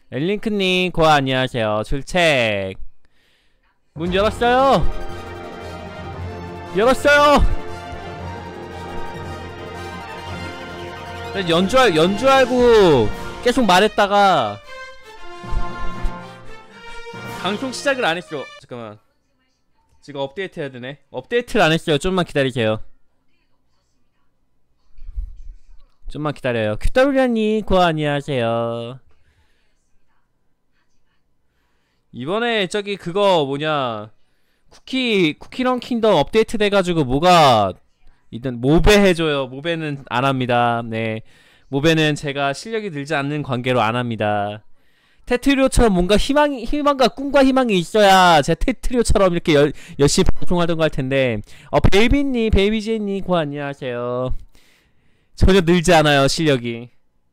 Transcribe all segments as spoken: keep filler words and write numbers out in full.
엘링크님 고아 안녕하세요. 출첵 문 열었어요. 열었어요. 연주할 연주 알고 계속 말했다가 방송 시작을 안 했어. 잠깐만. 지금 업데이트 해야 되네. 업데이트를 안 했어요. 좀만 기다리세요. 좀만 기다려요. 큐더블유님 고아 안녕하세요. 이번에 저기 그거 뭐냐 쿠키 쿠키런 킹덤 업데이트 돼가지고 뭐가 일단 모베 해줘요. 모베는 안합니다. 네, 모베는 제가 실력이 늘지 않는 관계로 안합니다. 테트리오처럼 뭔가 희망이 희망과 꿈과 희망이 있어야 제 테트리오처럼 이렇게 열, 열심히 방송하던 거 할텐데. 어 베이비님 베이비제이님 고 안녕하세요. 전혀 늘지 않아요 실력이.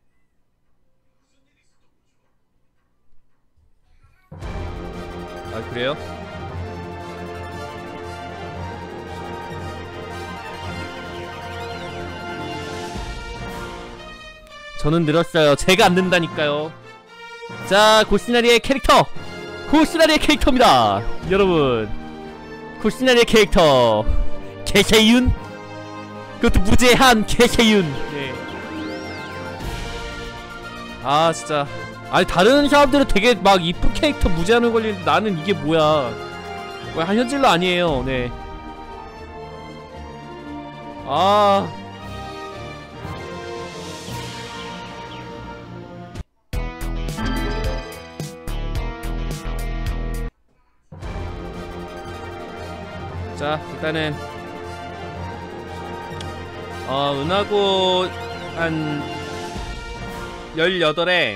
아 그래요? 저는 늘었어요. 제가 안 는다니까요. 자, 고시나리의 캐릭터! 고시나리의 캐릭터입니다! 여러분, 고시나리의 캐릭터 개세윤? 그것도 무제한 개세윤. 네. 아 진짜, 아니 다른 사람들은 되게 막 이쁜 캐릭터 무제한으로 걸리는데 나는 이게 뭐야. 왜 한현질로 아니에요. 네. 아 자, 일단은 어 은하고 한 열여덟에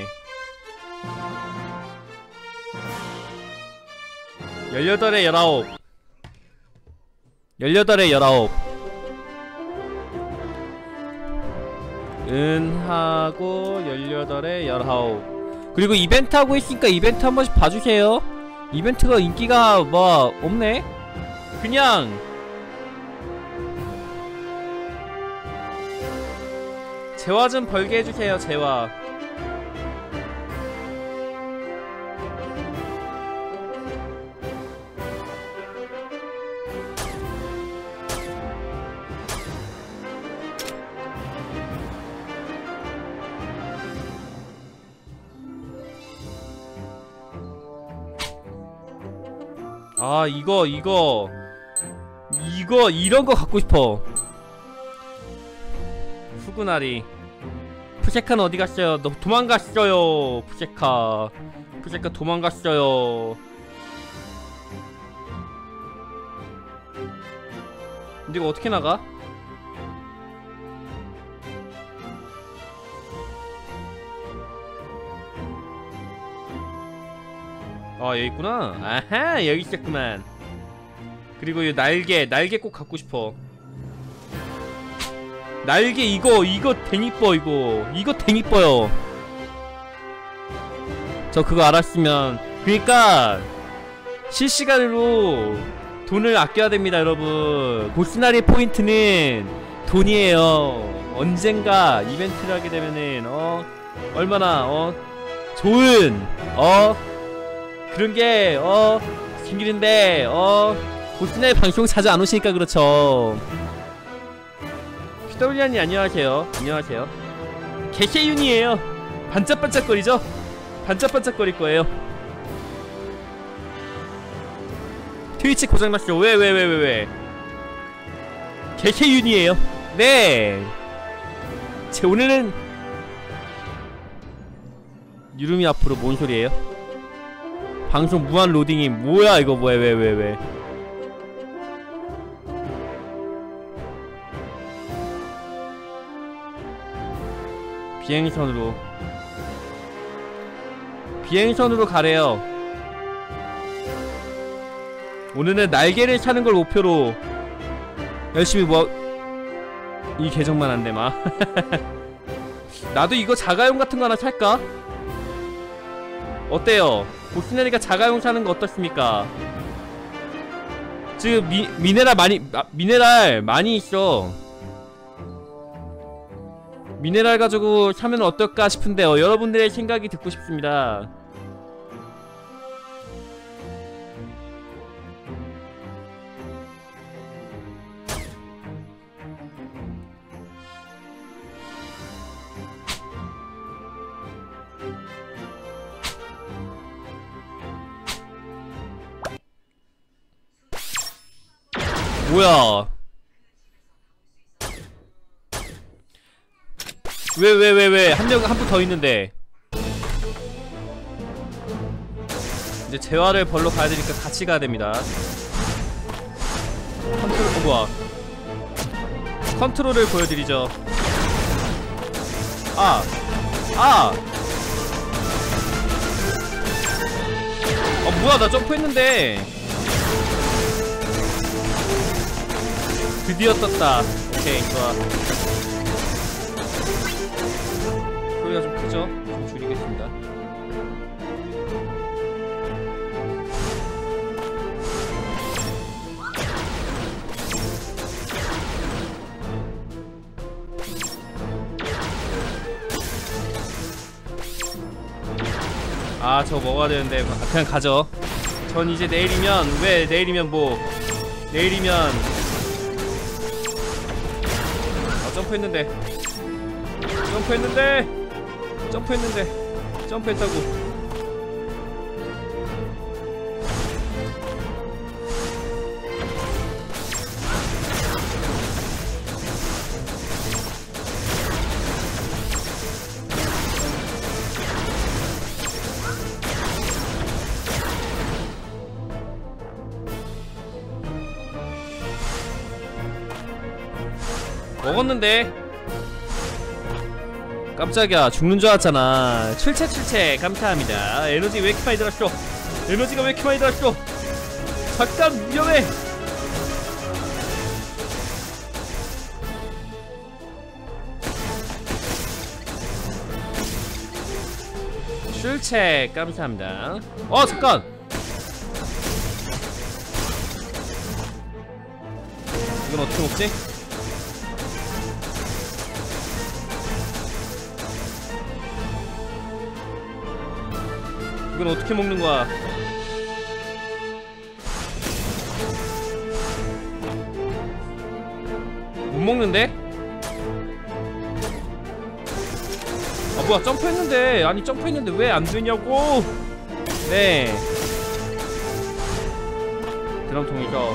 열여덟에 열아홉 열여덟에 열아홉 은하고 열여덟에 열아홉. 그리고 이벤트 하고 있으니까 이벤트 한 번씩 봐주세요. 이벤트가 인기가 뭐 없네. 그냥 재화 좀 벌게 해주세요. 재화. 아 이거 이거 이거 이런거 갖고 싶어. 후구나리. 푸세카는 어디 갔어요? 너 도망갔어요. 푸세카 푸세카 도망갔어요. 근데 이거 어떻게 나가? 아 여기 있구나. 아하 여기 있었구만. 그리고 이 날개 날개 꼭 갖고 싶어. 날개 이거 이거 댕이뻐. 이거 이거 댕이뻐요. 저 그거 알았으면. 그니까 실시간으로 돈을 아껴야 됩니다 여러분. 고스나리 포인트는 돈이에요. 언젠가 이벤트를 하게 되면은 어 얼마나 어 좋은 어 그런게 어 생기는데 어 고스나리 방송 자주 안 오시니까 그렇죠. 큐더블유님 안녕하세요. 안녕하세요. 개세윤이에요. 반짝반짝거리죠? 반짝반짝거릴 거예요. 트위치 고장났어. 왜 왜 왜 왜 왜? 개세윤이에요. 네. 제 오늘은 유름이 앞으로 뭔 소리예요? 방송 무한 로딩이 뭐야 이거. 뭐야 왜 왜 왜? 비행선으로 비행선으로 가래요. 오늘은 날개를 차는 걸 목표로 열심히 뭐 이 계정만 안돼 마. 나도 이거 자가용 같은 거 하나 살까? 어때요? 고스나리가 자가용 사는 거 어떻습니까? 지금 미, 미네랄 많이 아, 미네랄 많이 있어. 미네랄 가지고 사면 어떨까 싶은데요. 여러분들의 생각이 듣고 싶습니다. 뭐야? 왜 왜 왜 왜 한 명 한 분 더 있는데. 이제 재활을 벌러 가야 되니까 같이 가야 됩니다. 컨트롤, 어 뭐야? 컨트롤을 보여드리죠. 아, 아. 어 뭐야, 나 점프했는데. 드디어 떴다. 오케이, 좋아. 소리가 좀 크죠? 좀 줄이겠습니다. 아, 저거 먹어야 되는데 그냥 가죠. 전 이제 내일이면, 왜 내일이면 뭐 내일이면 아, 점프했는데 점프했는데 점프했는데 점프했다고. 먹었는데. 깜짝이야, 죽는 줄 알았잖아. 출첵 출첵 감사합니다. 에너지 왜 이렇게 많이 들었어? 에너지가 왜 이렇게 많이 들었어? 잠깐 위험해. 출첵 감사합니다. 어 잠깐. 이건 어떻게 먹지? 이건 어떻게 먹는 거야? 못 먹는데? 아 뭐야, 점프했는데. 아니 점프했는데 왜 안 되냐고. 네. 드럼통이죠.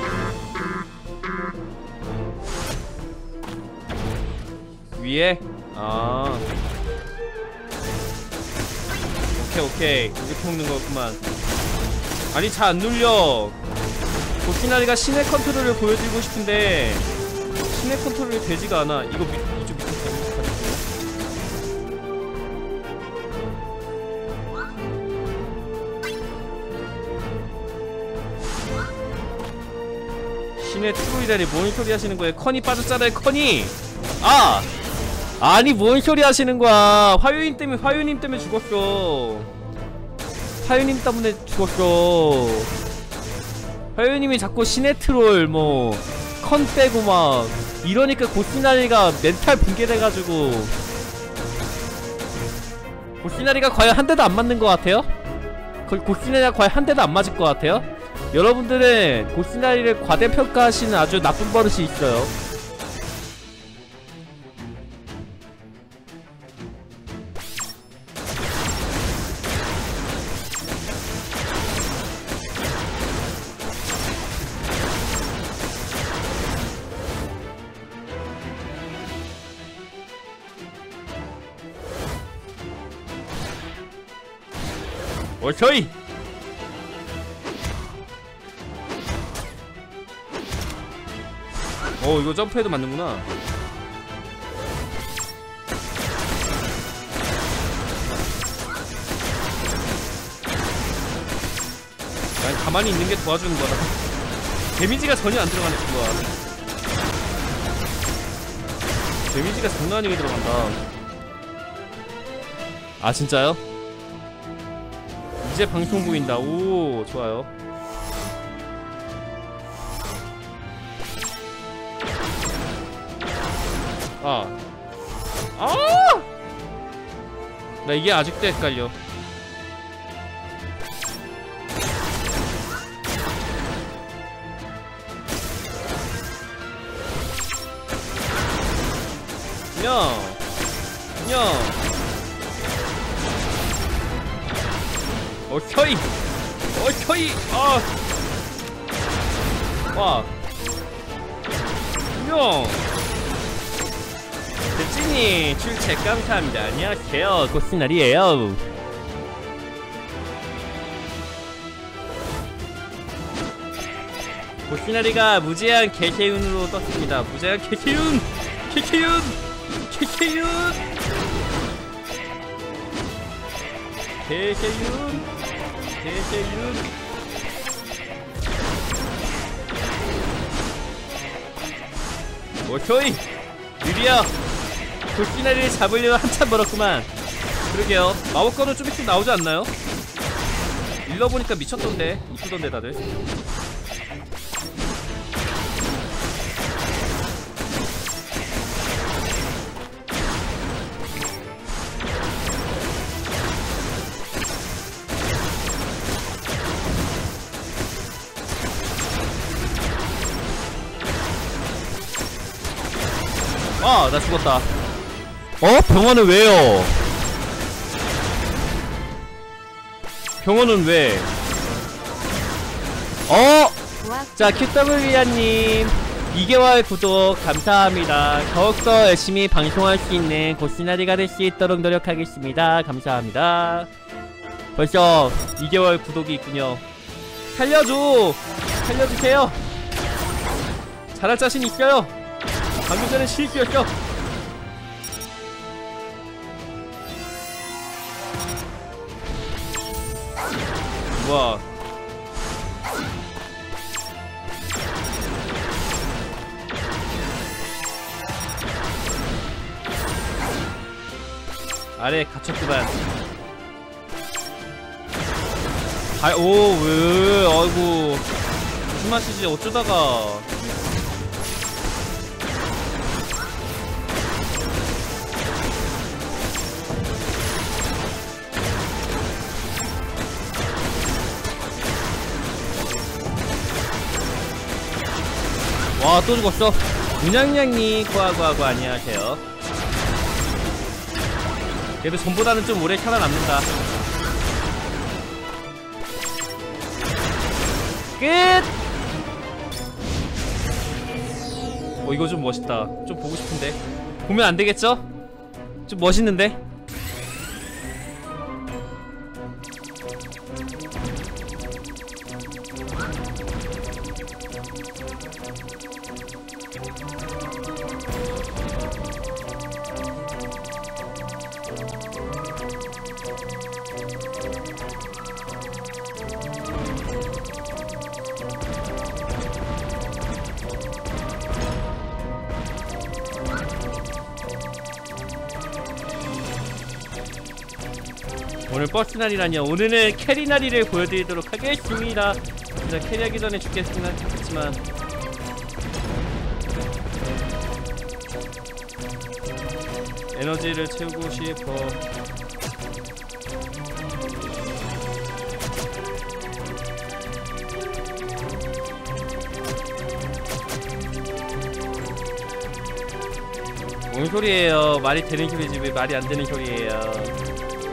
위에? 아. 오케이 오케이, 이렇게 먹는 거구만. 아니 잘 안 눌려. 도끼나리가 시내 컨트롤을 보여드리고 싶은데 시내 컨트롤이 되지가 않아. 이거 밑, 이쪽 밑에 가지고. 시내 트로이다리 뭔 소리 하시는 거예요? 컨이 빠졌잖아요, 컨이. 아! 아니 뭔 소리 하시는 거야. 화요님 때문에, 화요님 때문에 죽었어. 화요님 때문에 죽었어. 화요님이 자꾸 시네트롤 뭐 컨 빼고 막 이러니까 고시나리가 멘탈 붕괴돼가지고. 고시나리가 과연 한 대도 안 맞는 것 같아요? 거의 고시나리가 과연 한 대도 안 맞을 것 같아요? 여러분들은 고시나리를 과대평가하시는 아주 나쁜 버릇이 있어요. 오쇼이! 어 이거 점프해도 맞는구나. 난 가만히 있는 게 도와주는 거다. 데미지가 전혀 안 들어가네 그거야. 데미지가 장난 아니게 들어간다. 아 진짜요? 이제 방송 보인다. 오 좋아요. 아. 아! 나 이게 아직도 헷갈려. 야. 야. 어서이 어서이 아 와 형 대진이 출첵 감사합니다. 안녕하세요 고스날이에요. 고스나리가 무제한 개세윤으로 떴습니다. 무제한 개세윤 개세윤 개세윤 개세윤 개세윤 오초이 유리야 돌기나리를 잡으려면 한참 멀었구만. 그러게요. 마법과는 좀 있으면 나오지 않나요? 일러보니까 미쳤던데 이쁘던데 다들. 아, 나 죽었다. 어? 병원은 왜요? 병원은 왜? 어? 자, 큐더블리아님 이 개월 구독 감사합니다. 더욱더 열심히 방송할 수 있는 고스나리가 될 수 있도록 노력하겠습니다. 감사합니다. 벌써 이 개월 구독이 있군요. 살려줘! 살려주세요! 잘할 자신 있어요! 방금 전에 실수였죠? 우와. 아래 갇혔구만. 아, 오, 왜, 아이고. 무슨 맛이지, 어쩌다가. 와, 또 죽었어. 문양냥님 구하구하구 안녕하세요. 그래도 전보다는 좀 오래 살아남는다. 끝! 어, 이거 좀 멋있다. 좀 보고 싶은데. 보면 안 되겠죠? 좀 멋있는데? 오늘 버스날이라뇨. 오늘은 캐리날이를 보여드리도록 하겠습니다. 진짜 캐리하기 전에 죽겠으면 하겠지만 에너지를 채우고 싶어. 뭔 소리예요. 말이 되는 소리지 왜 말이 안 되는 소리예요.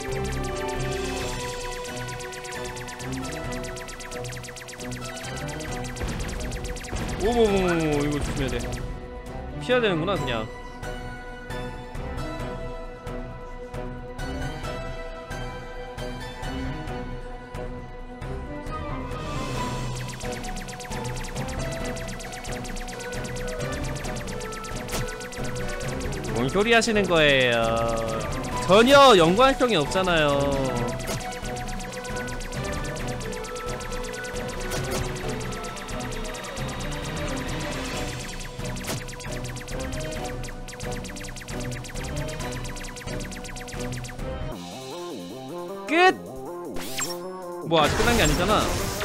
오모모모 이거 조심해야 돼. 피해야 되는구나 그냥. 뭔 소리 하시는 거예요. 전혀 연관성이 없잖아요. 끝! 뭐 아직 끝난 게 아니잖아.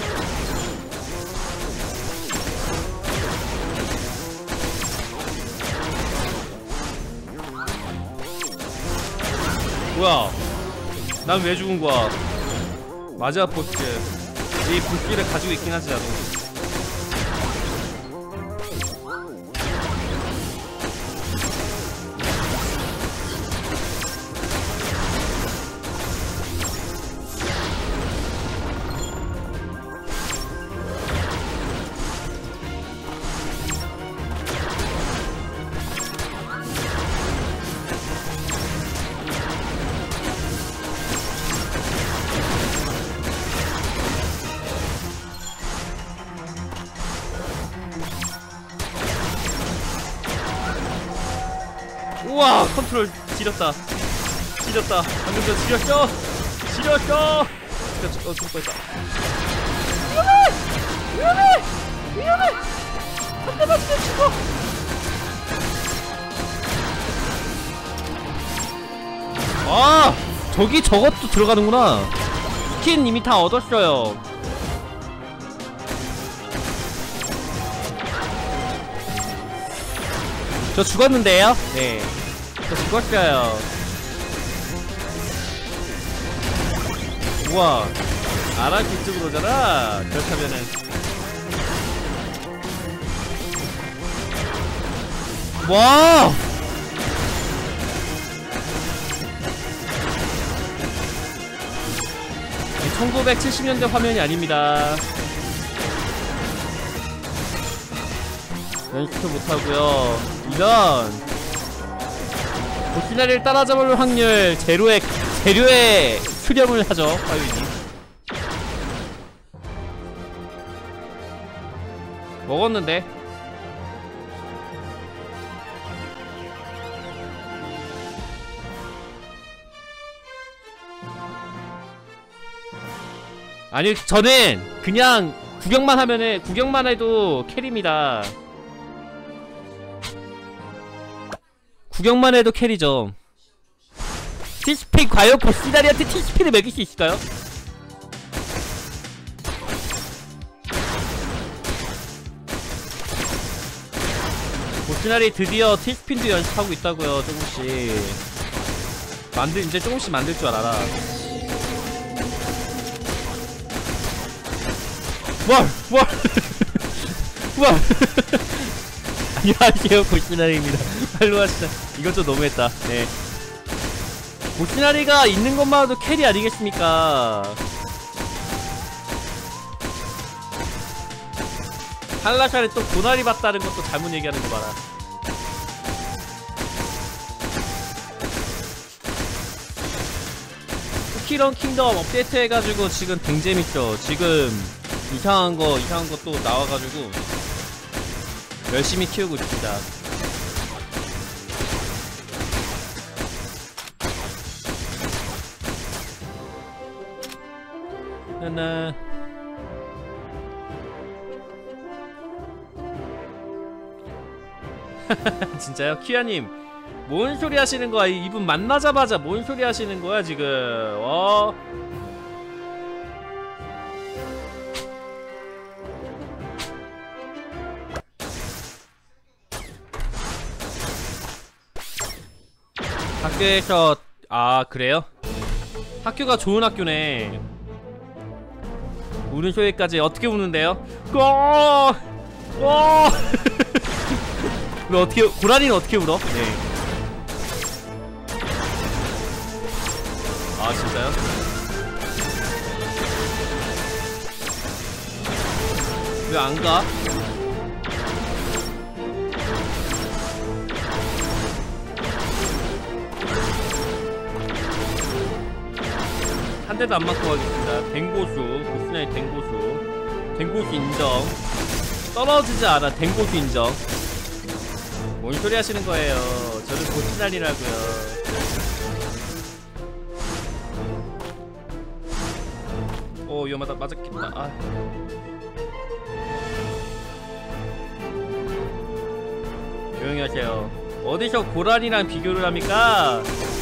뭐야? 난 왜 죽은 거야? 마지막 보스. 이 불길을 가지고 있긴 하지 나도. 와 컨트롤 지렸다 지렸다 방금 전 지렸죠 지렸죠 진짜 어 죽을 뻔했다 위험해 위험해 위험해 한 대만 치면 죽어 아 저기 저것도 들어가는구나 스킨 이미 다 얻었어요 저 죽었는데요? 네. 저 죽었어요. 우와. 아라키 쪽으로잖아. 그렇다면은. 와! 천구백칠십 년대 화면이 아닙니다. 연습도 못하고요. 이런 보시나리를 따라잡을 확률 제로에 재료에 수렴을 하죠. 화요일이 먹었는데 아니 저는 그냥 구경만 하면은 구경만 해도 캐리입니다. 구경만 해도 캐리죠. 티시피 과연 보시나리한테 티시피를 먹일 수 있을까요? 보시나리 드디어 티스핀도 연습하고 있다고요. 조금씩 만들 이제 조금씩 만들 줄 알아라. 월! 월! 월! 안녕하세요 보시나리입니다. 빨리 와시다. 이건 좀 너무했다. 네. 보시나리가 있는 것만으로도 캐리 아니겠습니까? 한라샤를 또 고나리 봤다는 것도 잘못 얘기하는 거 봐라. 쿠키런 킹덤 업데이트 해가지고 지금 댕재밌죠. 지금 이상한 거 이상한 거 또 나와가지고 열심히 키우고 있습니다. 나나 진짜요? 키아님 뭔 소리 하시는 거야? 이분 만나자마자 뭔 소리 하시는 거야 지금? 어? 학교에서 아 그래요? 학교가 좋은 학교네. 우는 소리까지 어떻게 우는데요? 꺼! 꺼! 왜 어떻게 고라니는 어떻게 울어? 네. 아 진짜요? 왜 안 가? 한 대도 안 맞고 가겠습니다. 댕고수, 보시나리 댕고수, 댕고수 인정. 떨어지지 않아. 댕고수 인정. 뭔 소리 하시는 거예요? 저는 보시나리라고요. 오 위험하다. 맞았겠다. 아. 조용히 하세요. 어디서 고란이랑 비교를 합니까?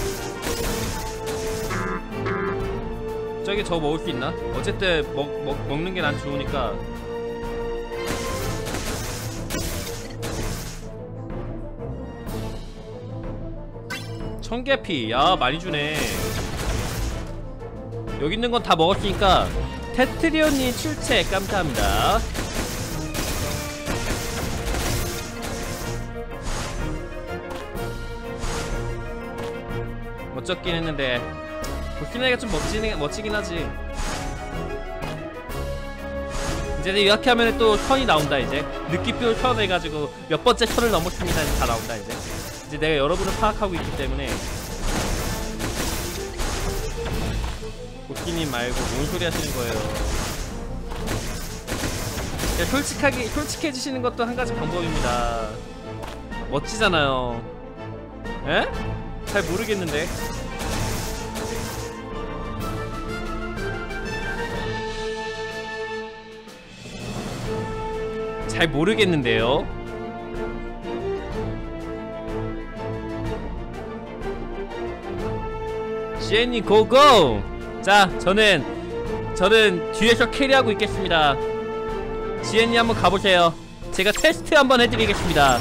저기 저거 먹을 수 있나? 어쨌든 먹, 먹, 먹는 게 난 좋으니까. 청계피 야 많이 주네. 여기 있는 건 다 먹었으니까 테트리온님 출첵 감사합니다. 멋쩍긴 했는데 보시나리가 좀 멋지긴, 멋지긴 하지. 이제 이렇게 하면 또 선이 나온다. 이제 느낌표 선 해가지고 몇 번째 선을 넘었습니다. 다 나온다. 이제 이제 내가 여러분을 파악하고 있기 때문에. 보키님 말고 뭔 소리 하시는 거예요? 솔직하게 솔직해지시는 것도 한 가지 방법입니다. 멋지잖아요. 에? 잘 모르겠는데. 잘 모르겠는데요. 지엔님 고고! 자, 저는 저는 뒤에서 캐리하고 있겠습니다. 지엔님 한번 가보세요. 제가 테스트 한번 해드리겠습니다.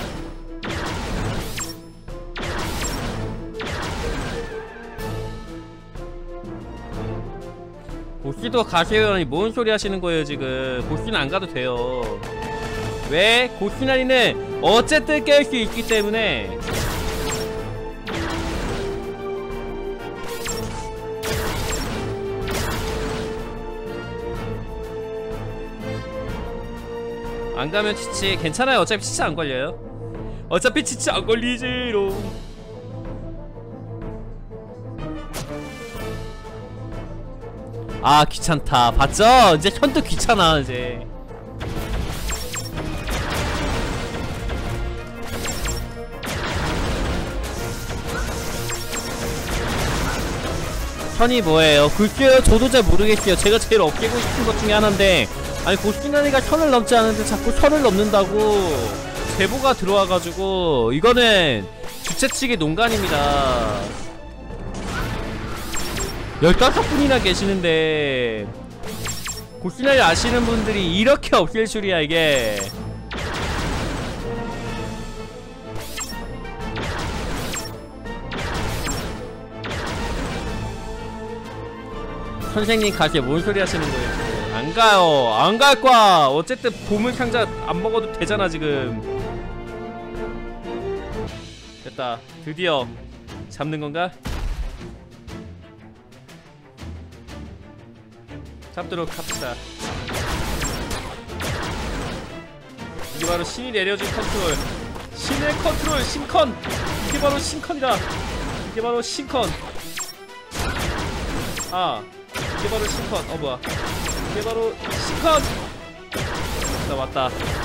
고씨도 가세요. 아니 뭔 소리 하시는 거예요 지금. 고씨는 안 가도 돼요. 왜? 고씨나리는 어쨌든 깰 수 있기 때문에. 안 가면 치치 괜찮아요. 어차피 치치 안 걸려요. 어차피 치치 안 걸리지롱. 아 귀찮다. 봤죠? 이제 현도 귀찮아 이제. 현이 뭐예요? 글쎄요 저도 잘 모르겠어요. 제가 제일 없애고 싶은 것 중에 하나인데, 아니 고스피나리가 선을 넘지 않는데 자꾸 선을 넘는다고 제보가 들어와가지고 이거는 주최 측의 농간입니다. 열다섯 분이나 계시는데 고스피나리 아시는 분들이 이렇게 없앨 줄이야 이게. 선생님 가게 뭔 소리 하시는 거예요? 안 가요. 안 갈 거야. 어쨌든 보물 상자 안 먹어도 되잖아 지금. 됐다. 드디어 잡는 건가? 잡도록 합시다. 이게 바로 신이 내려준 컨트롤. 신의 컨트롤 신컨. 이게 바로 신컨이다. 이게 바로 신컨. 아 이게 바로 신컨. 어 뭐야 이게 바로 신컨. 나 왔다.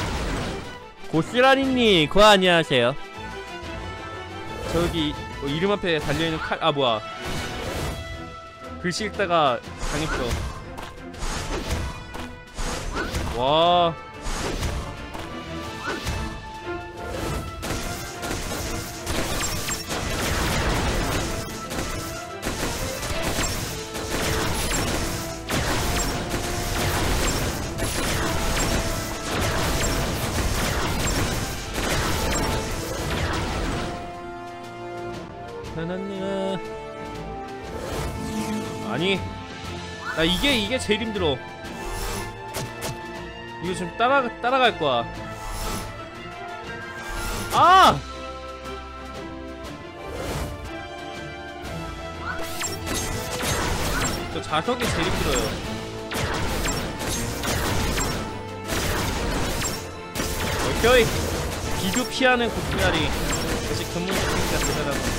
고시라니님 그거 안녕하세요. 저기 뭐 이름 앞에 달려있는 칼. 아 뭐야 글씨 읽다가 당했어. 와 나나나. 아니 나 이게 이게 제일 힘들어. 이거 좀 따라 따라갈 거야. 아! 저 자석이 제일 힘들어요. 오케이. 비도 피하는 고스피나리. 역시 근본 테크니크가 대단하다.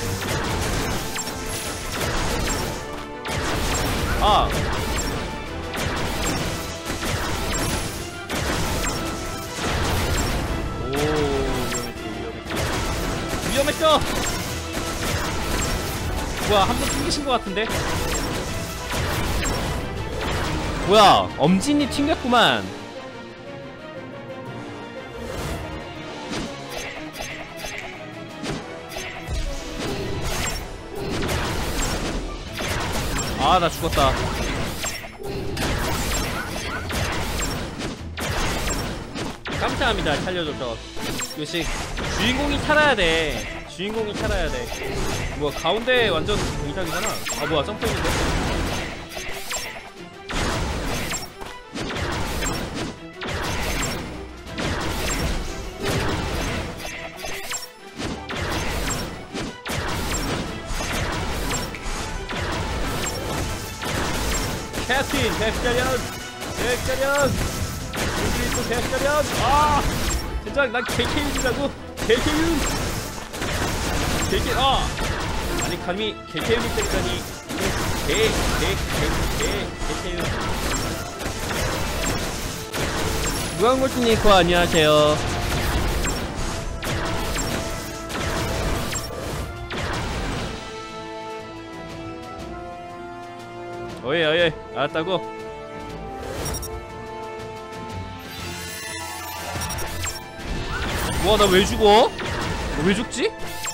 아! 오, 위험했지, 위험했지. 위험했죠? 뭐야, 한 번 튕기신 것 같은데? 뭐야, 엄진이 튕겼구만. 아, 나 죽었다. 깜짝합니다. 살려줘서. 역시 주인공이 살아야 돼. 주인공이 살아야 돼. 뭐야, 가운데 완전 동작이잖아. 아, 뭐야, 점프했는데? 캡틴 백자련! 백자련! 우리 또 백자련! 아! 진짜 난 케이케이윤이라고! 케이케이윤! 케이케이 아! 아니 감히 케이케이윤을 때리다니. 개, 개, 개, 개, 케이케이윤. 무한고추니코 안녕하세요. 어예 어예 알았다고. 와 나 왜 죽어? 어, 왜 죽지?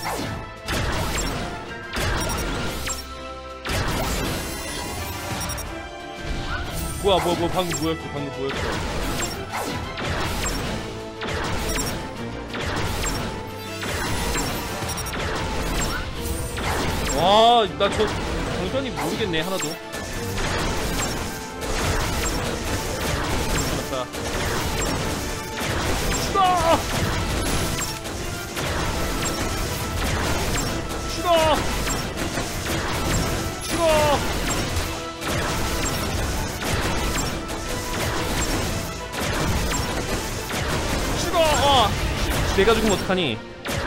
뭐야 뭐 뭐 방금 뭐였어 방금 뭐였어. 와 나 저 정선이 모르겠네 하나도. 맞다. 죽어! 죽어! 죽어! 죽어! 어! 내가 죽으면 어떡하니?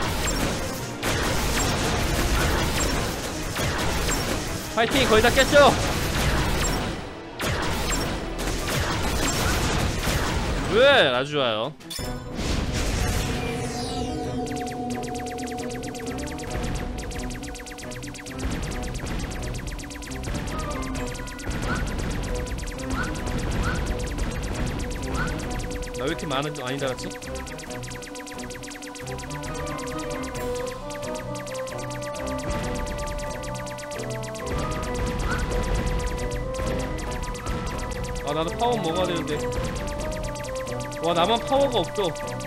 파이팅! 거의 다 깼죠? 왜? 아주 좋아요. 나 왜 이렇게 많은 거 아니다 같지? 아 나도 파워 먹어야 되는데. 와 나만 파워가 없어.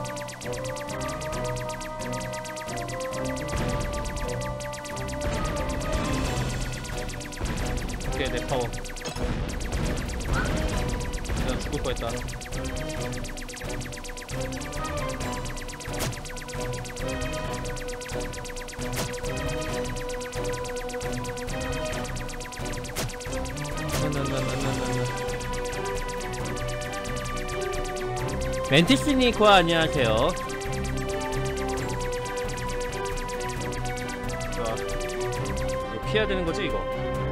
오케이 내 파워. 내가 죽을 뻔했다. 멘티스니코아 안녕하세요. 좋아. 이거 피해야 되는 거지 이거.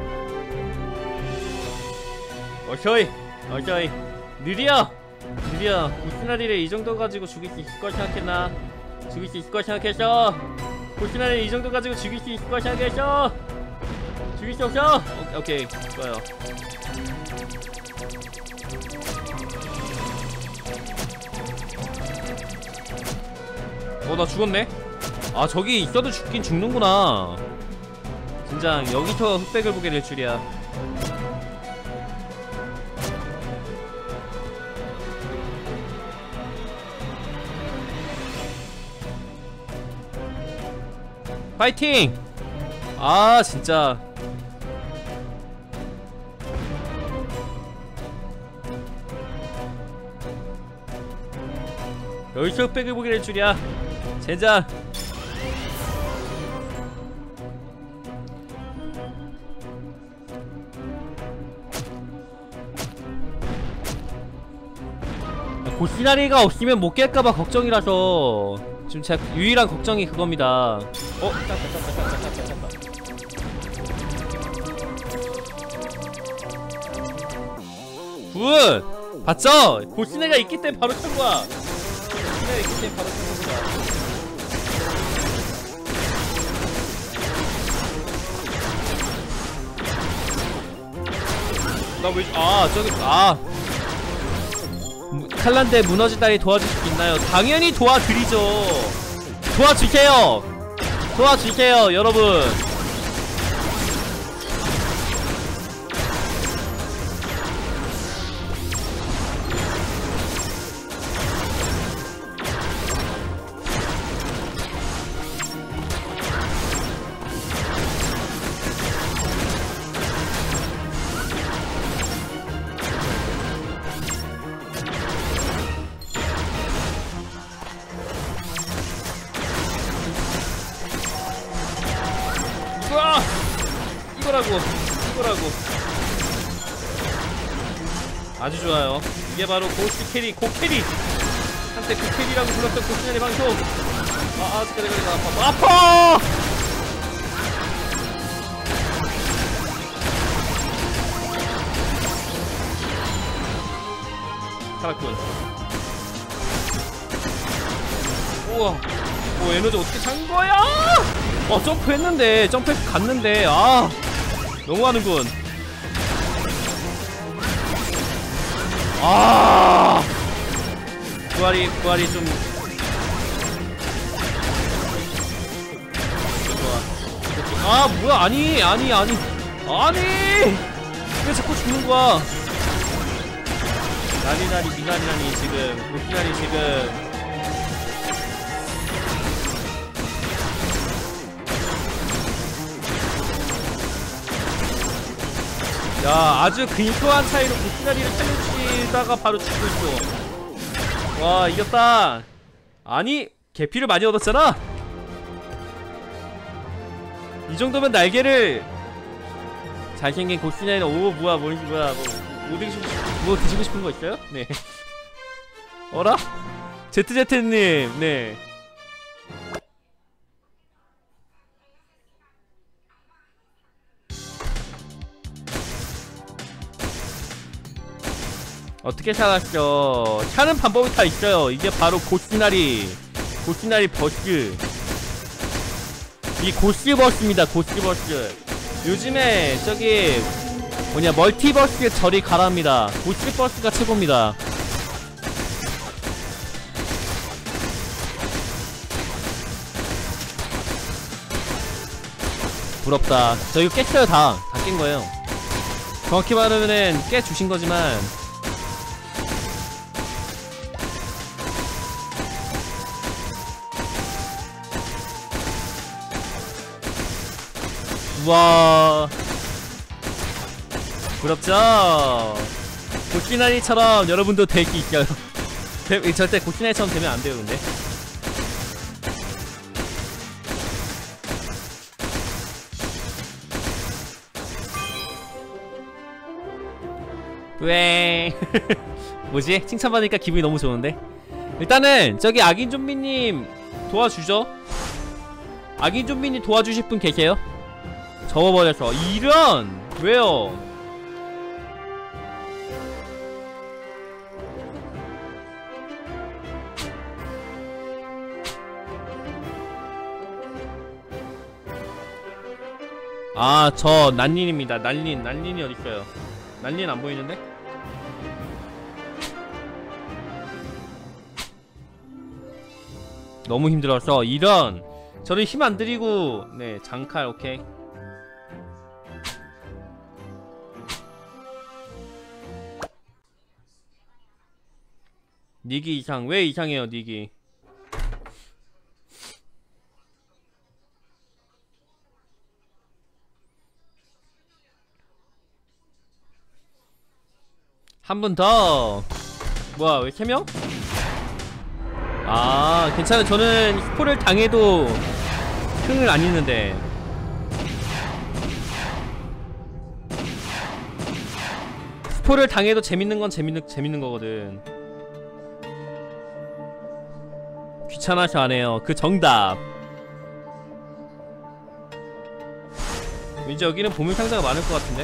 어서이 어서이 느려 느려. 고스나리를 이 정도 가지고 죽일 수 있을 거 생각했나? 죽일 수 있을 거 생각했어. 고스나리를 이 정도 가지고 죽일 수 있을 거 생각했어. 죽일 수 없어. 오, 오케이 좋아요. 어 나 죽었네. 아 저기 있어도 죽긴 죽는구나. 진짜 여기서 흑백을 보게 될 줄이야. 파이팅! 아 진짜 여기서 흑백을 보게 될 줄이야. 젠장. 고시나리가 없으면 못 깰까봐 걱정이라서 지금 제 유일한 걱정이 그겁니다. 어? 짰다 짰다 짰다 짰다 짰다. 굿! 봤죠? 고시나리가 있기 때문에 바로 찬 거야. 고시나리가 있기 때문에 바로 찬 겁니다. 나 왜, 아, 저기, 아. 칼란데 무너지다니 도와줄 수 있나요? 당연히 도와드리죠. 도와주세요. 도와주세요, 여러분. 으아! 이거라고 이거라고. 아주 좋아요. 이게 바로 고스 캐리 고캐리. 한때 그 캐리라고 불렀던 고스나리 방송. 아 아직까지 내가 아파 아파. 살았군. 우와. 오 에너지 어떻게 찬 거야? 어 점프했는데 점프해서 갔는데 아 너무하는군. 아 부활이 부활이 좀 좋아. 아 뭐야 아니 아니 아니 아니 왜 자꾸 죽는 거야? 나리나리 미나리나리 지금 미나리 지금 야 아주 근소한 차이로 미나리를 살려주다가 바로 죽고 있어. 와 이겼다. 아니 개피를 많이 얻었잖아. 이 정도면 날개를 잘생긴 고스나이는 오 뭐야 뭐 뭐야 뭐, 뭐 드시고 뭐 드시고 싶은 거 있어요? 네. 어라? 제트제트님 네. 어떻게 살았죠? 차는 방법이 다 있어요. 이게 바로 고스나리 고스나리 버스. 이 고스버스입니다. 고스버스. 요즘에 저기 뭐냐 멀티버스에 저리 가랍니다. 고스버스가 최고입니다. 부럽다. 저 이거 깼어요. 다. 다 깬 거예요. 정확히 말하면은 깨주신 거지만 우와 부럽죠? 고시나리처럼 여러분도 될 게 있어요. 절대 고시나리처럼 되면 안 돼요 근데. 왜 뭐지? 칭찬받으니까 기분이 너무 좋은데? 일단은 저기 악인좀비님 도와주죠? 악인좀비님 도와주실 분 계세요? 접어버렸어. 이런! 왜요? 아, 저 난린입니다. 난린, 난린이 어딨어요? 난린 안 보이는데? 너무 힘들어서 이런! 저를 힘 안 들이고 네, 장칼 오케이. 닉이 이상. 왜 이상해요 닉이? 한 분 더. 뭐야 왜 세 명? 아 괜찮아요. 저는 스포를 당해도 흥을 안 잃는데. 스포를 당해도 재밌는 건 재밌는, 재밌는 거거든. 귀찮아서 안 해요. 그 정답. 왠지 여기는 보물 상자가 많을 것 같은데?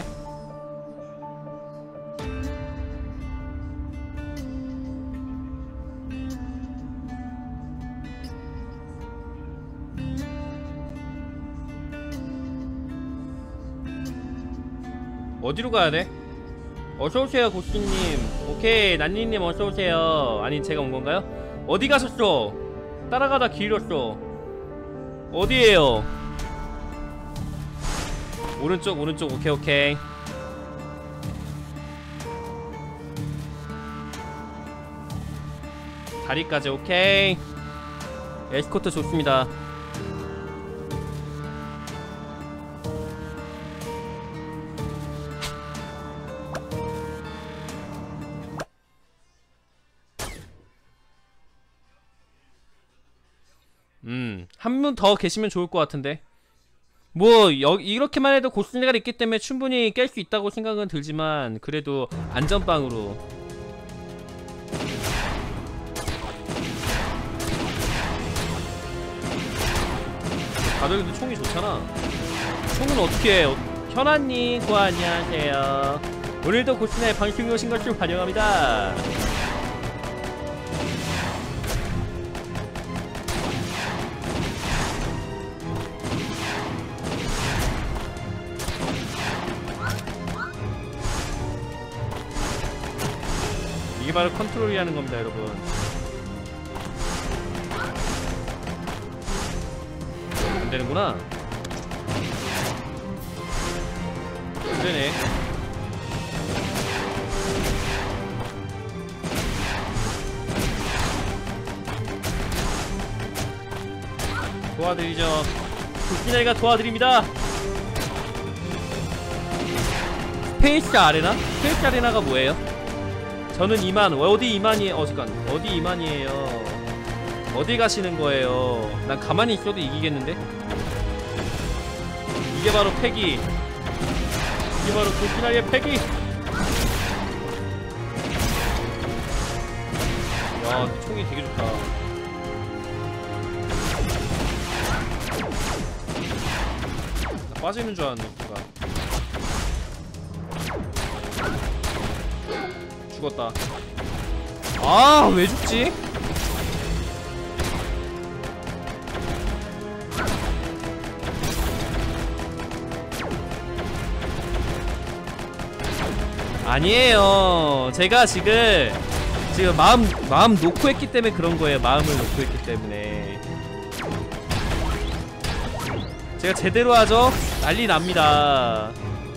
어디로 가야 돼? 어서오세요 고스님. 오케이 난니님 어서오세요. 아니 제가 온 건가요? 어디 가셨어? 따라가다 길 잃었어. 어디에요? 오른쪽 오른쪽. 오케이 오케이. 다리까지 오케이. 에스코트 좋습니다. 음, 한 분 더 계시면 좋을 것 같은데. 뭐 여, 이렇게만 해도 고스네가 있기 때문에 충분히 깰 수 있다고 생각은 들지만 그래도 안전빵으로. 가덕이도 총이 좋잖아. 총은 어떻게 해? 현아님 고 안녕하세요. 오늘도 고스네 방송에 오신 것을 환영합니다. 이게 바로 컨트롤이라는 겁니다, 여러분. 안 되는구나. 안 되네. 도와드리죠. 도끼나리가 도와드립니다. 스페이스 아레나? 스페이스 아레나가 뭐예요? 저는 이만. 어디 이만이에요? 어 잠깐. 어디 이만이에요? 어디 가시는 거예요? 난 가만히 있어도 이기겠는데? 이게 바로 패기. 이게 바로 도끼나리의 패기. 야, 총이 되게 좋다. 나 빠지는 줄 알았네, 누가. 죽었다. 아, 왜 죽지? 아니에요. 제가 지금 지금 마음 마음 놓고 했기 때문에 그런 거예요. 마음을 놓고 했기 때문에. 제가 제대로 하죠? 난리 납니다.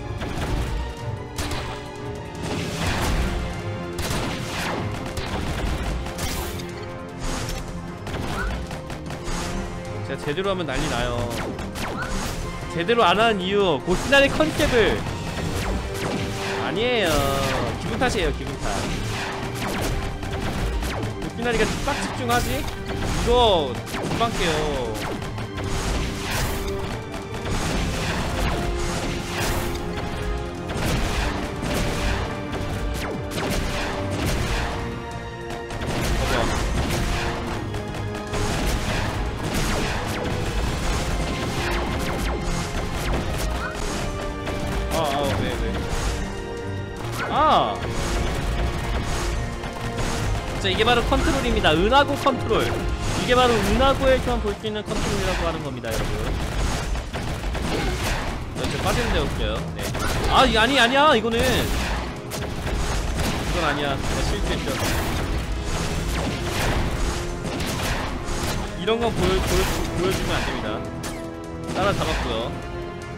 제가 제대로 하면 난리 나요. 제대로 안 하는 이유, 고스나리 컨셉을. 아니에요. 기분 탓이에요, 기분 탓. 고스나리가 딱 집중하지? 이거 금방 깨요. 아, 자, 이게 바로 컨트롤입니다. 은하고 컨트롤. 이게 바로 은하고에서만 볼 수 있는 컨트롤이라고 하는 겁니다, 여러분. 저 빠지는 데 없어요. 네. 아, 이 아니 아니야. 이거는 이건 아니야. 내가 실수했죠. 이런 건 보여, 보여, 보여주면 안 됩니다. 따라잡았고요.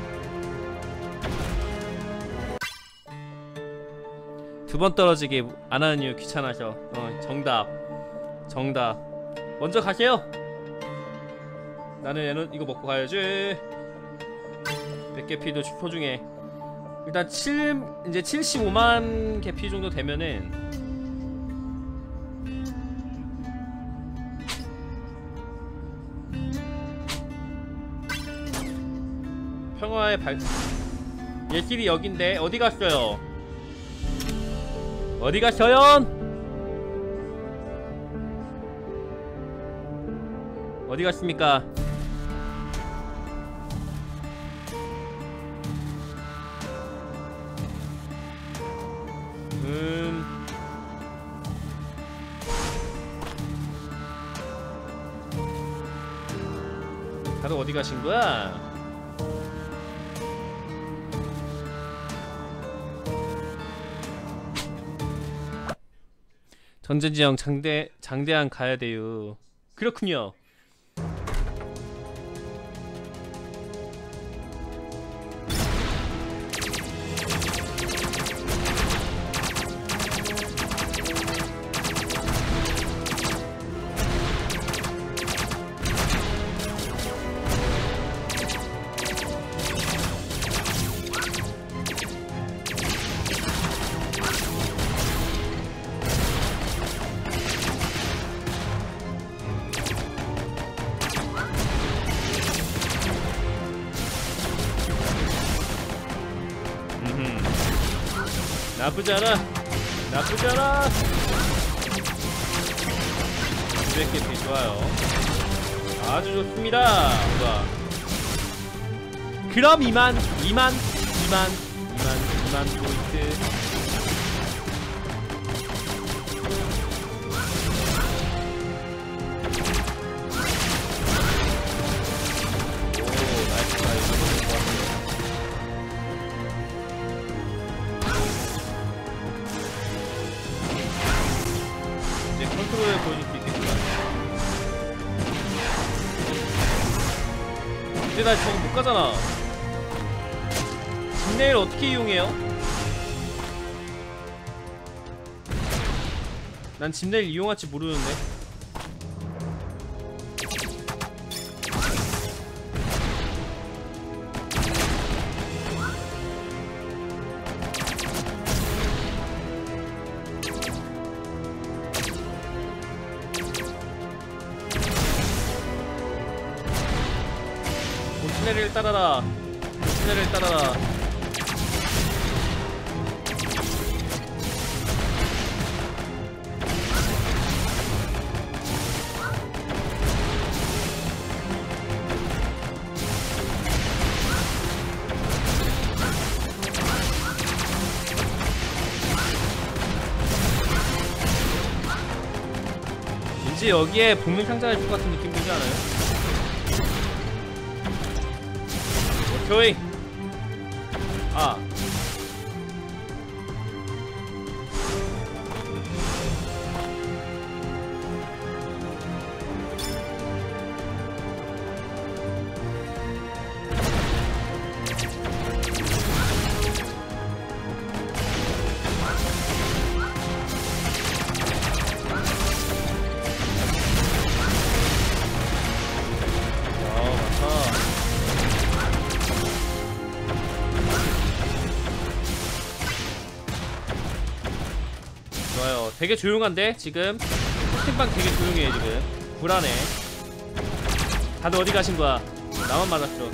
두 번 떨어지게 안 하는 이유 귀찮아서. 어, 정답. 정답. 먼저 가세요. 나는 에너, 이거 먹고 가야지. 백 개 피도 소중해. 일단 칠, 이제 칠십오만 개 피 정도 되면은 평화의 발. 예길이 여긴데 어디 갔어요? 어디 갔어요? 어디 갔습니까? 음. 다들 어디 가신 거야? 전쟁지형 장대 장대한 가야 돼요. 그렇군요. 나쁘지 않아. 나쁘지 않아. 이백 개 피 좋아요. 아주 좋습니다. 좋아. 그럼 이만, 이만, 이만, 이만, 이만 포인트. 컨트롤을 보여줄 수 있겠구나. 근데 나 저거 못 가잖아. 집내일 어떻게 이용해요? 난 집내일 이용할지 모르는데. 시내를 따라라. 시내를 따라라. 왠지 여기에 복면 상자를 줄 것 같은 느낌 들지 않아요? 조이. 아. 좋아요. 되게 조용한데 지금 팀방 되게 조용해. 지금 불안해. 다들 어디 가신 거야? 나만 맞았죠.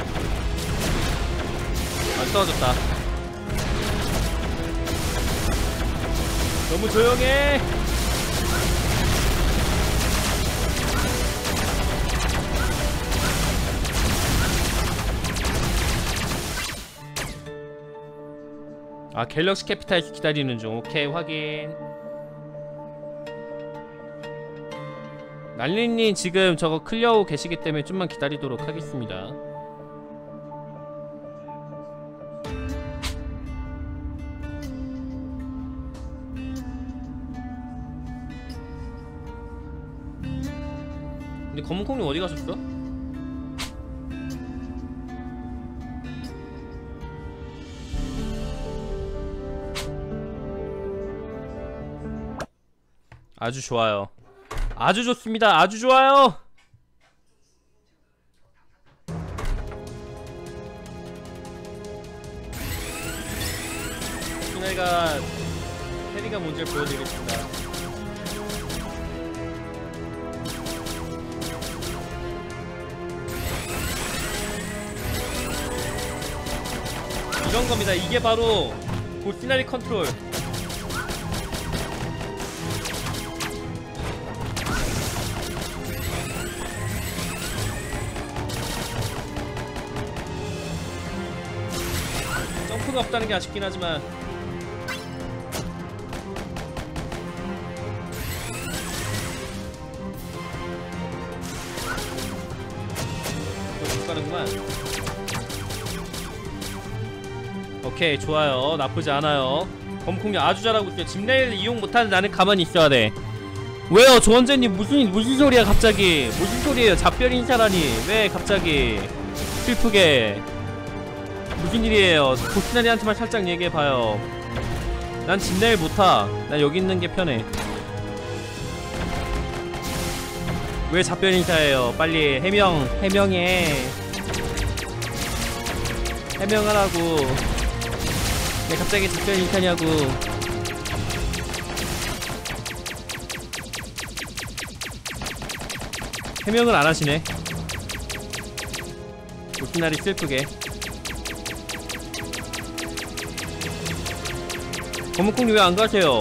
안 떨어졌다. 너무 조용해. 아, 갤럭시 캐피탈에서 기다리는 중. 오케이, 확인. 날리님 지금 저거 클리어하고 계시기 때문에 좀만 기다리도록 하겠습니다. 근데 검은콩님 어디 가셨어? 아주 좋아요. 아주 좋습니다. 아주 좋아요. 시내가 캐리가 뭔지를 보여드리겠습니다. 이런 겁니다. 이게 바로 보시나리 컨트롤. 점프가 없다는 게 아쉽긴 하지만 못 가는구만. 오케이, 좋아요. 나쁘지 않아요. 검콩님 아주 잘하고 있어요. 집내일 이용 못하는 나는 가만히 있어야 돼. 왜요? 조원재님 무슨 무슨 소리야 갑자기. 무슨 소리예요? 작별 인사라니. 왜 갑자기 슬프게. 무슨 일이에요? 도키나리한테만 살짝 얘기해봐요. 난 집내일 못타. 난 여기 있는 게 편해. 왜 작별 인사해요? 빨리 해명, 해명해. 해명하라고. 왜 갑자기 작별 인사냐고. 해명을 안 하시네. 도키나리 슬프게. 검은콩님 왜 안 가세요?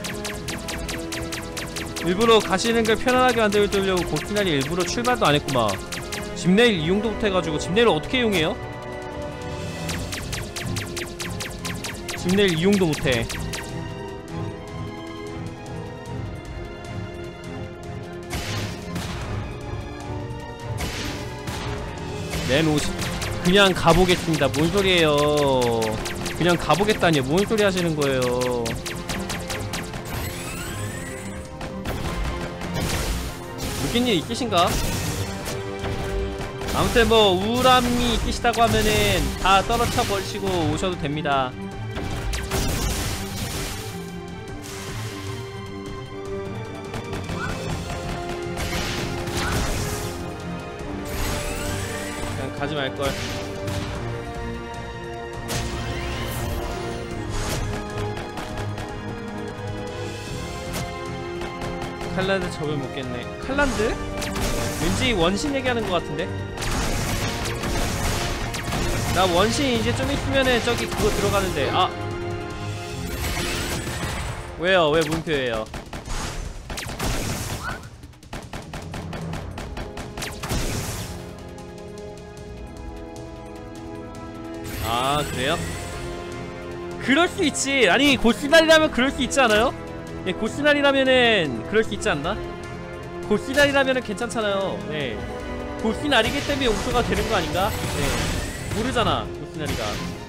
일부러 가시는 걸 편안하게 만들려고 고키나리 일부러 출발도 안 했구만. 집내일 이용도 못 해가지고. 집내일을 어떻게 이용해요? 집내일 이용도 못해. 내놓으시. 그냥 가보겠습니다. 뭔 소리예요? 그냥 가보겠다니. 뭔 소리 하시는 거예요? 느낀 일 있으신가? 아무튼 뭐 우울함이 있으시다고 하면은 다 떨어쳐 버리시고 오셔도 됩니다. 그냥 가지 말걸. 칼란드 적을 못겠네. 칼란드? 왠지 원신 얘기하는 것 같은데? 나 원신 이제 좀 있으면은 저기 그거 들어가는데. 아! 왜요? 왜 문표예요? 아 그래요? 그럴 수 있지. 아니 고스날이라면 그럴 수 있지 않아요? 예, 고스날이라면은 그럴 수 있지 않나? 고스날이라면은 괜찮잖아요. 네. 고스날이기 때문에 용서가 되는 거 아닌가? 네. 모르잖아, 고스날이가.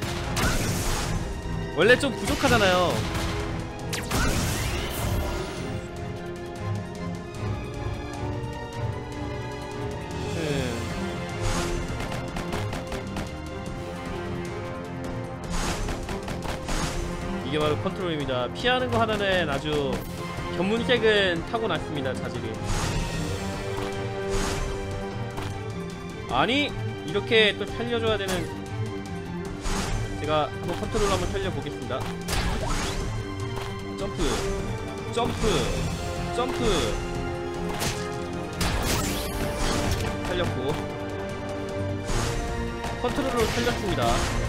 원래 좀 부족하잖아요. 음. 이게 바로 컨트롤입니다. 피하는 거 하나는 아주 견문색은 타고났습니다. 자질이. 아니 이렇게 또 살려줘야 되는. 제가 한번 컨트롤 한번 살려보겠습니다. 점프 점프 점프 살렸고 컨트롤로 살렸습니다.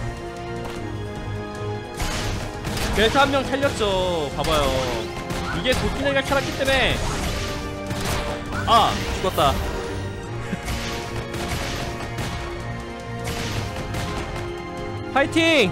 그래서 한 명 살렸죠. 봐봐요. 이게 도끼네가 살았기 때문에. 아 죽었다. 파이팅!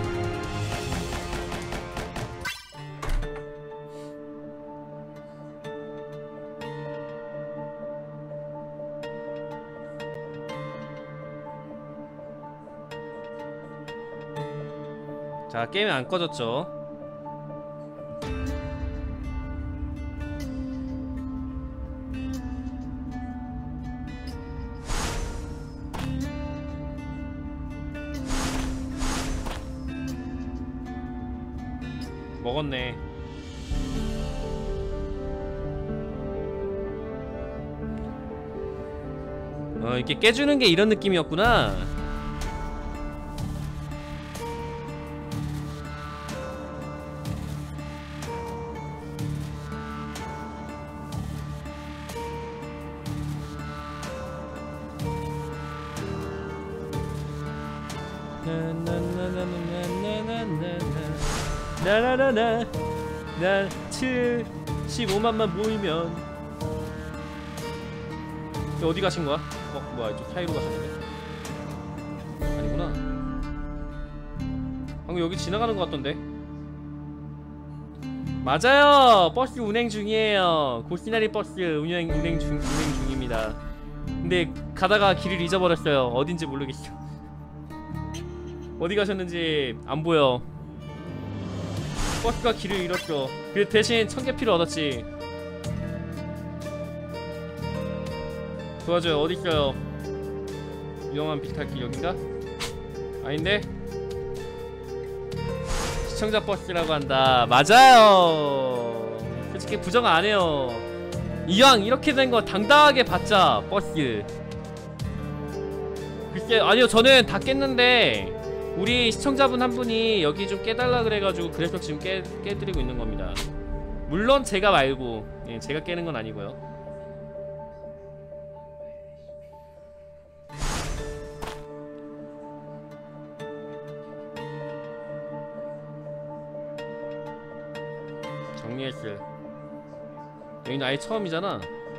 자, 게임이 안 꺼졌죠. 먹었네. 어, 이렇게 깨주는 게 이런 느낌이었구나. 나나나나 난 칠십오만만 모이면. 어디 가신 거야? 어 뭐야 이쪽 사이로 가셨는데? 아니구나. 방금 여기 지나가는 것 같던데. 맞아요. 버스 운행 중이에요. 고시나리 버스 운행 운행 중 운행 중입니다. 근데 가다가 길을 잊어버렸어요. 어딘지 모르겠어. 어디 가셨는지 안 보여. 버스가 길을 잃었죠. 그 대신 청계피를 얻었지. 도와줘요. 어딨어요? 유용한 비탈길 여긴가? 아닌데? 시청자 버스라고 한다. 맞아요. 솔직히 부정 안 해요. 이왕 이렇게 된 거 당당하게 받자. 버스. 글쎄 아니요 저는 다 깼는데 우리 시청자분 한 분이 여기 좀 깨달라 그래가지고 그래서 지금 깨, 깨드리고 있는 겁니다. 물론 제가 말고. 예, 제가 깨는 건 아니고요. 정리했어요. 여기는 아예 처음이잖아.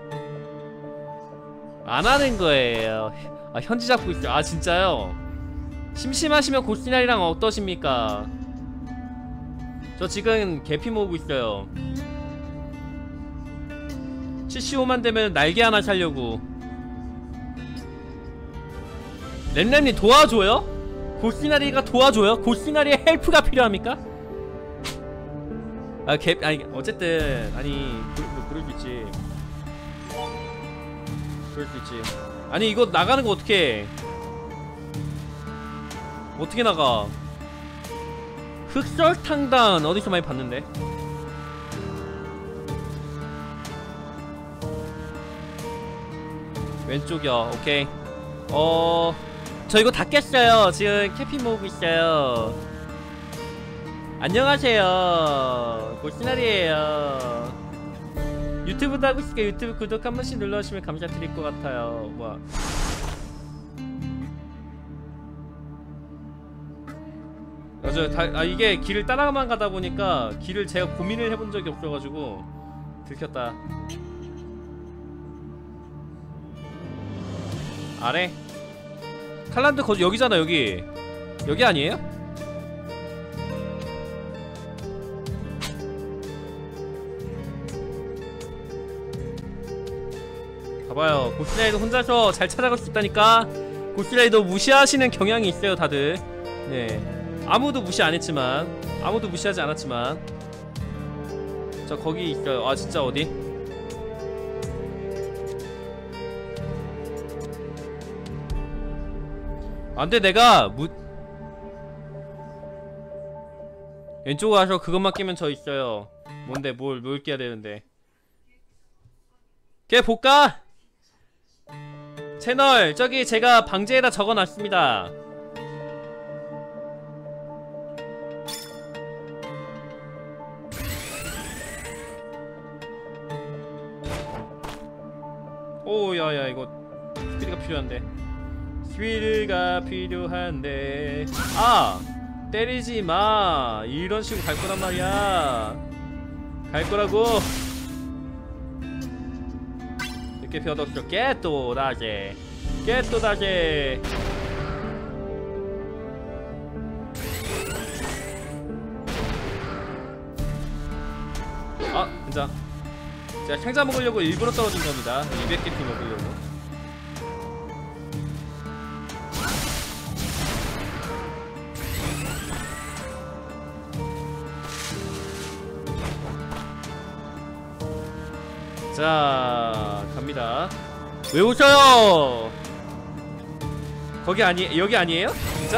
안 하는 거예요. 아 현지 잡고 있어요. 아 진짜요? 심심하시면 고스날이랑 어떠십니까? 저 지금 개피 모으고 있어요. 칠십오만 되면 날개 하나 살려고. 램램님 도와줘요? 고스나리가 도와줘요? 고스나리의 헬프가 필요합니까? 아 개.. 아니 어쨌든 아니 그, 뭐 그럴 수 있지. 그럴 수 있지. 아니 이거 나가는 거 어떻게? 어떻게 나가? 흑설탕단 어디서 많이 봤는데? 왼쪽이요. 오케이. 어, 저 이거 다 깼어요. 지금 캐피 모으고 있어요. 안녕하세요. 고시나리에요. 유튜브도 하고 있으니까 유튜브 구독 한 번씩 눌러주시면 감사드릴 것 같아요. 뭐야? 맞아요. 다, 아 이게 길을 따라만 가다 보니까 길을 제가 고민을 해본 적이 없어가지고 들켰다. 아래? 칼란드 거 여기잖아. 여기 여기 아니에요? 봐봐요. 고스라이더 혼자서 잘 찾아갈 수 있다니까. 고스라이더 무시하시는 경향이 있어요 다들. 네, 아무도 무시 안했지만, 아무도 무시하지 않았지만. 저 거기 있어요. 아 진짜 어디? 안돼. 내가 무... 왼쪽 와서 그것만 깨면 저 있어요. 뭔데? 뭘, 뭘 깨야 되는데? 걔 볼까? 채널 저기 제가 방제에다 적어놨습니다. 오 야야 이거 스피드가 필요한데. 스피드가 필요한데. 아! 때리지마. 이런 식으로 갈 거란 말이야. 갈 거라고. 이렇게 펴뒀어. 깨또 다시 깨또 다시. 아 진짜 제가 상자 먹으려고 일부러 떨어진 겁니다. 이백 개 피 먹으려고. 자 갑니다. 왜 오셔요? 거기 아니 여기 아니에요? 진짜?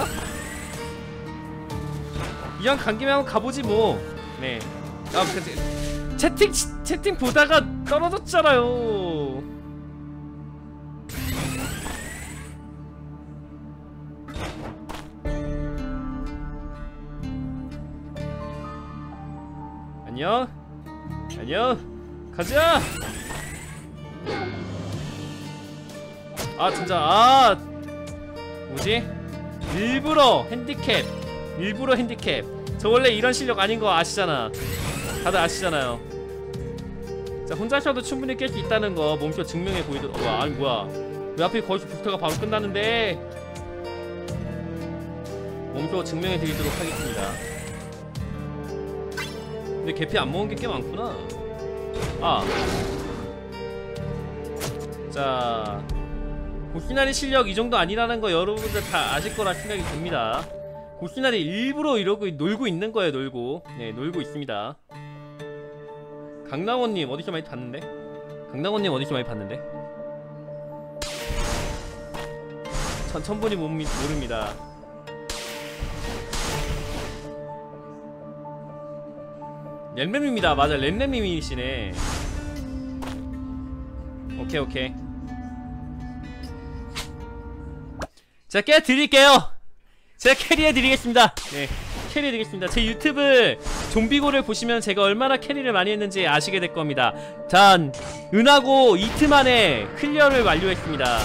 이왕 간 김에 한번 가보지 뭐. 네. 아 근데 채팅 채팅 보다가 떨어졌잖아요. 안녕 안녕. 가자. 아 진짜 아 뭐지? 일부러 핸디캡 일부러 핸디캡. 저 원래 이런 실력 아닌 거 아시잖아. 다들 아시잖아요. 자 혼자셔도 충분히 깰 수 있다는 거 몸소 증명해 보이더. 어, 아니 뭐야? 왜 앞에 거기서 부스터가 바로 끝나는데? 몸소 증명해 드리도록 하겠습니다. 근데 개피 안 먹은 게 꽤 많구나. 아. 자 고시나리 실력 이 정도 아니라는 거 여러분들 다 아실 거라 생각이 듭니다. 고시나리 일부러 이러고 놀고 있는 거예요. 놀고. 네 놀고 있습니다. 강남원님 어디서 많이 봤는데? 강남원님 어디서 많이 봤는데? 천, 천분이 못, 모릅니다. 램램입니다. 맞아 램램님이시네. 오케이 오케이. 제가 깨드릴게요. 제가 캐리해드리겠습니다. 네 캐리해드리겠습니다. 제 유튜브 좀비고를 보시면 제가 얼마나 캐리를 많이 했는지 아시게 될 겁니다. 전 은하고 이틀 만에 클리어를 완료했습니다.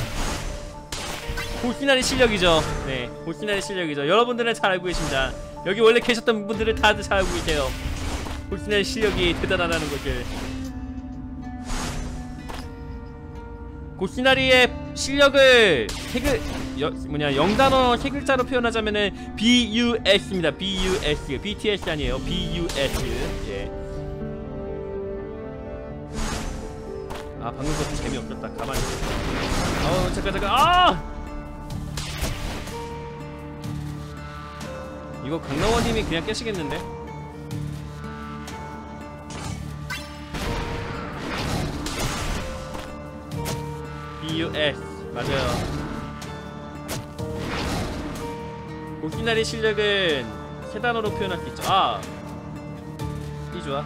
고시나리 실력이죠. 네 고시나리 실력이죠. 여러분들은 잘 알고 계십니다. 여기 원래 계셨던 분들은 다들 잘 알고 계세요. 고시나리 실력이 대단하다는 것을. 고시나리의 실력을 세 글, 여, 뭐냐 영단어 세 글자로 표현하자면은 비유에스입니다. 비유에스. 비티에스 아니에요. 비유에스. 예. 아 방금 것도 재미없었다. 가만히 있어. 어우 잠깐 잠깐. 아! 이거 강남원님이 그냥 깨시겠는데? 디유에스 맞아요. 고시나리 실력은 세 단어로 표현할 수 있죠. 아, 이 좋아.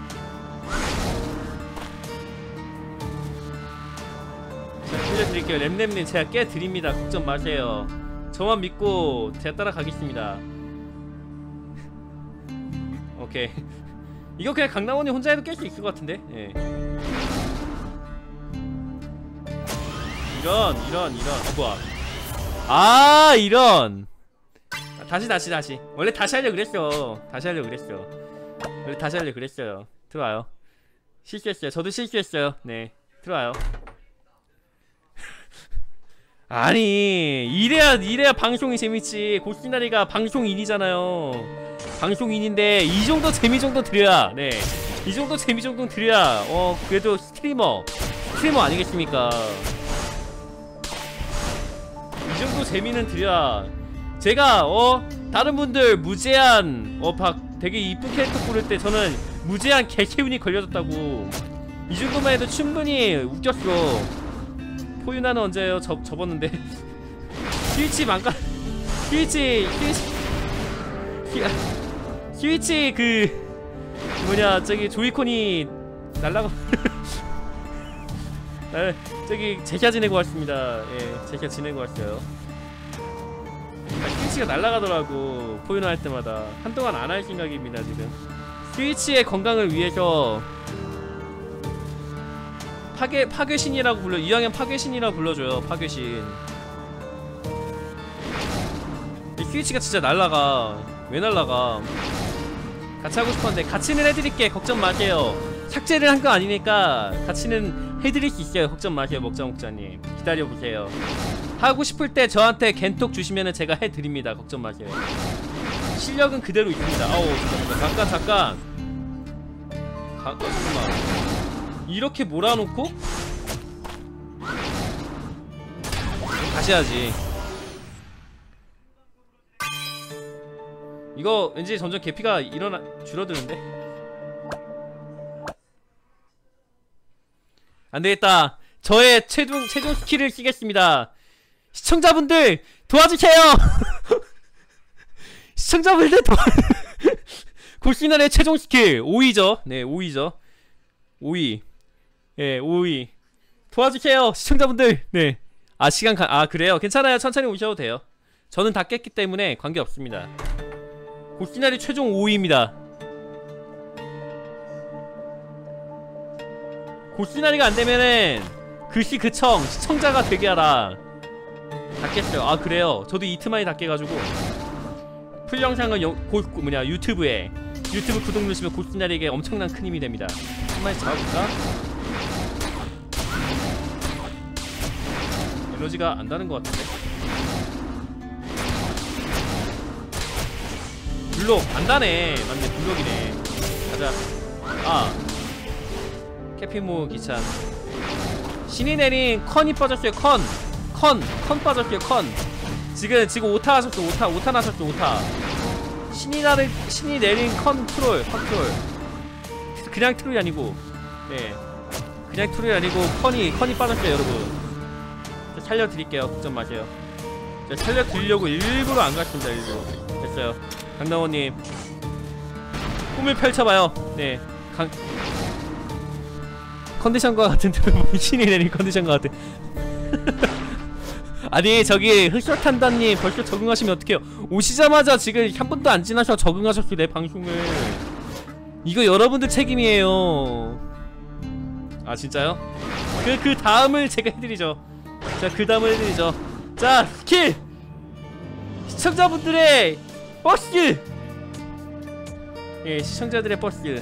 자, 빌려드릴게요. 램램님 제가 깨드립니다. 걱정 마세요. 저만 믿고 제가 따라가겠습니다. 오케이. 이거 그냥 강남원이 혼자 해도 깰 수 있을 것 같은데. 예. 이런 이런 이런 어, 뭐야. 아 이런. 아, 다시 다시 다시 원래 다시 하려고 그랬어. 다시 하려고 그랬어. 원래 다시 하려고 그랬어요. 들어와요. 실수했어요. 저도 실수했어요. 네 들어와요. 아니 이래야 이래야 방송이 재밌지. 고시나리가 방송인이잖아요. 방송인인데 이 정도 재미 정도 드려야, 네, 이 정도 재미 정도 드려야 어 그래도 스트리머 스트리머 아니겠습니까? 이 정도 재미는 드려야. 제가 어 다른 분들 무제한 어 막 되게 이쁜 캐릭터 고를 때 저는 무제한 개체운이 걸려졌다고. 이 정도만 해도 충분히 웃겼어. 포유나는 언제예요? 접, 접었는데 스위치 망가 스위치 스위치 스위치 그 뭐냐 저기 조이콘이 날라가 네, 저기 제샤 지내고 왔습니다. 예, 제샤 지내고 왔어요. 아, 스위치가 날라가더라고. 포유나 할 때마다. 한동안 안 할 생각입니다 지금. 스위치의 건강을 위해서 파괴, 파괴신이라고 불러. 이왕이면 파괴신이라고 불러줘요. 파괴신. 이 스위치가 진짜 날라가. 왜 날라가? 같이 하고 싶었는데 같이는 해드릴게. 걱정 마세요. 삭제를 한 거 아니니까 같이는 해드릴 수 있어요. 걱정 마세요. 먹자먹자님 기다려보세요. 하고 싶을 때 저한테 겐톡 주시면은 제가 해드립니다. 걱정 마세요. 실력은 그대로 있습니다. 아우 잠깐만 잠깐 잠깐 가, 어, 잠깐만 이렇게 몰아놓고 다시 해야지. 이거 왠지 점점 개피가 일어나 줄어드는데. 안되겠다. 저의 최종 최종 스킬을 쓰겠습니다. 시청자분들 도와주세요. 시청자분들 도와. 고시나리의 최종 스킬 오이죠. 네 오이죠. 오이. 예, 오이. 도와주세요, 시청자분들. 네. 아, 시간 가, 아, 그래요? 괜찮아요. 천천히 오셔도 돼요. 저는 다 깼기 때문에 관계없습니다. 고시나리 최종 오이입니다. 고시나리가 안되면은 글씨 그청 시청자가 되게 하라. 다 깼어요. 아, 그래요? 저도 이틀 만에 다 깨가지고. 풀 영상은 여, 고, 고, 뭐냐, 유튜브에. 유튜브 구독 누르시면 고시나리에게 엄청난 큰 힘이 됩니다. 한 마리 잡아볼까? 에너지가 안 다는 것 같은데. 블록 안 다네. 맞네, 블록이네. 가자. 아 캐피모 기찬. 신이 내린 컨이 빠졌어요. 컨 컨 컨 빠졌어요. 컨 지금 지금 오타 하셨어. 오타 오타 나셨어. 오타. 신이 나를 신이 내린 컨 트롤 컨트롤. 그냥 트롤이 아니고, 네, 그냥 트롤이 아니고 컨이 컨이 빠졌어요, 여러분. 살려드릴게요. 걱정 마세요. 제가 살려드리려고 일부러 안 갔습니다. 일부러. 됐어요. 강남원님 꿈을 펼쳐봐요. 네, 강 컨디션과 같은 트롤. 신이 내린 컨디션과 같은. 아니 저기 흑설탄단님 벌써 적응하시면 어떡해요. 오시자마자 지금 한 분도 안 지나서 적응하셨어요 내 방송을. 이거 여러분들 책임이에요. 아 진짜요? 그, 그 다음을 제가 해드리죠. 자, 그 다음을 해드리죠. 자, 스킬! 시청자분들의 버스! 예, 시청자들의 버스.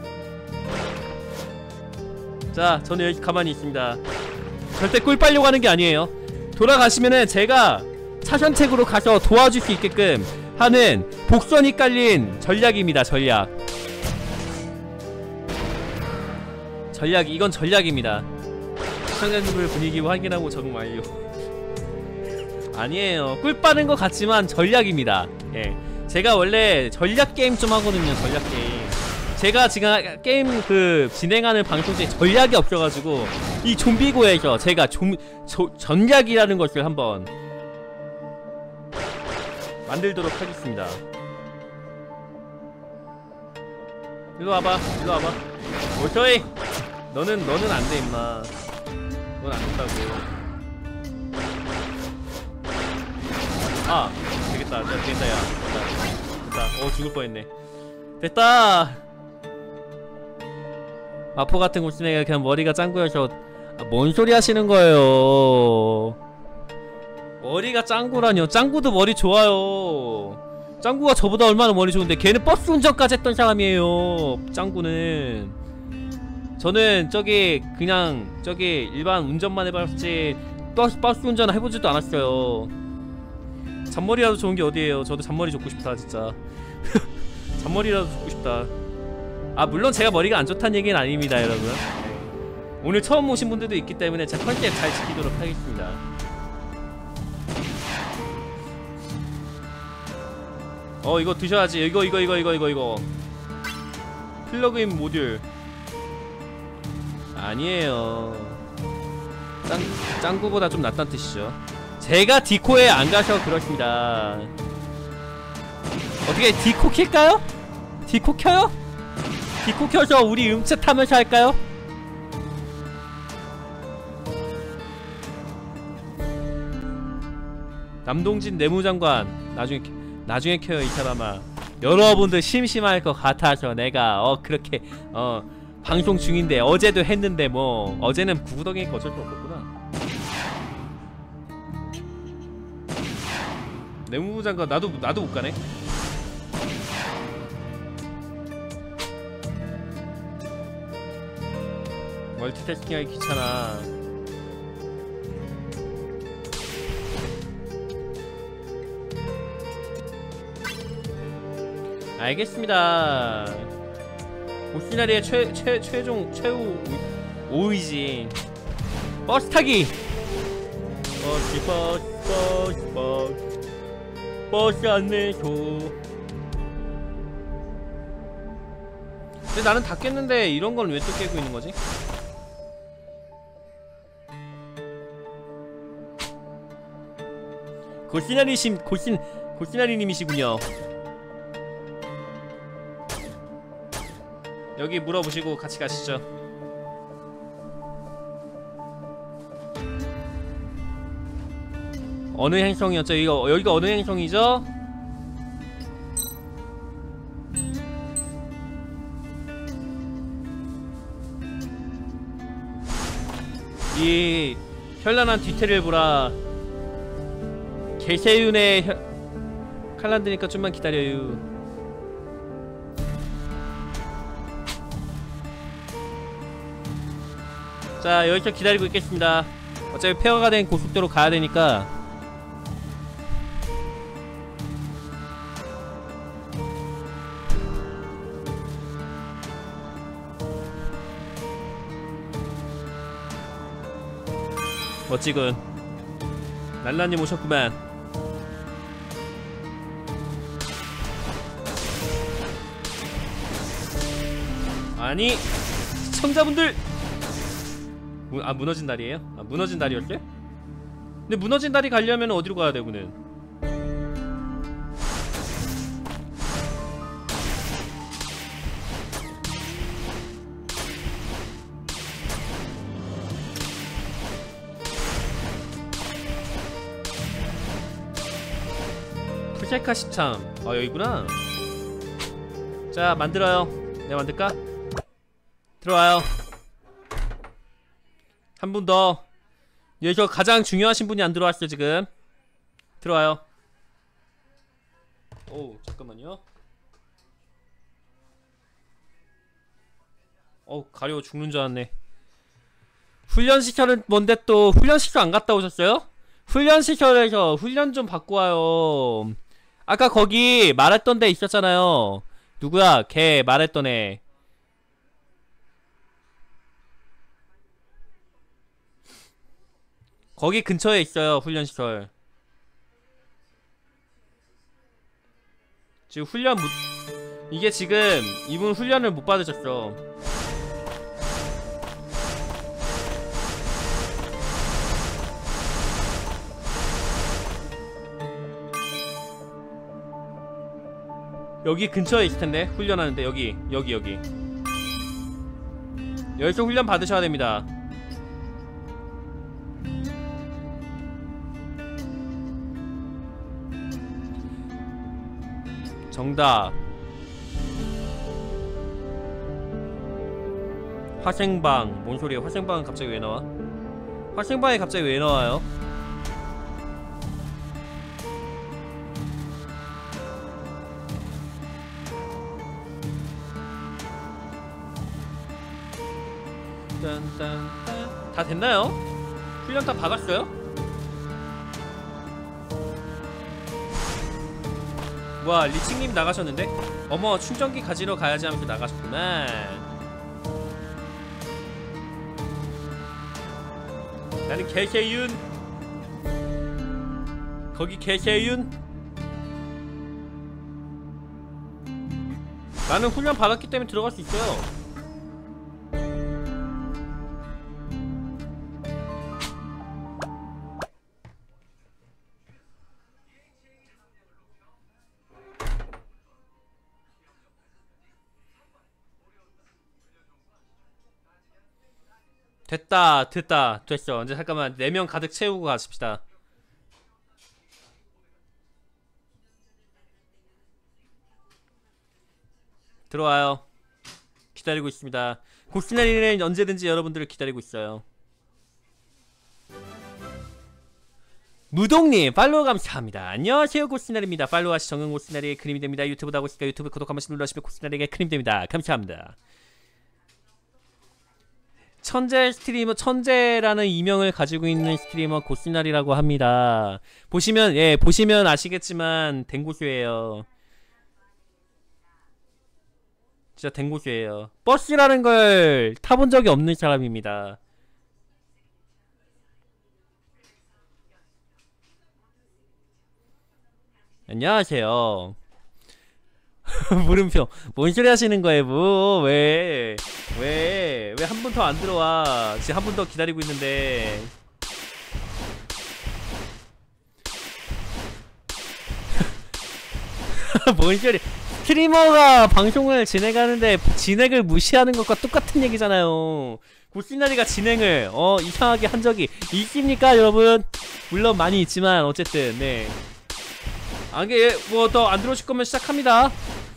자, 저는 여기 가만히 있습니다. 절대 꿀 빨려고 하는 게 아니에요. 돌아가시면은 제가 차선책으로 가서 도와줄 수 있게끔 하는 복선이 깔린 전략입니다. 전략. 전략, 이건 전략입니다. 시청자분들 분위기 확인하고 적응 완료. 아니에요. 꿀 빠는 것 같지만 전략입니다. 예, 제가 원래 전략 게임 좀 하거든요. 전략 게임. 제가 지금 게임 그 진행하는 방송 중에 전략이 없어가지고 이 좀비고에서 제가 좀 저, 전략이라는 것을 한번 만들도록 하겠습니다. 일로 와봐, 일로 와봐. 오토이, 너는 너는 안 돼 임마. 넌 안 된다고. 아, 되겠다. 야, 되겠다, 야. 됐다. 됐다. 어, 죽을 뻔했네. 됐다. 마포 같은 곳이네가 그냥 머리가 짱구여서. 아, 뭔 소리 하시는 거예요? 머리가 짱구라뇨. 짱구도 머리 좋아요. 짱구가 저보다 얼마나 머리 좋은데 걔는 버스 운전까지 했던 사람이에요. 짱구는. 저는 저기 그냥 저기 일반 운전만 해봤지 버스, 버스 운전 해보지도 않았어요. 잔머리라도 좋은게 어디에요. 저도 잔머리 줬고 싶다 진짜. 잔머리라도 줬고 싶다. 아 물론 제가 머리가 안 좋다는 얘기는 아닙니다 여러분. 오늘 처음 오신 분들도 있기 때문에 제 컨셉 잘 지키도록 하겠습니다. 어 이거 드셔야지. 이거 이거 이거 이거 이거 이거 플러그인 모듈 아니에요. 짱, 짱구보다 좀 낫다는 뜻이죠. 제가 디코에 안 가서 그렇습니다. 어떻게 디코 킬까요? 디코 켜요? 디코 켜서 우리 음체 타면서 할까요? 남동진 내무장관 나중에 나중에 켜요 이 사람아. 여러분들 심심할 것 같아서 내가 어 그렇게 어 방송 중인데 어제도 했는데 뭐 어제는 구구덕이니까 어쩔 수 없었구나. 내무부 장관 나도 나도 못 가네. 멀티태스킹하기 귀찮아. 알겠습니다. 보시나리의 최, 최, 최종, 최후 오이지 버스 타기! 버스, 버스, 버스, 버스 버스 안내소. 근데 나는 다 깼는데 이런 건 왜 또 깨고 있는 거지? 고시나리심, 고신, 고시나리님이시군요. 여기 물어보시고 같이 가시죠. 어느 행성이었죠? 이거 여기가 어느 행성이죠? 이 현란한 뒤태를 보라. 개세윤의 현... 칼란드니까 좀만 기다려요. 자 여기서 기다리고 있겠습니다. 어차피 폐허가 된 고속도로 가야 되니까. 멋지군. 날라님 오셨구만. 아니 시청자분들. 무, 아 무너진 다리에요? 아 무너진 다리였어요? 근데 무너진 다리 가려면 어디로 가야 되구는? 푸세카 십참. 아 여기구나. 자 만들어요. 내가 만들까? 들어와요. 한 분 더. 여기서 가장 중요하신 분이 안 들어왔어요 지금. 들어와요. 오 잠깐만요. 어우 가려워 죽는 줄 알았네. 훈련시설은 뭔데 또 훈련시설 안 갔다 오셨어요? 훈련시설에서 훈련 좀 받고 와요. 아까 거기 말했던 데 있었잖아요. 누구야 걔 말했던 애. 거기 근처에 있어요 훈련시설. 지금 훈련 무... 이게 지금 이분 훈련을 못 받으셨어. 여기 근처에 있을텐데 훈련하는데. 여기 여기 여기 여기서 훈련 받으셔야 됩니다. 정답. 화생방. 뭔 소리야? 화생방은 갑자기 왜 나와? 화생방이 갑자기 왜 나와요? 딴딴딴. 다 됐나요? 훈련 다 받았어요? 뭐야, 리칭님 나가셨는데? 어머, 충전기 가지러 가야지 하면서 나가셨구만. 나는 개세윤. 거기 개세윤. 나는 훈련 받았기 때문에 들어갈 수 있어요. 됐다 됐다 됐어. 이제 잠깐만 네 명 가득 채우고 가십시다. 들어와요. 기다리고 있습니다. 고스나리는 언제든지 여러분들을 기다리고 있어요. 무동님 팔로우 감사합니다. 안녕하세요, 고스나리입니다. 팔로우하시 정은 고스나리의 크림이 됩니다. 유튜브도 하고 있으니까 유튜브 구독 한 번씩 눌러주시면 고스나리에게 크림 됩니다. 감사합니다. 천재 스트리머, 천재라는 이명을 가지고 있는 스트리머 고스나리라고 합니다. 보시면, 예, 보시면 아시겠지만 댕고수예요. 진짜 댕고수예요. 버스라는 걸 타본 적이 없는 사람입니다. 안녕하세요. 물음표. 뭔 소리 하시는 거예요, 뭐? 왜? 왜? 왜 한 분 더 안 들어와? 지금 한 분 더 기다리고 있는데. 뭔 소리. 스트리머가 방송을 진행하는데 진행을 무시하는 것과 똑같은 얘기잖아요. 고스나리가 진행을, 어, 이상하게 한 적이 있습니까, 여러분? 물론 많이 있지만, 어쨌든, 네. 아, 이게, 뭐, 더 안 들어오실 거면 시작합니다.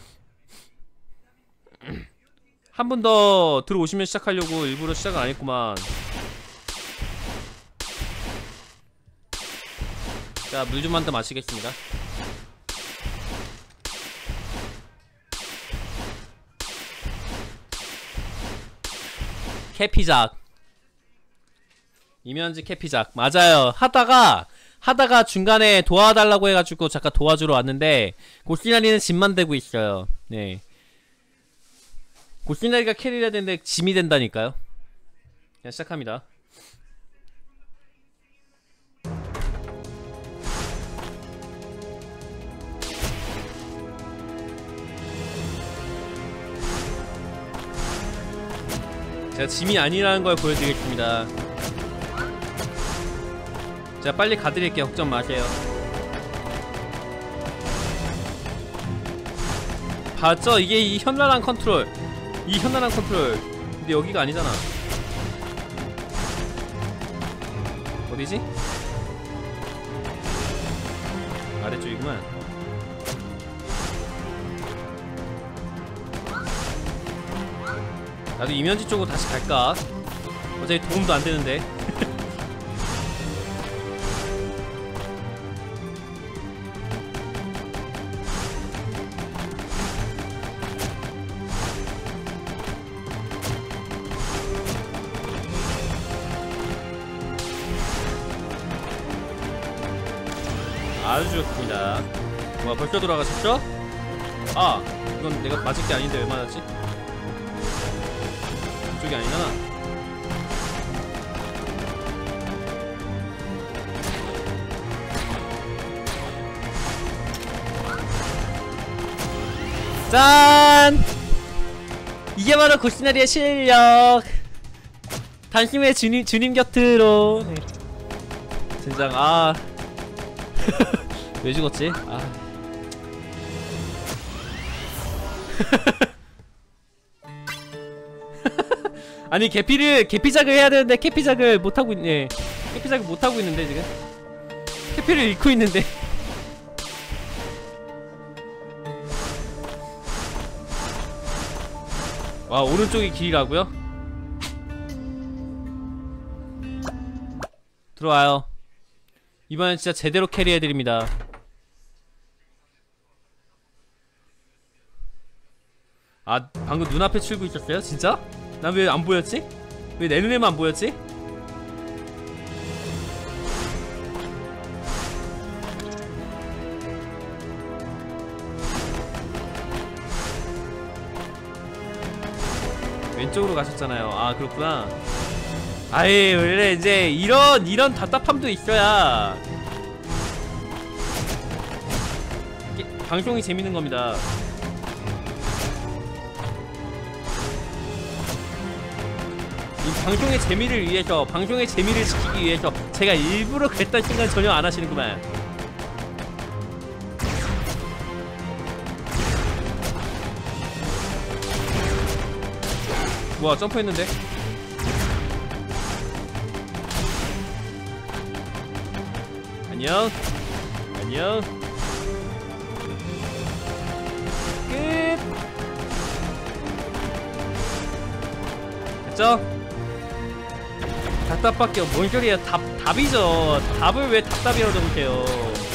한 분 더 들어오시면 시작하려고 일부러 시작을 안 했구만. 자, 물 좀 한 더 마시겠습니다. 캐피작. 이면지 캐피작. 맞아요. 하다가, 하다가 중간에 도와달라고 해가지고 잠깐 도와주러 왔는데, 고스나리는 짐만 대고 있어요. 네. 고스나리가 캐리를 해야 되는데 짐이 된다니까요. 그냥 시작합니다. 제가 짐이 아니라는 걸 보여드리겠습니다. 제가 빨리 가드릴게요. 걱정 마세요. 봤죠? 이게 이 현란한 컨트롤. 이 현란한 컨트롤. 근데 여기가 아니잖아. 어디지? 아래쪽이구만. 나도 이면지 쪽으로 다시 갈까? 어차피 도움도 안 되는데. 아주 좋습니다. 와, 벌써 돌아가셨죠? 아, 이건 내가 맞을 게 아닌데 왜 맞았지? 이쪽이 아니잖아. 짠! 이게 바로 고시나리의 실력. 당신의 주님, 주님 곁으로. 네. 젠장. 아. 왜 죽었지? 아. 아니 개피를 개피작을 해야 되는데 개피작을 못 하고 있네. 개피작을 못 하고 있는데 지금 개피를 잃고 있는데. 와 오른쪽이 길이라고요? 들어와요. 이번엔 진짜 제대로 캐리해드립니다. 아 방금 눈앞에 출구 있었어요? 진짜? 난 왜 안 보였지? 왜 내 눈에만 안 보였지? 왼쪽으로 가셨잖아요. 아 그렇구나. 아이 원래 이제 이런 이런 답답함도 있어야 방송이 재밌는 겁니다. 이 방송의 재미를 위해서, 방송의 재미를 지키기 위해서 제가 일부러 그랬던 생각 전혀 안 하시는구만. 뭐야 점프했는데? 안녕 안녕 끝. 됐죠? 답답밖에 뭔 소리야. 답, 답이죠. 답을 왜 답답이라고 적으세요.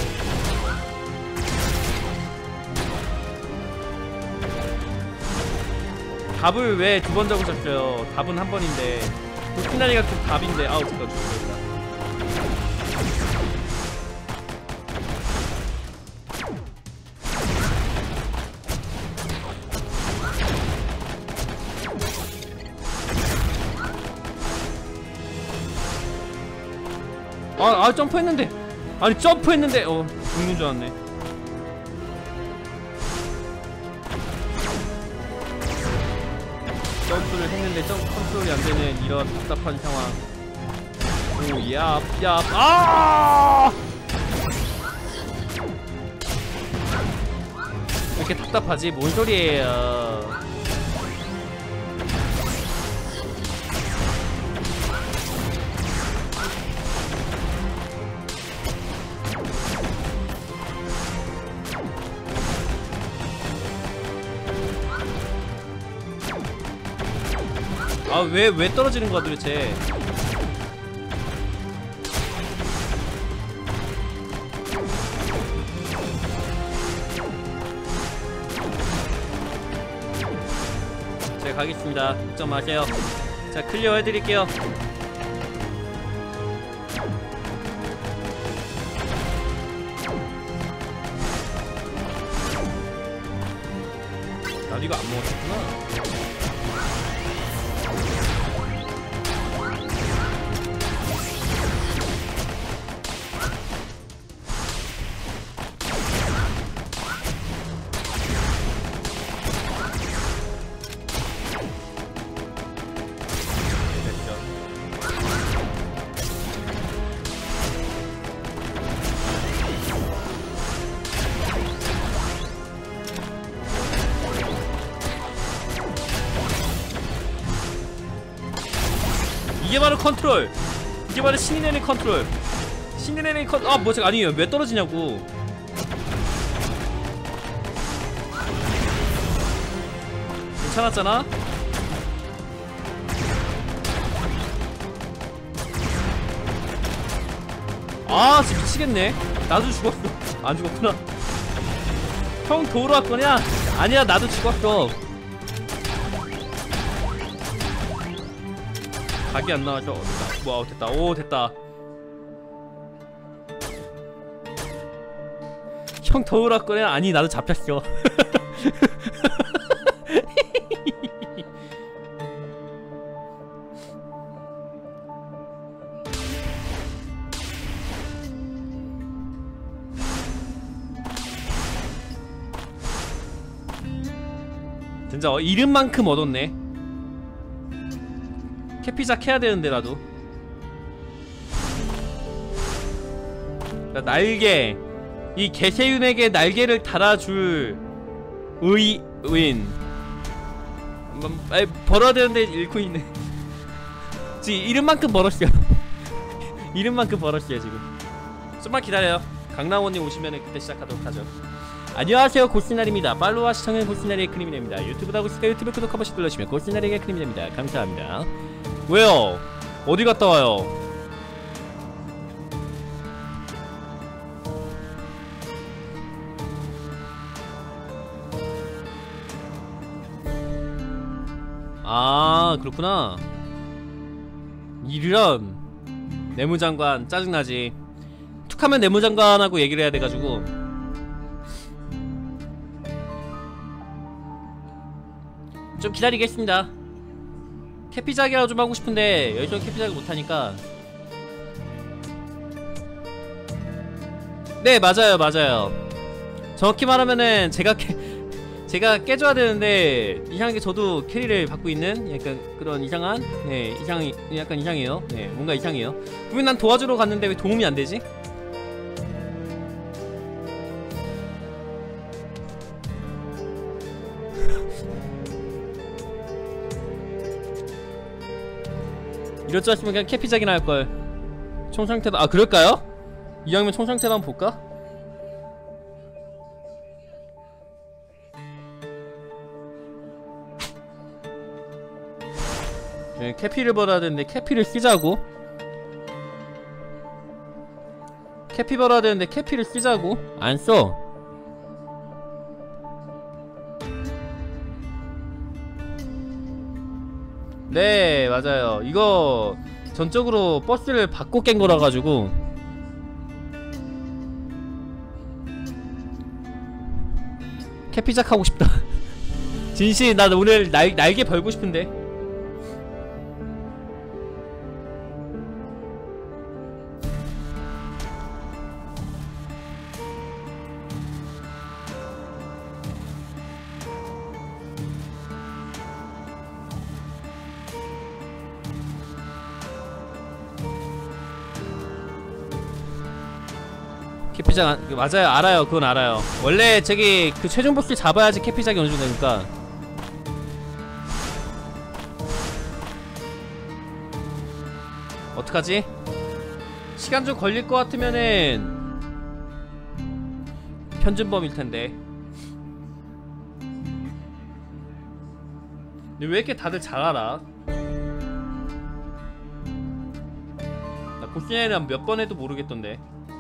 답을 왜 두 번 적으셨어요. 답은 한 번인데 도끼나리가 그 답인데. 아우 잠깐 죽었다. 아, 아 점프했는데. 아니 점프했는데 어 죽는 줄 알았네. 점프를 했는데 점프 컨트롤이 안 되는 이런 답답한 상황. 오, 얍, 얍. 아! 왜 이렇게 답답하지? 뭔 소리예요? 아, 왜, 왜 떨어지는 거야 도대체? 제가 가겠습니다. 걱정 마세요. 자, 클리어 해드릴게요. 나도 이거 안 먹었었구나. 이게 바로 컨트롤! 이게 바로 신이 내는 컨트롤! 신이 내는 컨.. 아 뭐 제가 아니에요. 왜 떨어지냐고. 괜찮았잖아? 아 진짜 미치겠네. 나도 죽었어. 안 죽었구나. 형 도우러 왔거냐? 아니야 나도 죽었어. 각이 안 나와서 됐다. 와우 됐다. 오 됐다. 형 도우러 왔거냐? 아니 나도 잡혔어. 진짜 어, 이름만큼 얻었네. 캐피작 해야 되는데 나도. 자, 날개. 이 개세윤에게 날개를 달아줄 의 의인. 아, 벌어야 되는데 잃고 있네. 지금 이름만큼 벌었어요. 이름만큼 벌었어요 지금. 좀만 기다려요. 강남원님 오시면 그때 시작하도록 하죠. 안녕하세요, 고스나리입니다. 팔로우와 시청은 고스나리의 크리미널입니다. 유튜브도 하고 있으니까 유튜브 구독 한 번씩 눌러주시면 고스나리의 크리미널입니다. 감사합니다. 왜요? 어디 갔다 와요? 아, 그렇구나. 이런 내무장관 짜증나지. 툭하면 내무장관하고 얘기를 해야 돼가지고. 좀 기다리겠습니다. 캐피작이라도 좀 하고 싶은데 여기서 캐피작을 못하니까. 네, 맞아요 맞아요. 정확히 말하면은 제가 캐, 제가 깨줘야 되는데 이상하게 저도 캐리를 받고 있는 약간 그런 이상한, 네, 이상이 약간 이상해요. 네, 뭔가 이상해요. 분명 난 도와주러 갔는데 왜 도움이 안 되지? 이럴 줄 알았으면 그냥 캐피작이나 할걸. 총상태도, 아 그럴까요? 이왕이면 총상태도 한번 볼까? 네, 캐피를 벌어야 되는데 캐피를 쓰자고. 캐피 벌어야 되는데 캐피를 쓰자고. 안 써. 네, 맞아요. 이거 전적으로 버스를 받고 깬 거라 가지고. 캐피작 하고 싶다. 진심 나 오늘 날, 날개 벌고 싶은데. 캐피작 맞아요, 알아요. 그건 알아요. 원래 저기 그 최종 보스 잡아야지 캐피작이 어느 정도 되니까. 어떡하지? 시간 좀 걸릴 것 같으면은 편준범일 텐데. 근데 왜 이렇게 다들 잘 알아? 나 고스나리는 몇 번 해도 모르겠던데.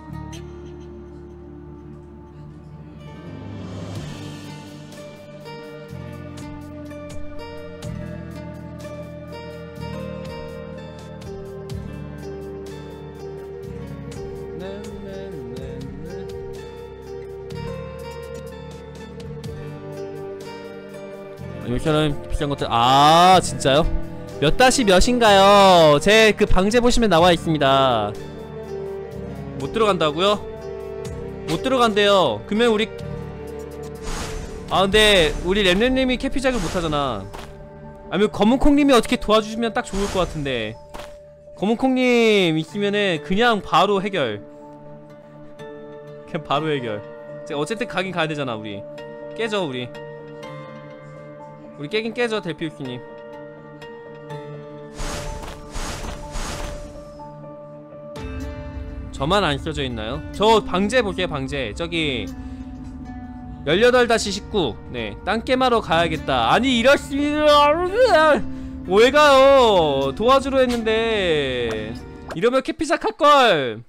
이처럼 비싼 것들. 아 진짜요? 몇 다시 몇인가요? 제 그 방제 보시면 나와 있습니다. 못 들어간다고요? 못 들어간대요. 그러면 우리, 아 근데 우리 램램님이 캐피작을 못하잖아. 아니면 검은콩님이 어떻게 도와주시면 딱 좋을 것 같은데. 검은콩님 있으면은 그냥 바로 해결. 그냥 바로 해결. 어쨌든 가긴 가야 되잖아. 우리 깨져. 우리 우리 깨긴 깨져. 델피우스님 저만 안 써져 있나요? 저 방제 보세요. 방제 저기 열여덟 다시 십구. 네, 땅깨마러 가야겠다. 아니 이럴수가 왜 가요? 도와주러 했는데. 이러면 캐피작 할걸.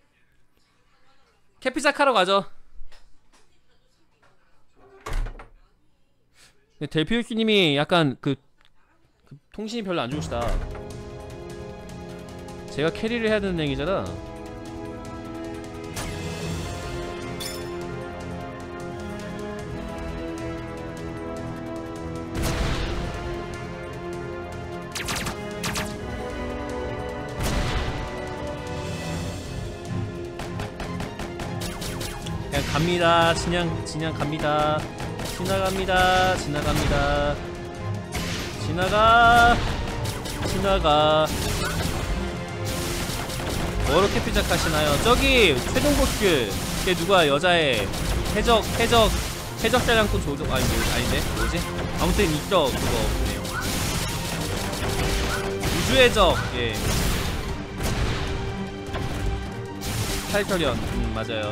캐피작 하러 가죠. 델피우스님이 약간 그, 그 통신이 별로 안 좋으시다. 제가 캐리를 해야 되는 얘기잖아. 그냥 갑니다. 그냥 그냥 갑니다. 지나갑니다. 지나갑니다. 지나가. 지나가. 뭐로 캐피작 하시나요? 저기 최종 보스 걔 누가 여자애 해적 해적 해적 자량꾼 조조 아니 뭐 아닌데 뭐지? 아무튼 있죠 그거 보네요. 우주의 적 예. 탈결연 음 맞아요.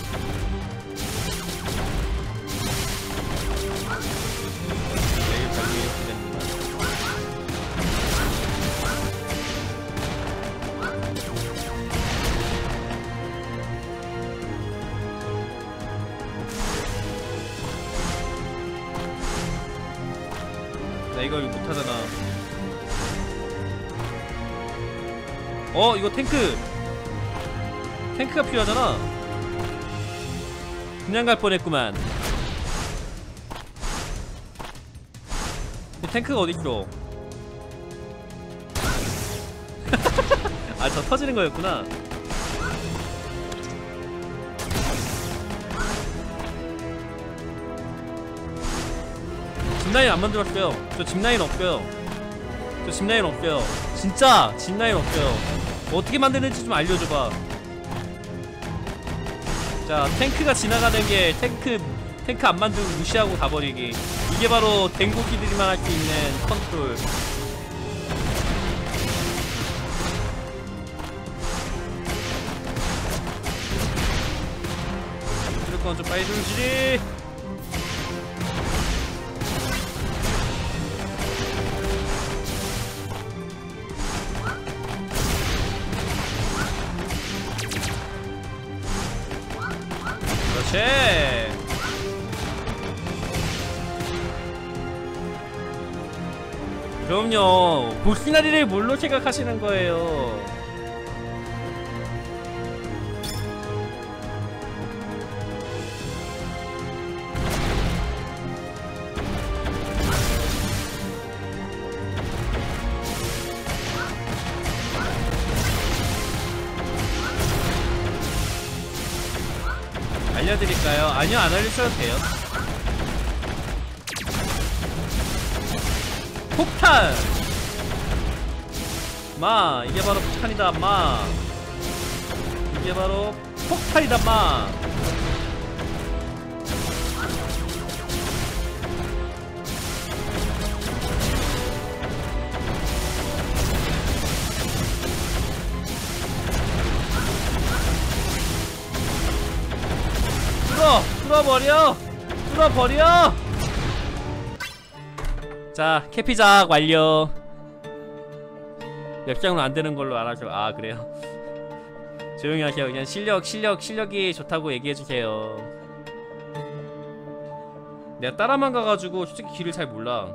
내일 발리 이렇게 됩니다. 나 이거 못하잖아. 어 이거 탱크 탱크가 필요하잖아. 그냥 갈 뻔했구만. 탱크가 어딨어? 아 저 터지는 거였구나. 짚라인 안 만들었어요. 저 짚라인 없어요. 저 짚라인 없어요. 진짜 짚라인 없어요. 어떻게 만드는지 좀 알려줘봐. 자 탱크가 지나가는 게 탱크 탱크 안 만들고 무시하고 가버리기. 이게 바로 댕고기들이만 할 수 있는 컨트롤. 이럴 건 좀 빨리 돌지리. 그렇지. 그럼요. 보스나리를 뭘로 생각하시는 거예요? 알려드릴까요? 아니요, 안 알려주셔도 돼요. 폭탄! 마! 이게 바로 폭탄이다, 마! 이게 바로 폭탄이다, 마! 뚫어! 뚫어버려! 뚫어버려! 자, 캐피작 완료. 웹장은 안 되는 걸로 알아줘. 아, 그래요? 조용히 하세요. 그냥 실력, 실력, 실력이 좋다고 얘기해주세요. 내가 따라만 가가지고 솔직히 길을 잘 몰라.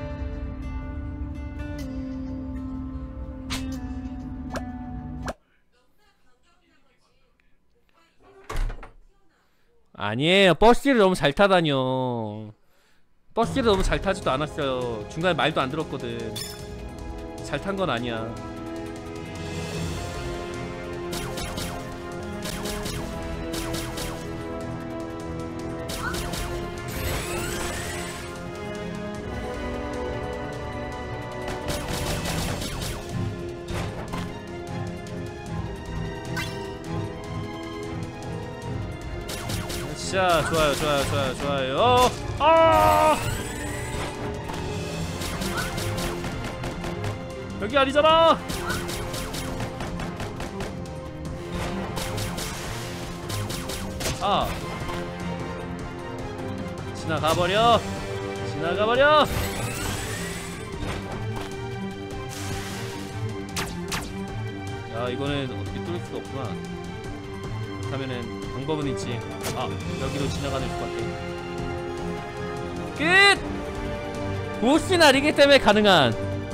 아니에요. 버스를 너무 잘 타다녀. 버스를 너무 잘 타지도 않았어요. 중간에 말도 안 들었거든. 잘 탄 건 아니야. 자, 좋아요, 좋아요, 좋아요, 좋아요. 어, 아! 여기 아니잖아. 아, 지나가버려, 지나가버려. 야, 이거는 어떻게 뚫을 수가 없구나. 그렇다면은 방법은 있지. 아, 여기로 지나가는 것 같아. 끝! 보스날이기 때문에 가능한.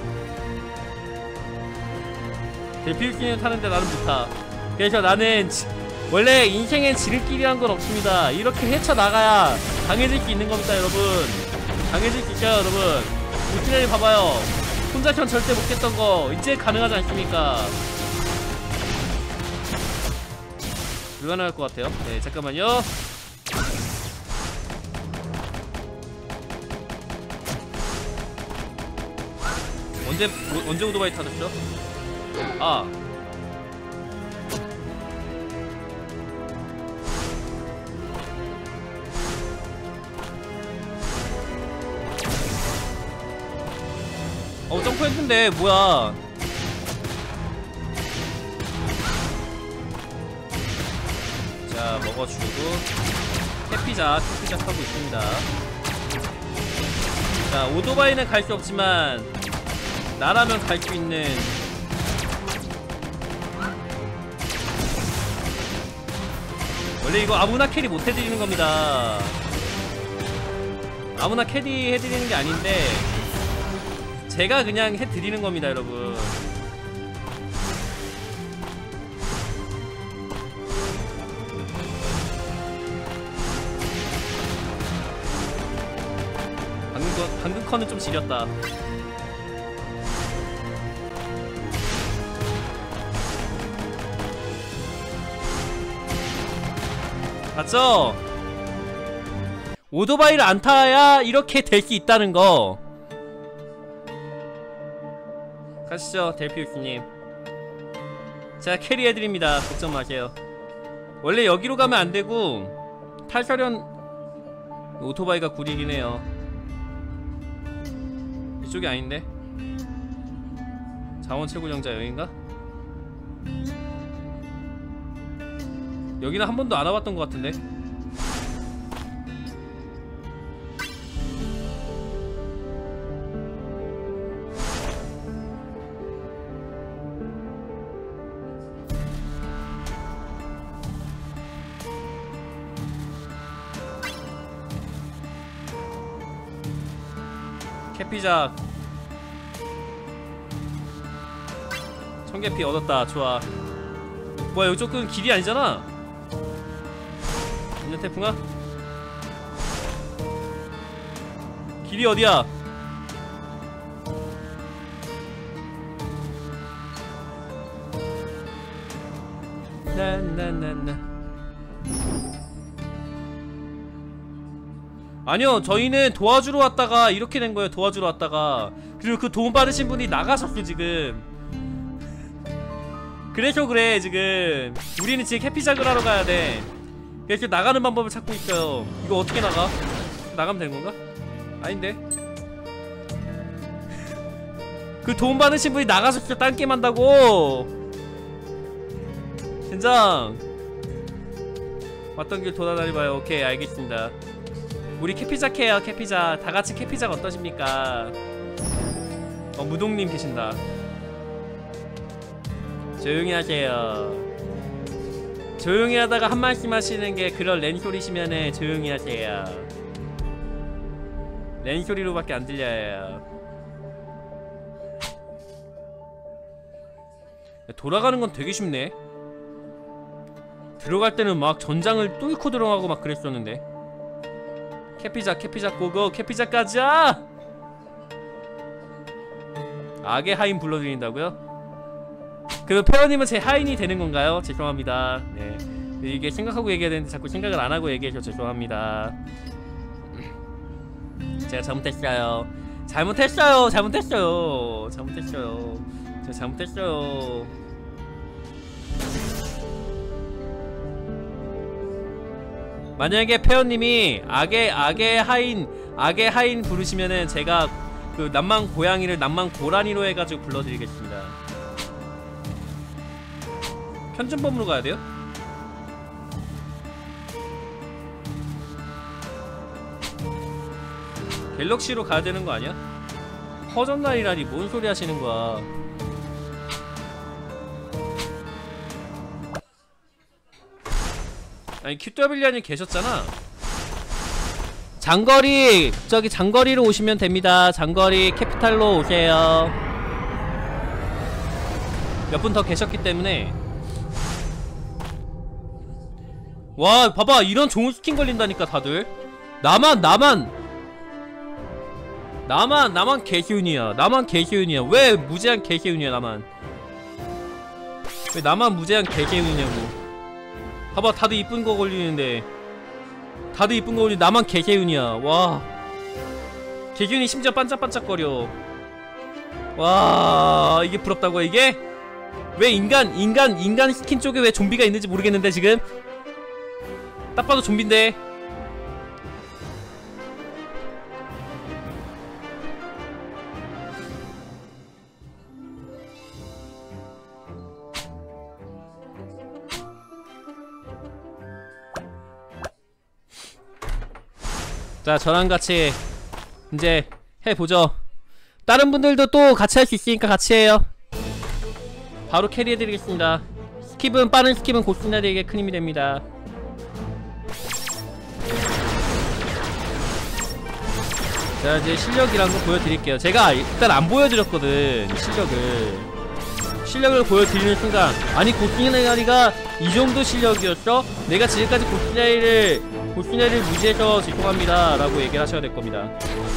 대필기는 타는데 나는 못타. 그래서 나는 지, 원래 인생엔 지름길이란 건 없습니다. 이렇게 헤쳐나가야 강해질 수 있는 겁니다, 여러분. 강해질 수 있어요, 여러분. 보스날이 봐봐요. 혼자선 절대 못했던 거 이제 가능하지 않습니까? 불가능할 것 같아요. 네, 잠깐만요. 언제 뭐, 언제 오토바이 타셨죠? 아 어 점프했는데 뭐야. 자 먹어주고 캐피자 캐피자 타고 있습니다. 자 오토바이는 갈 수 없지만 나라면 갈 수 있는 원래 이거 아무나 캐리 못 해드리는 겁니다. 아무나 캐리 해드리는 게 아닌데 제가 그냥 해드리는 겁니다 여러분. 방금 거, 방금 커는 좀 지렸다. 봤죠? 오토바이를 안 타야 이렇게 될 수 있다는 거. 가시죠 델피우스님. 제가 캐리해드립니다. 걱정 마세요. 원래 여기로 가면 안되고 탈사련 오토바이가 구리긴 해요. 이쪽이 아닌데? 자원채굴정자 여긴가? 여기는 한 번도 안 와봤던 것 같은데? 캐피작 청계피 얻었다. 좋아. 뭐야 여기 조금 길이 아니잖아. 안녕 태풍아. 길이 어디야? 나나나나. 아니요 저희는 도와주러 왔다가 이렇게 된 거예요. 도와주러 왔다가 그리고 그 도움 받으신 분이 나가셨어 지금. 그래서 그래 지금 우리는 지금 캐피작을 하러 가야 돼. 그래서 나가는 방법을 찾고 있어요. 이거 어떻게 나가? 나가면 되는 건가? 아닌데. 그 도움 받으신 분이 나가셨어. 딴 게임 한다고. 젠장 왔던 길 돌아다니봐요. 오케이 알겠습니다. 우리 캐피작 해요. 캐피작 다같이 캐피작 어떠십니까? 어 무동님 계신다. 조용히 하세요. 조용히 하다가 한 말씀 하시는 게 그런 랜 소리시면은 조용히 하세요. 랜 소리로밖에 안 들려요. 돌아가는 건 되게 쉽네. 들어갈 때는 막 전장을 뚫고 들어가고 막 그랬었는데. 캐피작 캐피작 고고 캐피작 가자. 악의 하인 불러드린다고요? 그럼 페어님은 제 하인이 되는 건가요? 죄송합니다. 네 이게 생각하고 얘기해야 되는데 자꾸 생각을 안 하고 얘기해서 죄송합니다. 제가 잘못했어요. 잘못했어요. 잘못했어요. 잘못했어요. 제가 잘못했어요. 만약에 페어님이 악의 악의 하인 악의 하인 부르시면은 제가 그 남만 고양이를 남만 고라니로 해가지고 불러드리겠습니다. 편집범으로 가야 돼요? 갤럭시로 가야 되는 거 아니야? 허전날이라니 뭔 소리 하시는 거야? 아니 큐더블유님 계셨잖아. 장거리 저기 장거리로 오시면 됩니다. 장거리 캐피탈로 오세요. 몇 분 더 계셨기 때문에. 와 봐봐 이런 좋은 스킨 걸린다니까 다들. 나만 나만 나만 나만 개시운이야. 나만 개시운이야. 왜 무제한 개시운이야 나만. 왜 나만 무제한 개시운이냐고. 봐봐 다들 이쁜 거 걸리는데. 다들 이쁜 거 걸리는데 나만 개개운이야. 와 개개운이 심지어 반짝반짝거려. 와 이게 부럽다고. 이게 왜 인간 인간 인간 스킨 쪽에 왜 좀비가 있는지 모르겠는데 지금 딱 봐도 좀비인데. 자 저랑 같이 이제 해보죠. 다른 분들도 또 같이 할 수 있으니까 같이 해요. 바로 캐리해드리겠습니다. 스킵은 빠른 스킵은 고스나리에게 큰 힘이 됩니다. 자 이제 실력이란 거 보여드릴게요. 제가 일단 안 보여드렸거든 실력을. 실력을 보여드리는 순간 아니 고스나리가 이 정도 실력이었어? 내가 지금까지 고스나리를 고스나리를 무시해서 죄송합니다 라고 얘기를 하셔야 될 겁니다.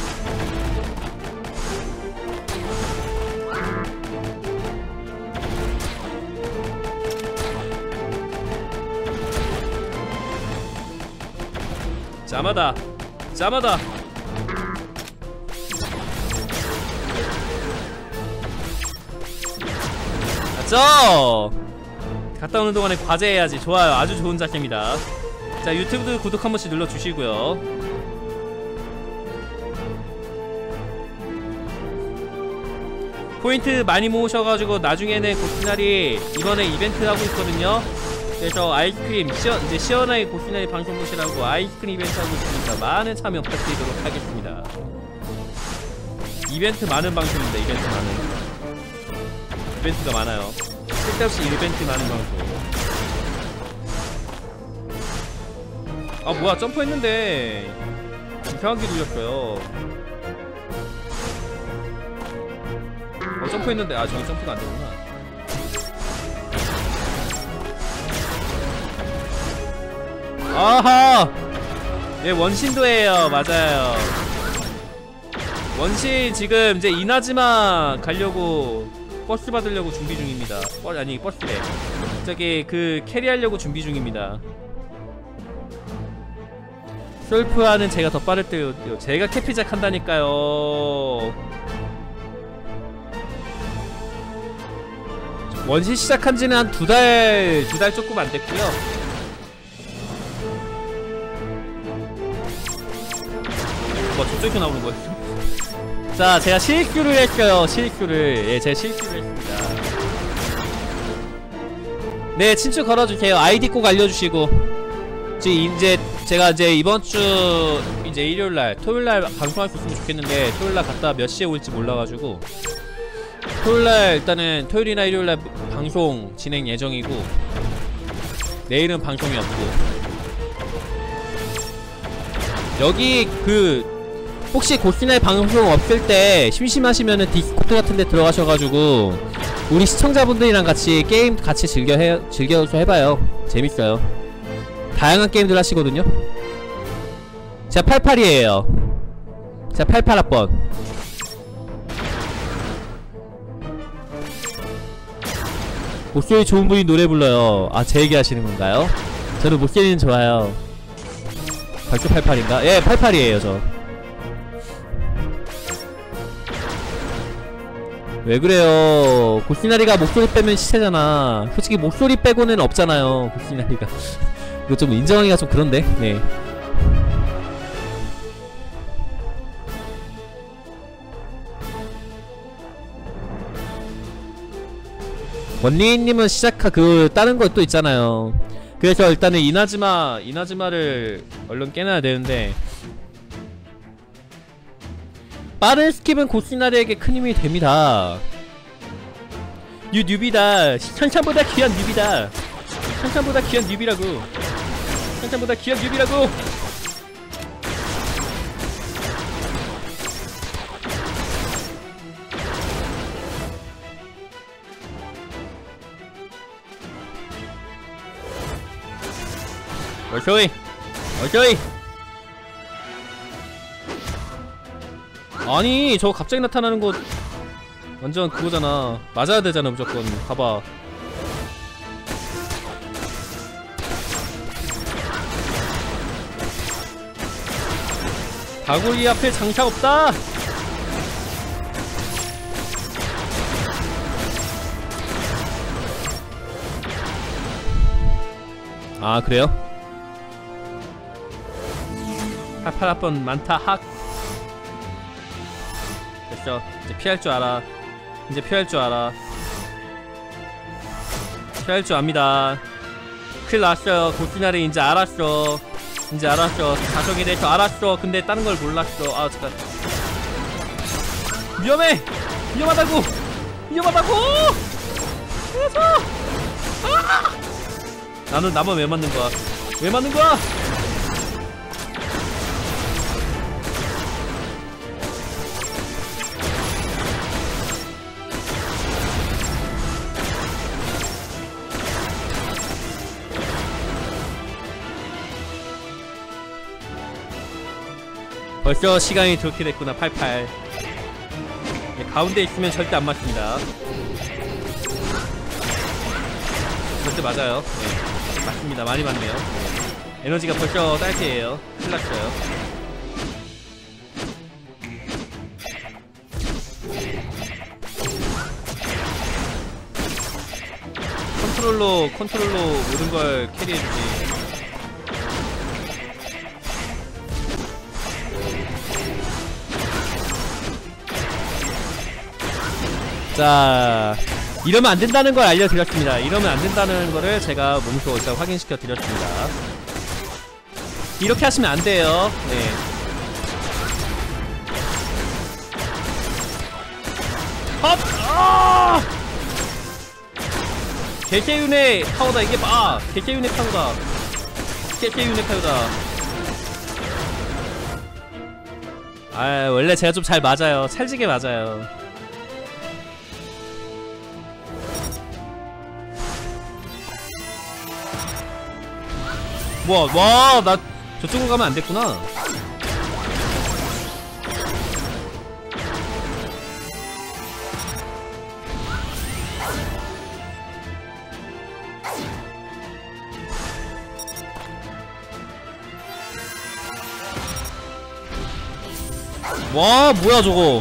자마다 자마다 맞죠? 갔다 오는 동안에 과제해야지. 좋아요. 아주 좋은 자세입니다. 자 유튜브도 구독 한 번씩 눌러주시고요. 포인트 많이 모으셔가지고 나중에는 고스나리 이번에 이벤트 하고 있거든요. 그래서 아이스크림 시원 이제 시원하게 고스나리 방송 보시라고 아이스크림 이벤트 하고 있으니까 많은 참여 부탁드리도록 하겠습니다. 이벤트 많은 방송입니다. 이벤트 많은 이벤트가 많아요. 쓸데없이 이벤트 많은 방송. 아 뭐야 점프했는데 이상하게 눌렸어요. 어 점프했는데 아 저기 점프가 안되구나. 아하 예 원신도예요. 맞아요. 원신 지금 이제 이나즈마 가려고 버스 받으려고 준비 중입니다. 버, 아니 버스래. 저기 그 캐리하려고 준비 중입니다. 솔프하는 제가 더 빠를 때요. 제가 캐피작 한다니까요. 원신 시작한지는 한 두 달, 두 달 조금 안 됐고요. 뭐 저쪽에서 나오는 거였어? 자, 제가 실수를 했어요. 실수를. 예, 제가 실수를 했습니다. 네, 친추 걸어주세요. 아이디 꼭 알려주시고. 지금 이제 제가 이제 이번 주 이제 일요일날, 토요일날 방송할 수 있으면 좋겠는데 토요일날 갔다 몇 시에 올지 몰라가지고 토요일날 일단은 토요일이나 일요일날 방송 진행 예정이고 내일은 방송이 없고 여기 그 혹시 고스나리 방송 없을 때 심심하시면은 디스코드 같은데 들어가셔가지고 우리 시청자분들이랑 같이 게임 같이 즐겨 해 즐겨서 해봐요. 재밌어요. 다양한 게임들 하시거든요. 제가 팔십팔이에요. 제가 팔십팔 학번. 목소리 좋은 분이 노래 불러요. 아, 제 얘기 하시는 건가요? 저는 목소리는 좋아요. 벌써 팔십팔인가? 예, 팔십팔이에요, 저. 왜 그래요? 고스나리가 목소리 빼면 시체잖아. 솔직히 목소리 빼고는 없잖아요, 고스나리가. 이거 좀 인정하기가 좀 그런데. 네. 원리님은 시작하 그 다른 거 또 있잖아요. 그래서 일단은 이나즈마 이나즈마를 얼른 깨놔야 되는데 빠른 스킵은 고스나리에게 큰 힘이 됩니다. 뉴 뉴비다. 천천보다 귀한 뉴비다. 천천보다 귀한 뉴비라고. 천천보다 귀한 뉴비라고. 어서이 어서이. 아니 저거 갑자기 나타나는 거 완전 그거잖아. 맞아야 되잖아 무조건. 봐봐. 다구리 앞에 장차 없다. 아 그래요? 팔팔 합번 많다 학. 됐어. 이제 피할 줄 알아. 이제 피할 줄 알아. 피할 줄 압니다. 큰일 났어요. 고스나리 이제 알았어. 이제 알았어. 가정에 대해서 알았어. 근데 다른 걸 몰랐어. 아 잠깐. 위험해. 위험하다고. 위험하다고. 그래서. 아! 나는 나만 왜 맞는 거야? 왜 맞는 거야? 벌써 시간이 그렇게 됐구나. 팔팔. 네, 가운데 있으면 절대 안 맞습니다. 절대 맞아요. 네, 맞습니다. 많이 맞네요. 에너지가 벌써 딸기예요. 큰일 났어요. 컨트롤로 컨트롤로 모든 걸 캐리해주지. 자, 이러면 안 된다는 걸 알려드렸습니다. 이러면 안 된다는 거를 제가 몸소 일단 확인시켜 드렸습니다. 이렇게 하시면 안 돼요. 네. 헛! 아! 개개윤의 파워다. 이게 봐. 개개윤의 파워다. 개개윤의 파워다. 아, 원래 제가 좀 잘 맞아요. 찰지게 맞아요. 와, 와, 나 저쪽으로 가면 안 됐구나. 와, 뭐야 저거.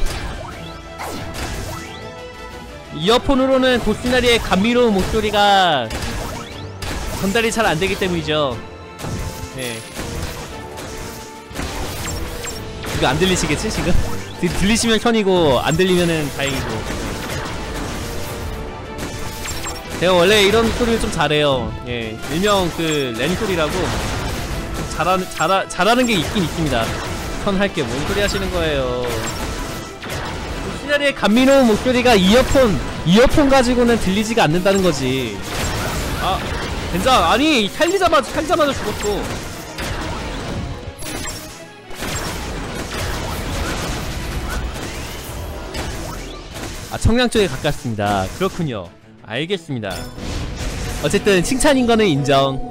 이어폰으로는 고스나리의 감미로운 목소리가 전달이 잘 안되기 때문이죠. 네. 이거 안 들리시겠지 지금? 들리시면 편이고 안 들리면은 다행이고. 제가 원래 이런 소리를 좀 잘해요. 예, 일명 그 렌소리라고 잘하는 잘하, 잘하는 게 있긴 있습니다. 선할게 뭔 소리 하시는 거예요? 시나리의 감미로운 목소리가 이어폰 이어폰 가지고는 들리지가 않는다는 거지. 아, 된장 아니 살리자마자 살리자마자 죽었어. 아, 청량 쪽에 가깝습니다. 그렇군요. 알겠습니다. 어쨌든 칭찬인 거는 인정.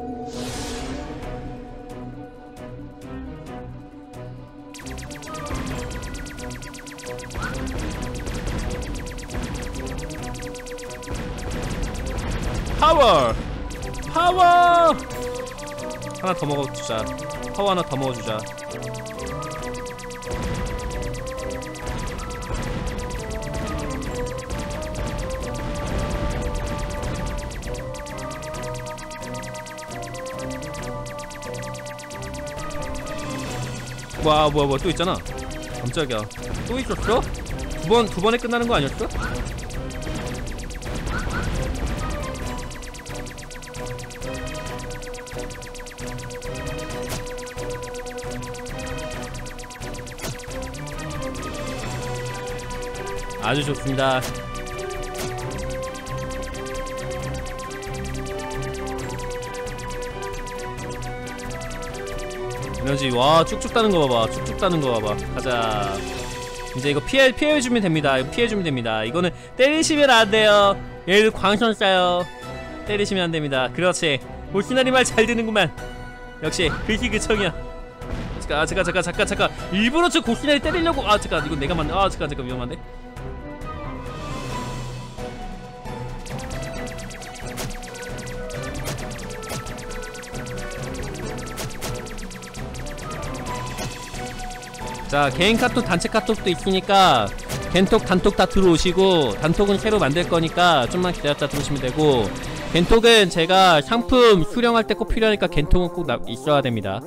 파워! 파워! 하나 더 먹어주자. 파워 하나 더 먹어주자. 와, 뭐야, 뭐야, 또 있잖아. 깜짝이야. 또 있었어? 두 번, 두 번에 끝나는 거 아니었어? 아주 좋습니다. 에너지, 와, 쭉쭉 따는 거 봐봐. 쭉쭉 따는 거 봐봐. 가자. 이제 이거 피해, 피해주면 됩니다. 이거 피해주면 됩니다. 이거는 때리시면 안 돼요. 얘들 광선 쏴요. 때리시면 안 됩니다. 그렇지. 볼시나리 말 잘 듣는구만. 역시 글귀그청이야. 잠깐, 잠깐, 잠깐, 잠깐, 잠깐. 일부러 저 고시나리 때리려고. 아, 잠깐, 이거 내가 맞네. 아, 잠깐, 잠깐, 위험한데. 자, 개인 카톡, 단체 카톡도 있으니까 겐톡 단톡 다 들어오시고, 단톡은 새로 만들 거니까 좀만 기다렸다 들어오시면 되고, 겐톡은 제가 상품 수령할 때 꼭 필요하니까 겐톡은 꼭 나, 있어야 됩니다.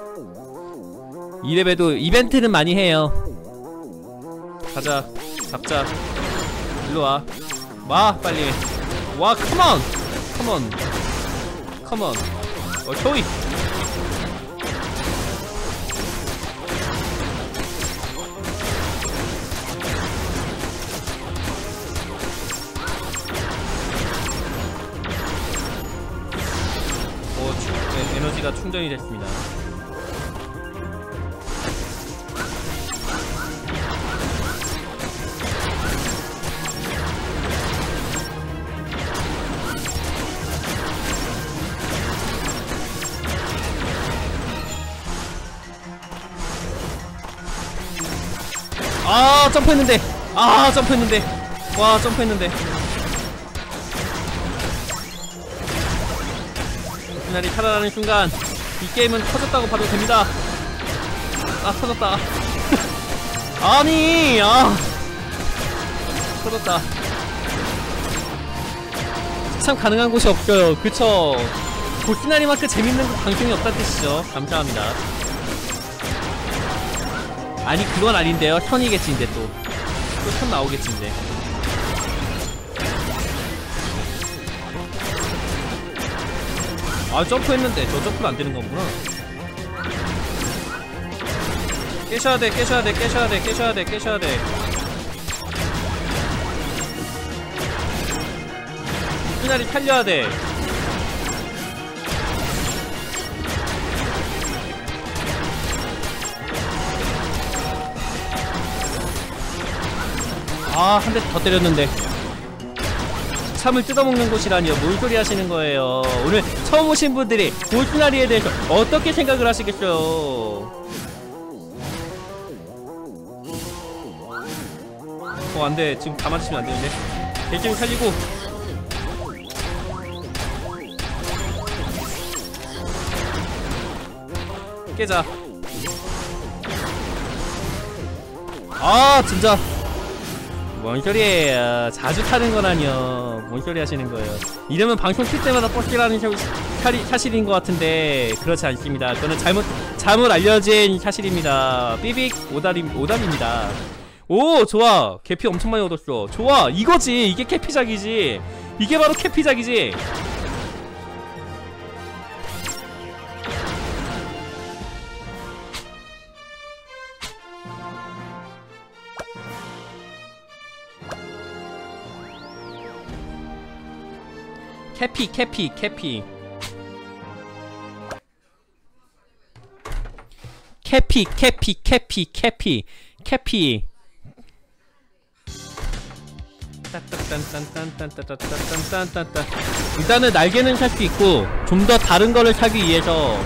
이래봬도 이벤트는 많이 해요. 가자, 잡자. 일로와. 와, 빨리. 와, 컴온! 컴온. 컴온. 어, 초이! 오, 추, 에, 에너지가 충전이 됐습니다. 아, 점프했는데. 아, 점프했는데. 와, 점프했는데. 그날이 살아나는 순간 이 게임은 터졌다고 봐도 됩니다. 아, 터졌다. 아니, 아, 터졌다. 참 가능한 곳이 없어요. 그쵸? 보스나리만큼 재밌는 방송이 없다는 뜻이죠. 감사합니다. 아니, 그건 아닌데요. 턴이겠지 이제 또. 또 턴 나오겠지 이제. 아, 점프했는데 저 점프는 안 되는 거구나. 깨셔야 돼, 깨셔야 돼, 깨셔야 돼, 깨셔야 돼, 깨셔야 돼. 피날이 살려야 돼. 아, 한 대 더 때렸는데. 참을 뜯어먹는 곳이라니요. 뭔 소리 하시는 거예요. 오늘 처음 오신 분들이 보스나리에 대해서 어떻게 생각을 하시겠어요. 어, 안돼. 지금 다 맞추면 안되는데. 대충 살리고. 깨자. 아, 진짜 뭔 소리예요. 자주 타는 거라뇨. 뭔 소리 하시는 거예요. 이러면 방송 킬 때마다 뻑질하는 사실인 것 같은데 그렇지 않습니다. 그거는 잘못 잘못 알려진 사실입니다. 삐빅 오답이, 오답입니다. 오, 좋아. 개피 엄청 많이 얻었어. 좋아. 이거지. 이게 캐피작이지. 이게 바로 캐피작이지. 캐피 캐피 캐피 캐피 캐피 캐피 캐피 캐피 일단은 날개는 살 수 있고 좀 더 다른 거를 사기 위해서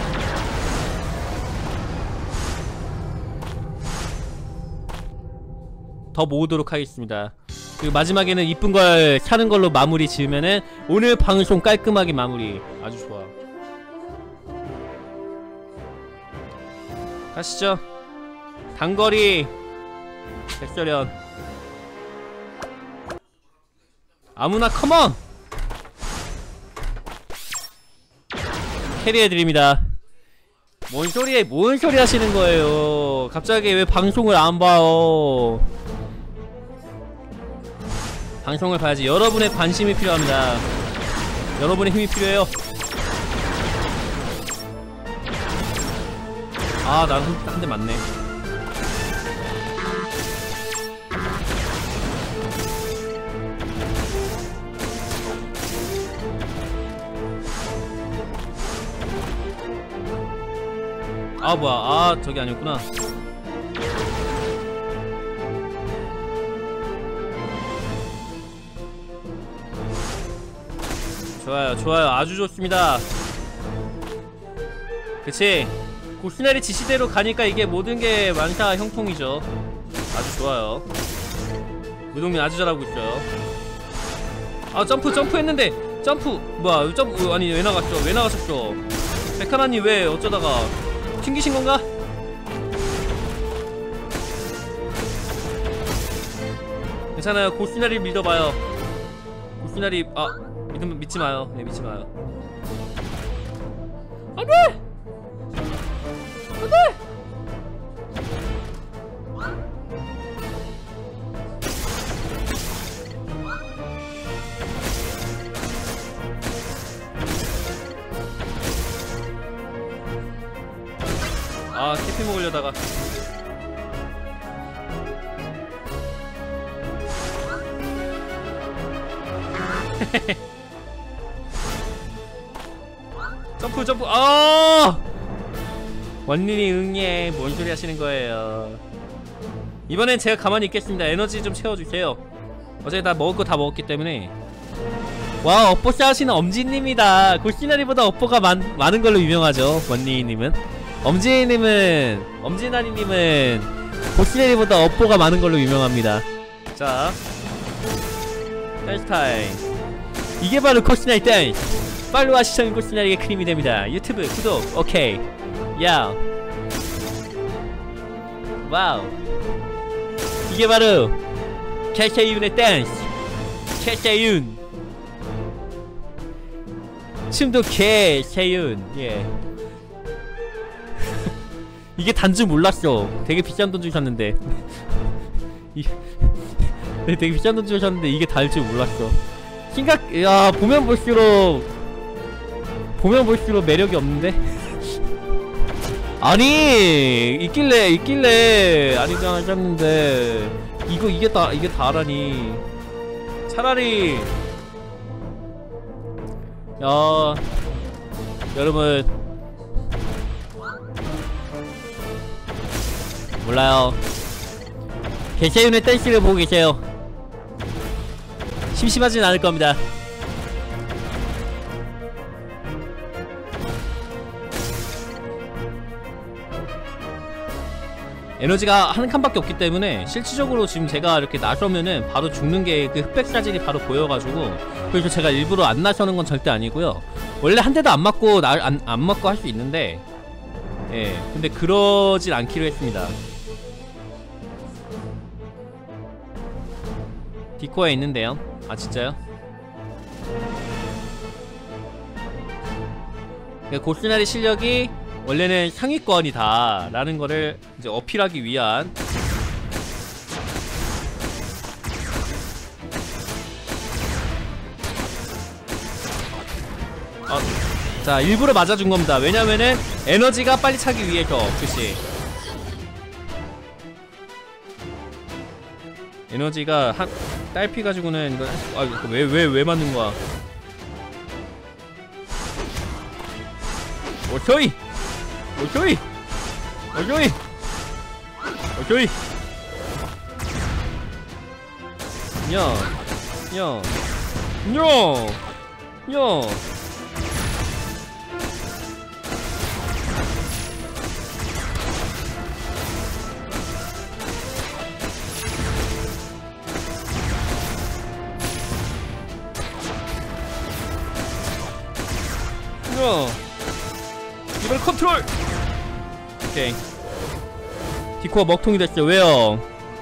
더 모으도록 하겠습니다. 그리고 마지막에는 이쁜 걸 사는 걸로 마무리 지으면은 오늘 방송 깔끔하게 마무리. 아주 좋아. 가시죠. 단거리 백설연 아무나 컴온! 캐리해드립니다. 뭔 소리에 뭔 소리 하시는 거예요. 갑자기 왜 방송을 안 봐요. 방송을 봐야지. 여러분의 관심이 필요합니다. 여러분의 힘이 필요해요. 아, 난 한 대 맞네. 아, 뭐야. 아, 저기 아니었구나. 좋아요, 좋아요. 아주 좋습니다. 그치? 고스나리 지시대로 가니까 이게 모든게 많다 형통이죠. 아주 좋아요. 무동민 아주 잘하고 있어요. 아, 점프 점프 했는데 점프 뭐야 점프 아니 왜 나갔죠? 왜 나가셨죠? 백하나님 왜 어쩌다가 튕기신건가? 괜찮아요. 고시나리 믿어봐요. 고시나리 아 믿으면 믿지 마요. 네 믿지 마요. 안돼! 안돼! 아 캐피 먹으려다가 점프 점프 아 원린이 응애 뭔 소리 하시는 거예요. 이번엔 제가 가만히 있겠습니다. 에너지 좀 채워주세요. 어제 다 먹을 거 다 먹었기 때문에. 와 업보씨 하시는 엄지님이다. 고시나리보다 업보가 많, 많은 걸로 유명하죠. 원린이님은 엄지님은 엄지나리님은 고시나리보다 업보가 많은 걸로 유명합니다. 자 댄스 타임. 이게 바로 고시나리 댄스. 팔로우와 시청은 고시나리의 크림이 됩니다. 유튜브 구독 오케이. 야 와우. 이게 바로 캐세윤의 댄스. 캐세윤 춤도 캐세윤. 예 이게 단줄 몰랐어. 되게 비싼 돈 주셨는데 이, 되게 비싼 돈 주셨는데 이게 달 줄 몰랐어. 생각, 야 보면 볼수록 보면 볼수록 매력이 없는데? 아니 있길래 있길래 아니잖아 하셨는데 이거 이게 다 이게 다라니. 차라리 야 여러분 몰라요. 개세윤의 댄스를 보고 계세요. 심심하진 않을 겁니다. 에너지가 한 칸밖에 없기 때문에 실질적으로 지금 제가 이렇게 나서면은 바로 죽는 게 그 흑백 사진이 바로 보여가지고 그래서 제가 일부러 안 나서는 건 절대 아니고요. 원래 한 대도 안 맞고 나, 안, 안 맞고 할 수 있는데 예 근데 그러진 않기로 했습니다. 디코에 있는데요. 아 진짜요? 고시나리 실력이 원래는 상위권이다 라는 거를 이제 어필하기 위한 어, 자 일부러 맞아준 겁니다. 왜냐면은 에너지가 빨리 차기 위해서. 그치 에너지가 한 딸피 가지고는 이거 아 왜 왜 왜 맞는 거야? 오쇼이! 오쇼이! 오쇼이! 오쇼이! 야! 야! 야! 야! 야! 이번엔 컨트롤! 오케이 디코가 먹통이 됐죠. 왜요?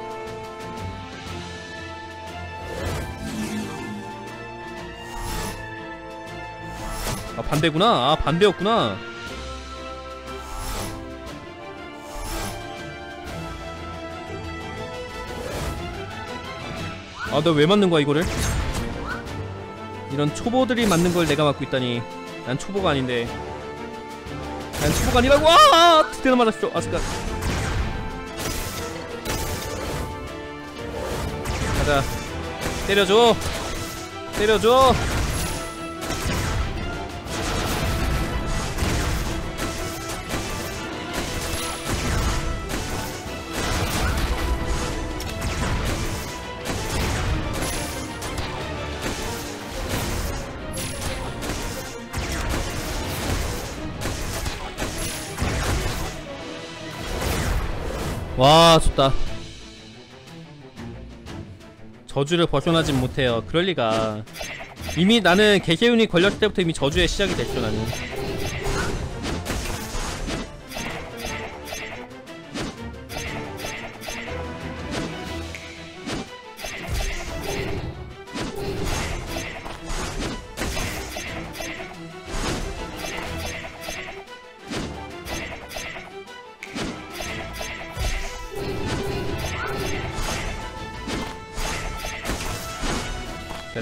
아 반대구나. 아 반대였구나. 아 너 왜 맞는 거야 이거를? 이런 초보들이 맞는 걸 내가 맞고 있다니. 난 초보가 아닌데. 난 초보가 아니라고! 와! 드디어 맞았어. 아 잠깐. 가자. 때려줘. 때려줘. 와 좋다. 저주를 벗어나진 못해요. 그럴리가. 이미 나는 개세윤이 걸렸을 때부터 이미 저주의 시작이 됐죠. 나는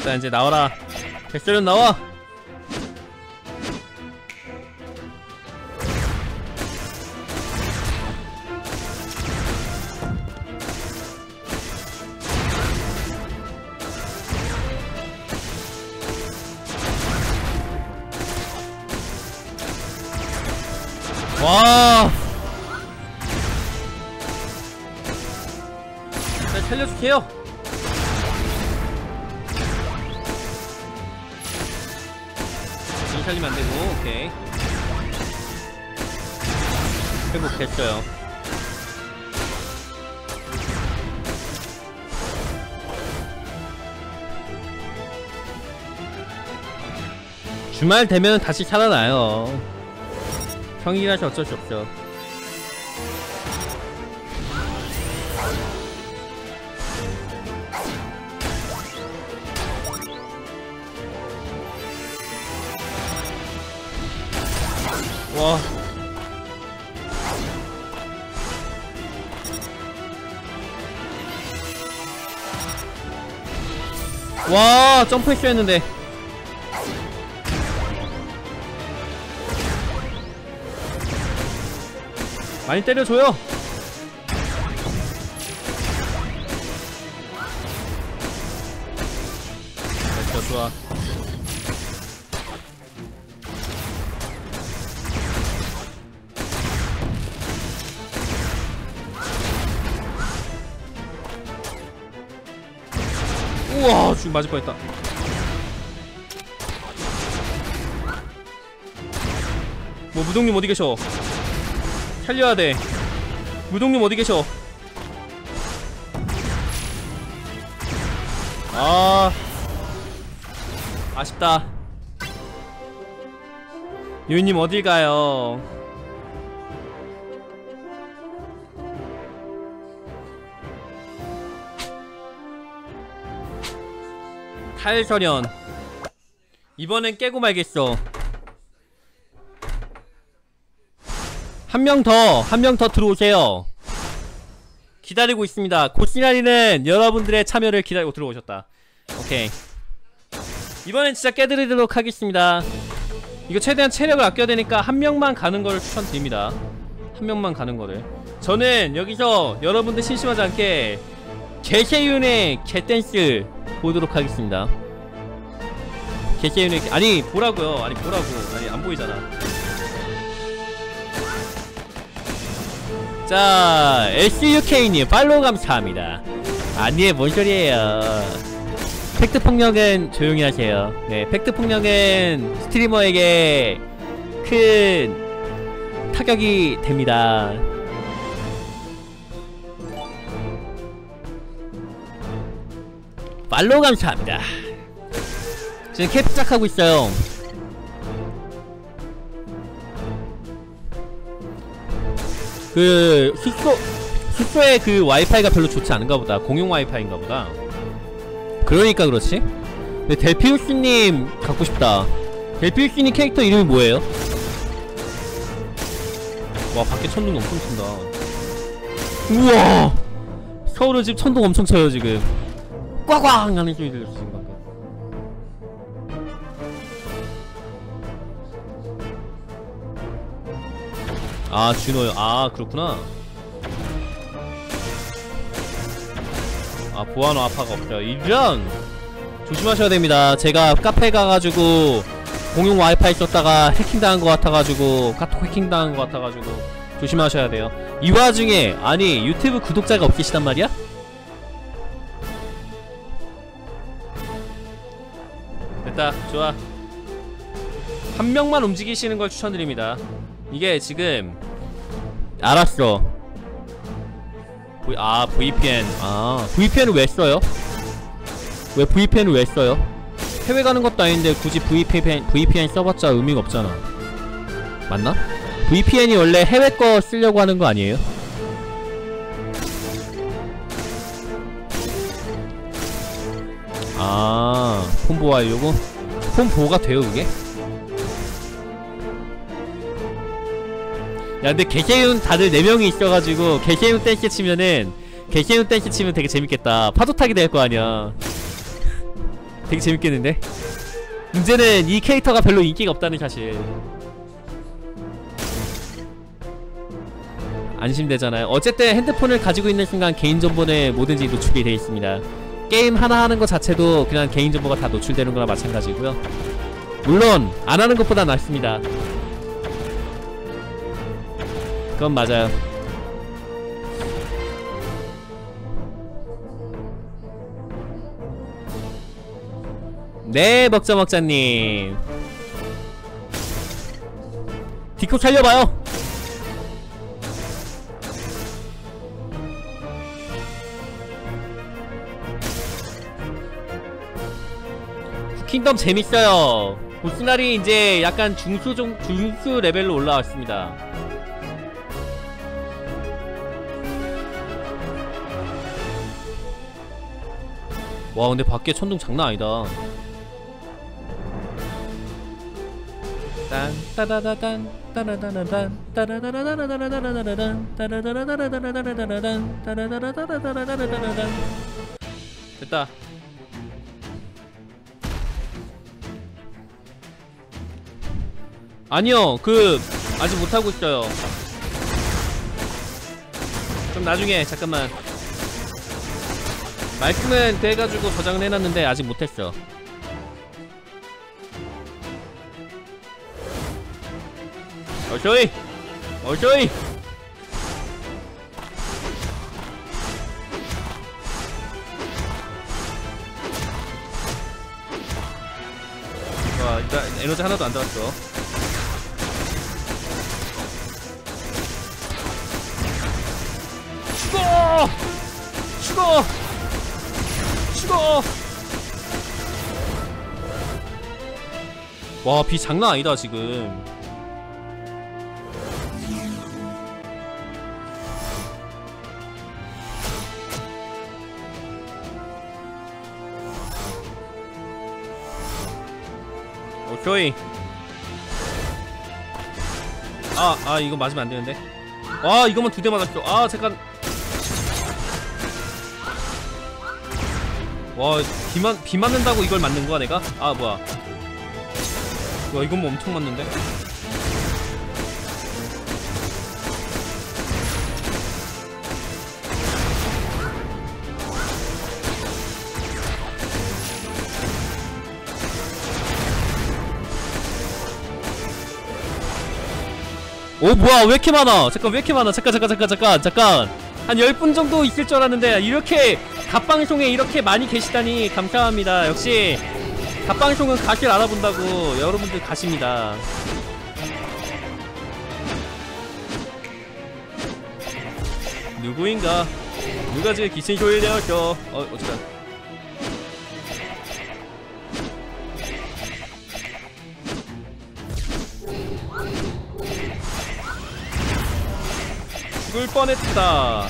일단 이제 나와라. 백설련 나와. 와. 자, 살려줄게요. 지금 살리면 안되고. 오케이. 회복됐어요. 주말 되면 다시 살아나요. 평일이라서 어쩔 수 없죠. 와. 와, 점프했어야 했는데. 많이 때려줘요. 됐어, 좋아. 우와, 지금 맞을 뻔했다. 뭐 무동님 어디 계셔? 살려야 돼. 무동님 어디 계셔? 아, 아쉽다. 유인님 어딜 가요? 탈설현. 이번엔 깨고 말겠어. 한 명 더, 한 명 더 들어오세요. 기다리고 있습니다. 고시나리는 여러분들의 참여를 기다리고 들어오셨다. 오케이. 이번엔 진짜 깨드리도록 하겠습니다. 이거 최대한 체력을 아껴야 되니까 한 명만 가는 걸 추천드립니다. 한 명만 가는 거를. 저는 여기서 여러분들 심심하지 않게 개세윤의 개댄스 보도록 하겠습니다. 개세윤의 개... 아니 보라고요. 아니 보라고. 아니 안 보이잖아. 자, 에스유케이님 팔로우 감사합니다. 아니 뭔 소리예요. 팩트폭력은 조용히 하세요. 네, 팩트폭력은 스트리머에게 큰 타격이 됩니다. 팔로우 감사합니다. 지금 캡 시작하고 있어요. 그 숙소 숙소에 그 와이파이가 별로 좋지 않은가 보다. 공용 와이파이인가 보다. 그러니까 그렇지. 근데 델피우스님 갖고 싶다. 델피우스님 캐릭터 이름이 뭐예요? 와, 밖에 천둥 엄청 친다. 우와, 서울은 지금 천둥 엄청 쳐요. 지금 꽝꽝 하는 소리 들렸어. 지금 밖에. 아, 준호요. 아, 그렇구나. 아, 보안호 아파가 없죠. 이런 조심하셔야 됩니다. 제가 카페 가가지고 공용 와이파이 썼다가 해킹당한 것 같아가지고, 카톡 해킹당한 것 같아가지고 조심하셔야 돼요. 이 와중에 아니 유튜브 구독자가 없으시단 말이야? 됐다. 좋아. 한 명만 움직이시는 걸 추천드립니다. 이게 지금 알았어. v, 아 브이피엔. 아 브이피엔을 왜 써요? 왜 브이피엔을 왜 써요? 해외 가는 것도 아닌데 굳이 브이피엔 브이피엔 써봤자 의미가 없잖아. 맞나? 브이피엔이 원래 해외 거 쓰려고 하는 거 아니에요? 아, 폰 보호하려고? 폰 보호가 돼요 그게? 야, 근데 개세윤 다들 네 명이 있어가지고 개세윤 댄스 치면은 개세윤 댄스 치면 되게 재밌겠다. 파도 타기 될 거 아니야. 되게 재밌겠는데? 문제는 이 캐릭터가 별로 인기가 없다는 사실. 안심되잖아요. 어쨌든 핸드폰을 가지고 있는 순간 개인정보는 뭐든지 노출이 되어 있습니다. 게임 하나 하는 것 자체도 그냥 개인정보가 다 노출되는 거나 마찬가지고요. 물론 안 하는 것보다 낫습니다. 그건 맞아요. 네, 먹자먹자님. 디코 살려봐요. 킹덤 재밌어요. 보스날이 이제 약간 중수 종, 중수 레벨로 올라왔습니다. 와, 근데 밖에 천둥 장난 아니다. 딴 따다다단 따라다다단 따라다다다다다다다단 따라다다다다다다다단 따라다다다다다다다단. 됐다. 아니요, 그 아직 못하고 있어요. 좀 나중에. 잠깐만. 말씀은 돼가지고 저장을 해놨는데 아직 못했어. 어쇼이! 어쇼이! 와, 일단 에너지 하나도 안 들었어. 죽어! 죽어! 죽어! 와, 비 장난 아니다 지금. 오케이. 아, 아 이거 맞으면 안 되는데. 아, 이거만 두 대 맞았어. 아, 잠깐. 와, 비, 맞, 비 맞는다고 이걸 맞는 거야 내가? 아, 뭐야. 와, 이건 뭐 엄청 맞는데? 오, 뭐야, 왜 이렇게 많아? 잠깐, 왜 이렇게 많아? 잠깐, 잠깐, 잠깐, 잠깐, 잠깐. 한 열 분 정도 있을 줄 알았는데, 이렇게 갓방송에 이렇게 많이 계시다니 감사합니다. 역시 갓방송은 가길 알아본다고 여러분들 가십니다. 누구인가? 누가 제 기생쇼에 되었죠? 어, 어쩌다. 죽을 뻔했다.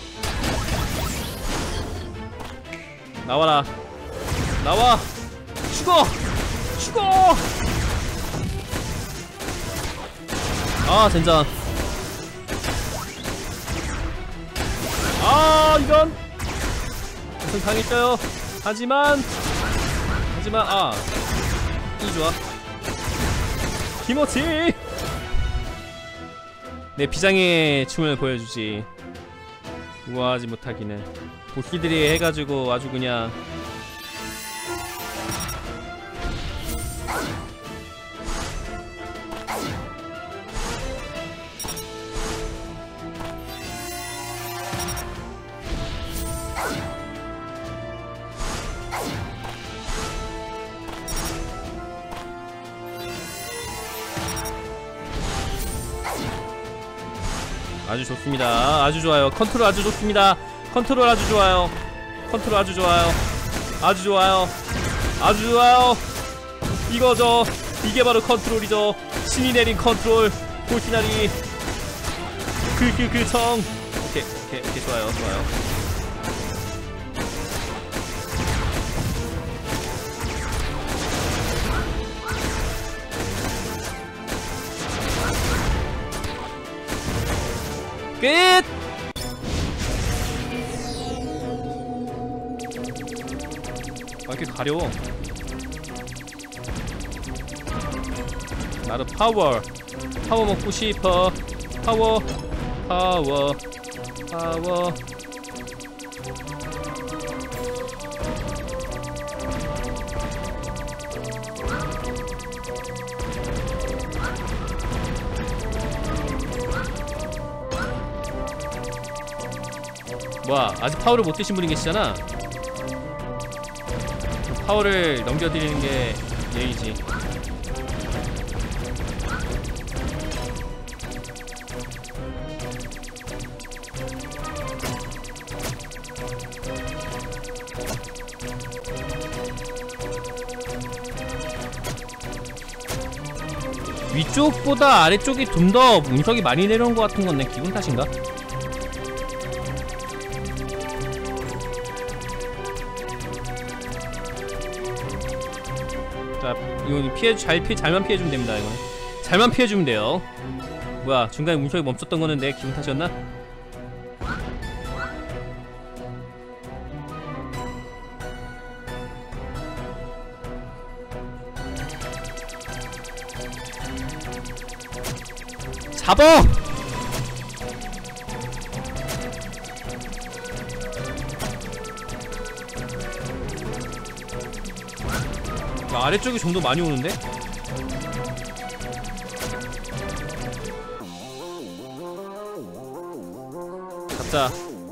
나와라. 나와. 죽어. 죽어. 아, 젠장. 아, 이런. 무슨 당했어요. 하지만 하지만 아, 이 좋아. 김어치. 내 비장의 춤을 보여주지. 우아하지 못하기는. 보스들이 해가지고 아주 그냥. 아주 좋습니다. 아주 좋아요. 컨트롤 아주 좋습니다. 컨트롤 아주 좋아요. 컨트롤 아주 좋아요. 아주 좋아요. 아주 좋아요. 이거죠. 이게 바로 컨트롤이죠. 신이 내린 컨트롤. 보시나리. 그 그 그 청. 오케이 오케이 오케이 좋아요 좋아요. 끝! 아, 이렇게 가려워. 나도 파워 파워 먹고 싶어. 파워 파워 파워. 뭐야, 아직 파워를 못 드신 분이 계시잖아. 파워를 넘겨드리는 게 예의지. 위쪽보다 아래쪽이 좀 더 운석이 많이 내려온 것 같은 건 내 기분 탓인가? 자, 이건 피해, 잘 피해, 잘만 피해주면 됩니다. 이거 잘만 피해주면 돼요. 뭐야, 중간에 운석이 멈췄던 거는 내 기분 탓이었나? 잡어! 야, 아래쪽이 좀 더 많이 오는데? 잡자.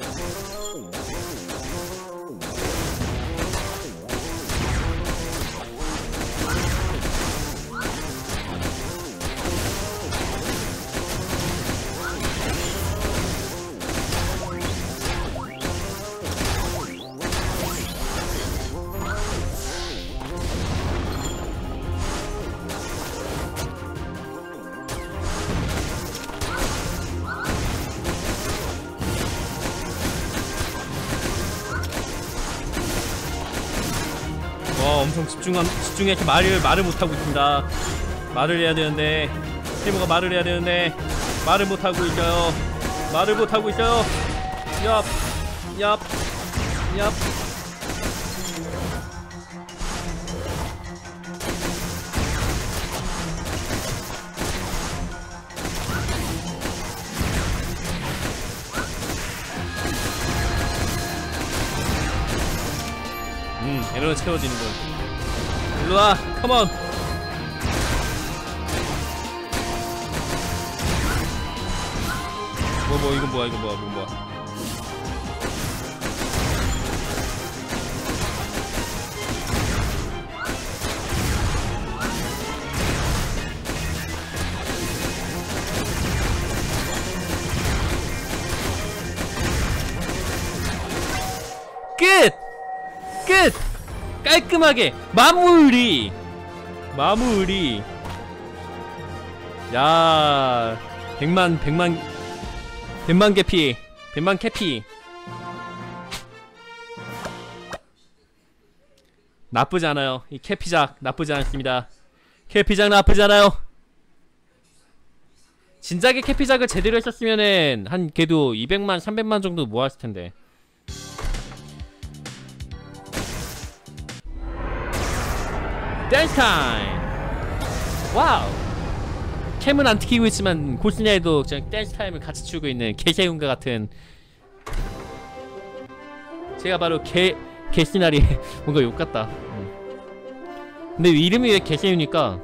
와, 엄청 집중함, 집중해서 말을, 말을 못하고 있습니다. 말을 해야 되는데, 세모가 말을 해야 되는데, 말을 못하고 있어요. 말을 못하고 있어요. 얍, 얍, 얍. 음, 에너지 채워지는군. 일로와, 컴온! 뭐, 뭐, 이거 뭐야, 이거 뭐야, 뭐, 뭐야. 끝! 끝! 깔끔하게 마무리! 마무리. 야, 백만, 백만, 백만 개피, 백만 캐피. 나쁘지 않아요. 이 캐피작 나쁘지 않습니다. 캐피작 나쁘지 않아요. 진작에 캐피작을 제대로 했었으면은 한 걔도 이백만, 삼백만 정도 모았을 텐데. 댄스 타임! 와우! 캠은 안 튀기고 있지만 고스냐에도 그냥 댄스 타임을 같이 추고 있는 개새움과 같은. 제가 바로 개, 개시나리. 뭔가 욕같다. 음. 근데 이름이 왜 개새우니까.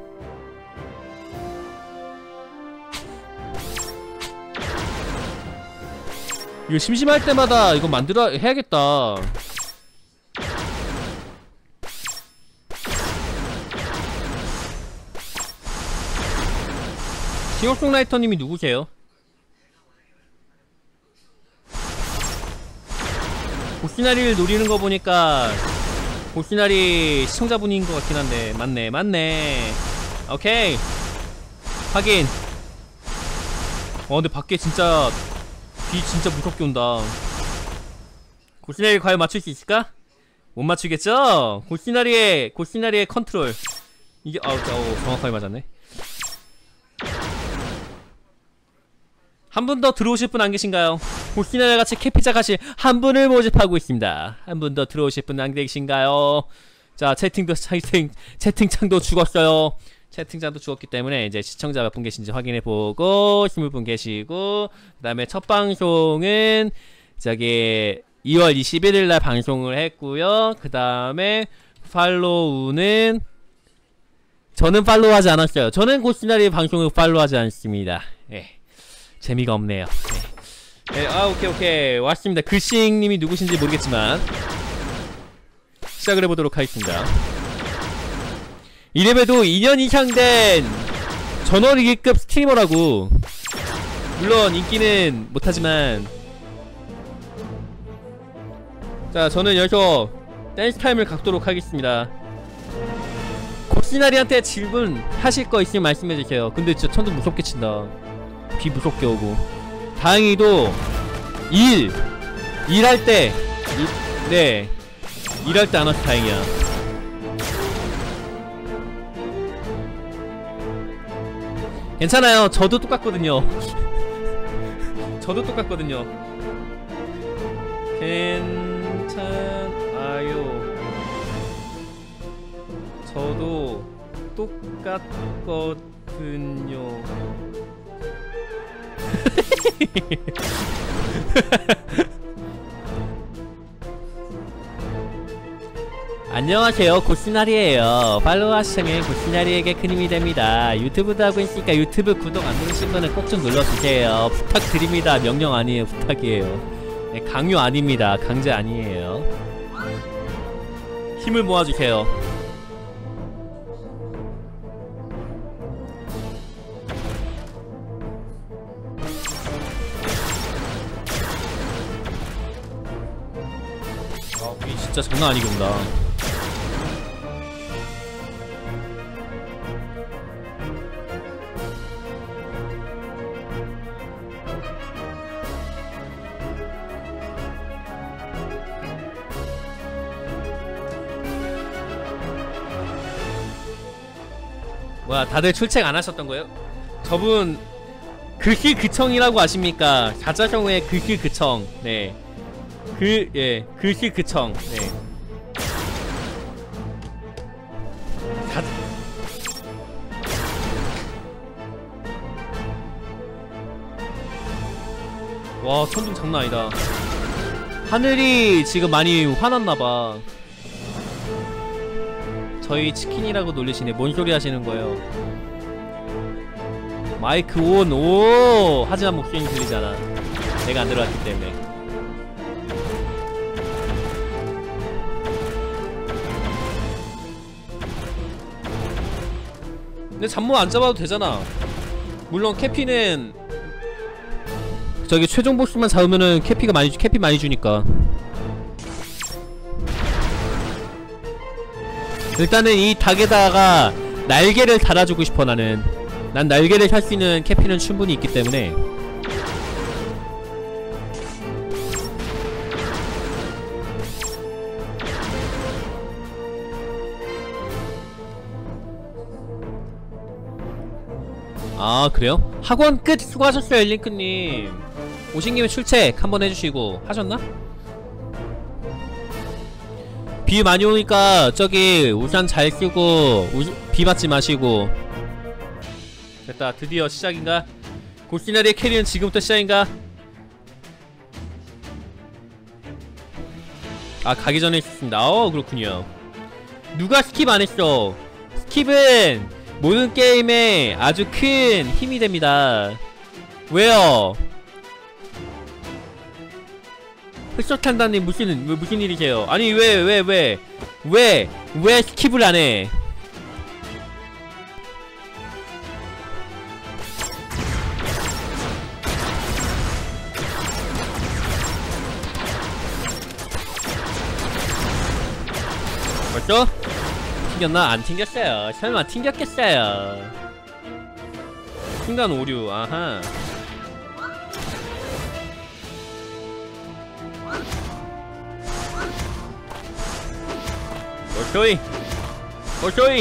이거 심심할 때마다 이거 만들어 해야겠다. 싱어송라이터님이 누구세요? 고시나리를 노리는 거 보니까 고시나리 시청자분인 것 같긴 한데. 맞네, 맞네. 오케이, 확인. 어, 근데 밖에 진짜 비 진짜 무섭게 온다. 고시나리 과연 맞출 수 있을까? 못 맞추겠죠? 고시나리의 고시나리의 컨트롤. 이게 아우, 아우 정확하게 맞았네. 한 분 더 들어오실 분 안 계신가요? 고시나리같이 캐피작 하실 한 분을 모집하고 있습니다. 한 분 더 들어오실 분 안 계신가요? 자, 채팅도 채팅 채팅창도 죽었어요. 채팅창도 주었기 때문에 이제 시청자 몇 분 계신지 확인해보고 스무 분 계시고 그 다음에 첫 방송은 저기 이월 이십일일날 방송을 했고요. 그 다음에 팔로우는 저는 팔로우하지 않았어요. 저는 고시나리 방송을 팔로우하지 않습니다. 예, 재미가 없네요. 예. 예, 아 오케이 오케이 왔습니다. 글싱님이 누구신지 모르겠지만 시작을 해보도록 하겠습니다. 이래봬도 이 년 이상 된 전원일기급 스트리머라고. 물론 인기는 못하지만 자 저는 여기서 댄스 타임을 갖도록 하겠습니다. 곱시나리한테 질문하실 거 있으면 말씀해주세요. 근데 진짜 천둥 무섭게 친다. 비 무섭게 오고. 다행히도 일 일할 때 일, 네 일할 때 안 와서 다행이야. 괜찮아요. 저도 똑같거든요. 저도 똑같거든요. 괜찮아요. 저도 똑같거든요. 안녕하세요. 고시나리에요. 팔로우 하시면 고시나리에게 큰 힘이 됩니다. 유튜브도 하고 있으니까 유튜브 구독 안 누르신 분은 꼭 좀 눌러주세요. 부탁드립니다. 명령 아니에요. 부탁이에요. 네, 강요 아닙니다. 강제 아니에요. 힘을 모아주세요. 아, 우리 진짜 장난 아니게 온다. 뭐야, 다들 출첵 안 하셨던 거예요? 저분 글씨그청이라고 아십니까? 자자성어의 글씨그청. 네. 그, 예, 글씨그청. 네. 자... 와, 천둥 장난 아니다. 하늘이 지금 많이 화났나봐. 저희 치킨이라고 놀리시네. 뭔 소리 하시는 거예요? 마이크 온, 오! 하지만 목소리는 들리잖아. 내가 안 들어왔기 때문에. 근데 잠못 안 잡아도 되잖아. 물론 캐피는 저기 최종 보스만 잡으면은 캐피가 많이 주, 캐피 많이 주니까. 일단은 이 닭에다가 날개를 달아주고 싶어. 나는 난 날개를 살 수 있는 캐피는 충분히 있기 때문에. 아 그래요? 학원 끝! 수고하셨어요 링크님. 오신 김에 출첵 한번 해주시고. 하셨나? 비 많이 오니까 저기 우산 잘 쓰고 우, 비 맞지 마시고. 됐다. 드디어 시작인가? 고시나리의 캐리는 지금부터 시작인가? 아 가기 전에 있었습니다. 어 그렇군요. 누가 스킵 안했어? 스킵은 모든 게임에 아주 큰 힘이 됩니다. 왜요? 흑석탄다님 무슨 무슨 일이세요? 아니 왜 왜 왜 왜 왜 스킵을 안해? 벌써? 튕겼나? 안 튕겼어요. 설마 튕겼겠어요. 순간 오류. 아하. 어쇼이 어쇼이.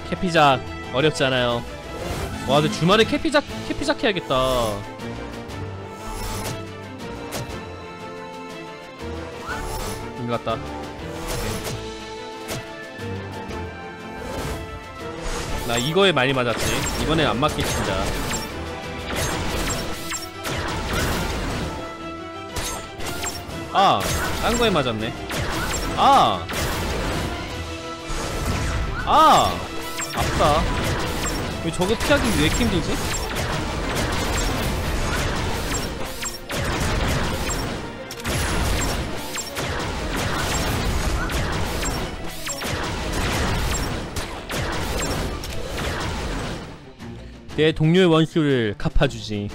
캐피작 어렵지 않아요. 와 근데 주말에 캐피작 캐피작 해야겠다. 이거 같다. 나 이거에 많이 맞았지. 이번엔 안 맞겠습니다. 아, 딴 거에 맞았네. 아, 아, 아프다. 왜 저거 피하기 왜 이렇게 힘들지? 내 동료의 원수를 갚아주지.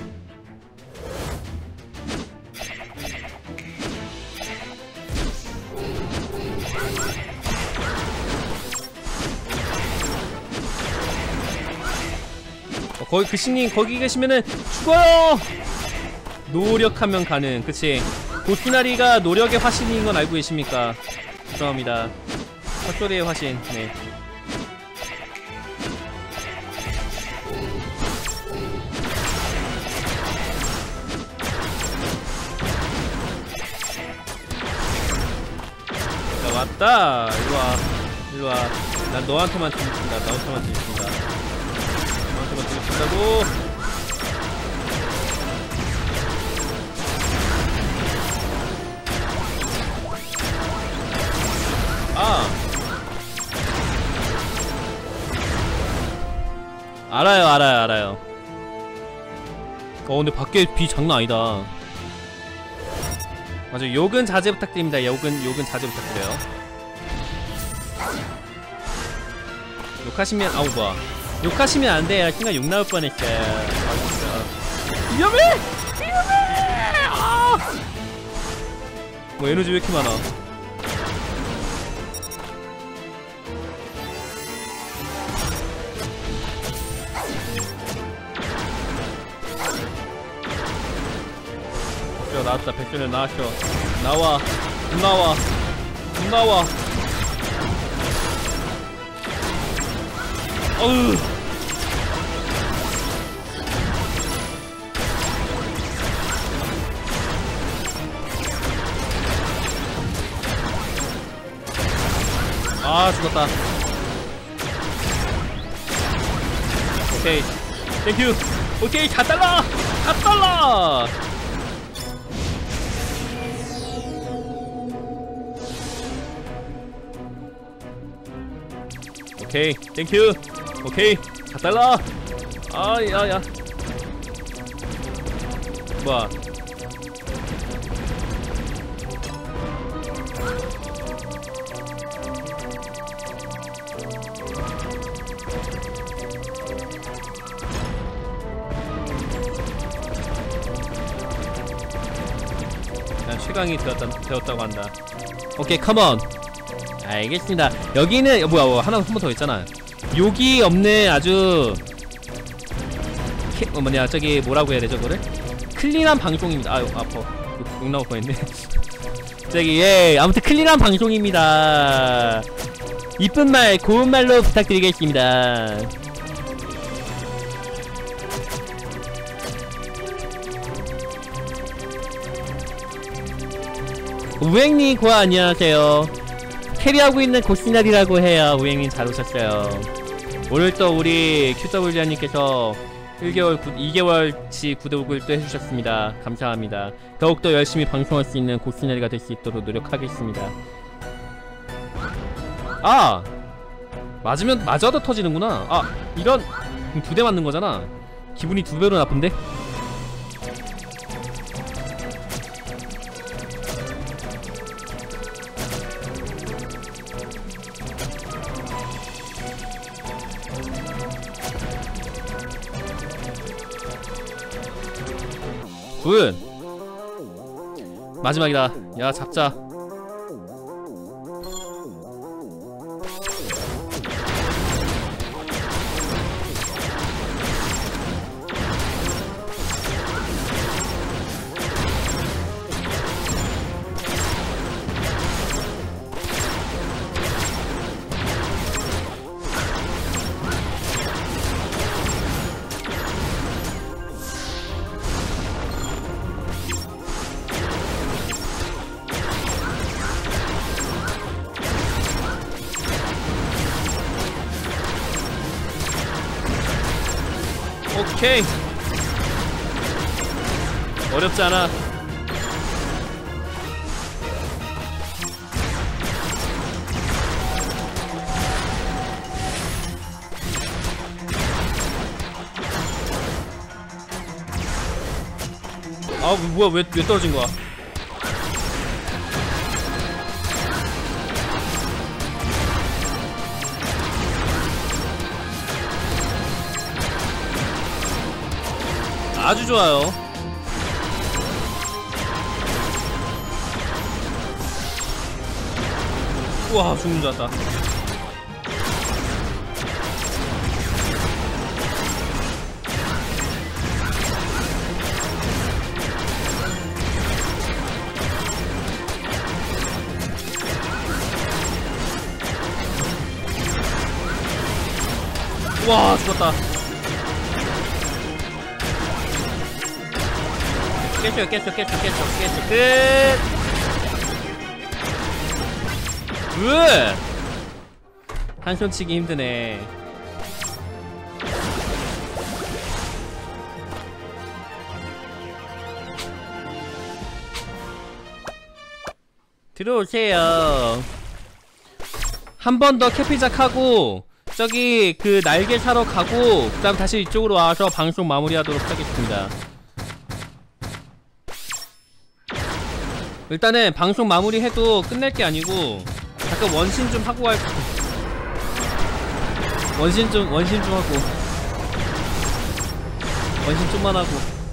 어, 거기 그신님 거기 계시면은 죽어요. 노력하면 가능. 그치? 고스나리가 노력의 화신인 건 알고 계십니까? 죄송합니다. 헛소리의 화신. 네. 왔다. 일로와 일로와. 난 너한테만 드립니다. 너한테만 드립니다. 너한테만 드립다고. 아 알아요 알아요 알아요. 어 근데 밖에 비 장난 아니다. 맞아. 욕은 자제 부탁드립니다. 욕은 욕은 자제 부탁드려요. 욕하시면 아우 뭐야. 욕하시면 안 돼요. 순간 욕 나올 뻔했어요. 아, 위험해! 위험해! 아! 뭐 에너지 왜 이렇게 많아? 나왔다. 백전을 나왔어. 나와. 나와. 나와. 어우. 아 죽었다. 오케이. 땡큐. 오케이 사 달러. 사 달러. 오케이 땡큐. 오케이 사 달러. 아 야야 뭐야. 난 최강이 되었다, 되었다고 한다. 오케이 컴온. 알겠습니다. 여기는 뭐야 뭐, 하나 한 번 더 있잖아. 욕이 없는 아주 캐, 어, 뭐냐 저기 뭐라고 해야 되죠 그거를? 클린한 방송입니다. 아유 아파. 욕, 욕 나올 뻔했네. 저기 예 아무튼 클린한 방송입니다. 이쁜 말 고운 말로 부탁드리겠습니다. 우행님 고아 안녕하세요. 캐리하고 있는 고시나리라고 해요. 우행님 잘 오셨어요. 오늘 또 우리 큐더블유아님께서 일 개월, 구, 이 개월치 구독을 또 해주셨습니다. 감사합니다. 더욱더 열심히 방송할 수 있는 고시나리가 될 수 있도록 노력하겠습니다. 아! 맞으면, 맞아도 터지는구나. 아, 이런, 두 대 맞는 거잖아. 기분이 두 배로 나쁜데? 굿! 마지막이다. 야 잡자. 오케이. 어렵지 않아. 아 뭐야, 왜, 왜 떨어진 거야? 아주 좋아요. 우와, 죽는 줄 알았다. 와, 죽었다. 깼어요, 깼어, 깼어, 깼어, 깼어. 끝! 으! 한손 치기 힘드네. 들어오세요. 한 번 더 캐피작 하고 저기 그 날개 사러 가고 그 다음 다시 이쪽으로 와서 방송 마무리하도록 하겠습니다. 일단은 방송 마무리해도 끝낼 게 아니고 잠깐 원신 좀 하고 갈 원신 좀 원신 좀 하고 원신 좀만 하고.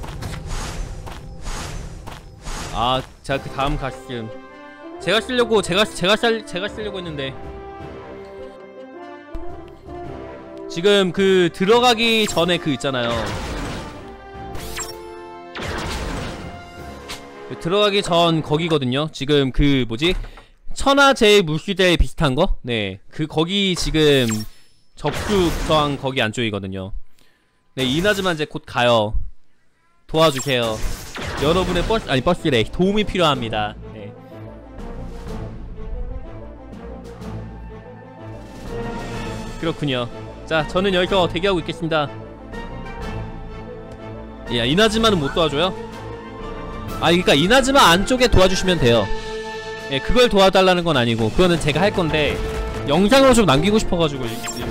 아, 자, 그 다음 가슴 제가 쓰려고 제가 제가 살 제가 쓰려고 했는데 지금 그 들어가기 전에 그 있잖아요. 그 들어가기 전 거기거든요. 지금 그 뭐지? 천하제일 물시대 비슷한 거? 네, 그 거기 지금 접수 저항 거기 안쪽이거든요. 네, 이나즈만 이제 곧 가요. 도와주세요. 여러분의 버스 아니 버스래 도움이 필요합니다. 네. 그렇군요. 자, 저는 여기서 대기하고 있겠습니다. 야, 이나즈마는 못 도와줘요? 아, 그니까 이나즈마 안쪽에 도와주시면 돼요. 예, 그걸 도와달라는 건 아니고 그거는 제가 할 건데 영상으로 좀 남기고 싶어가지고 이거.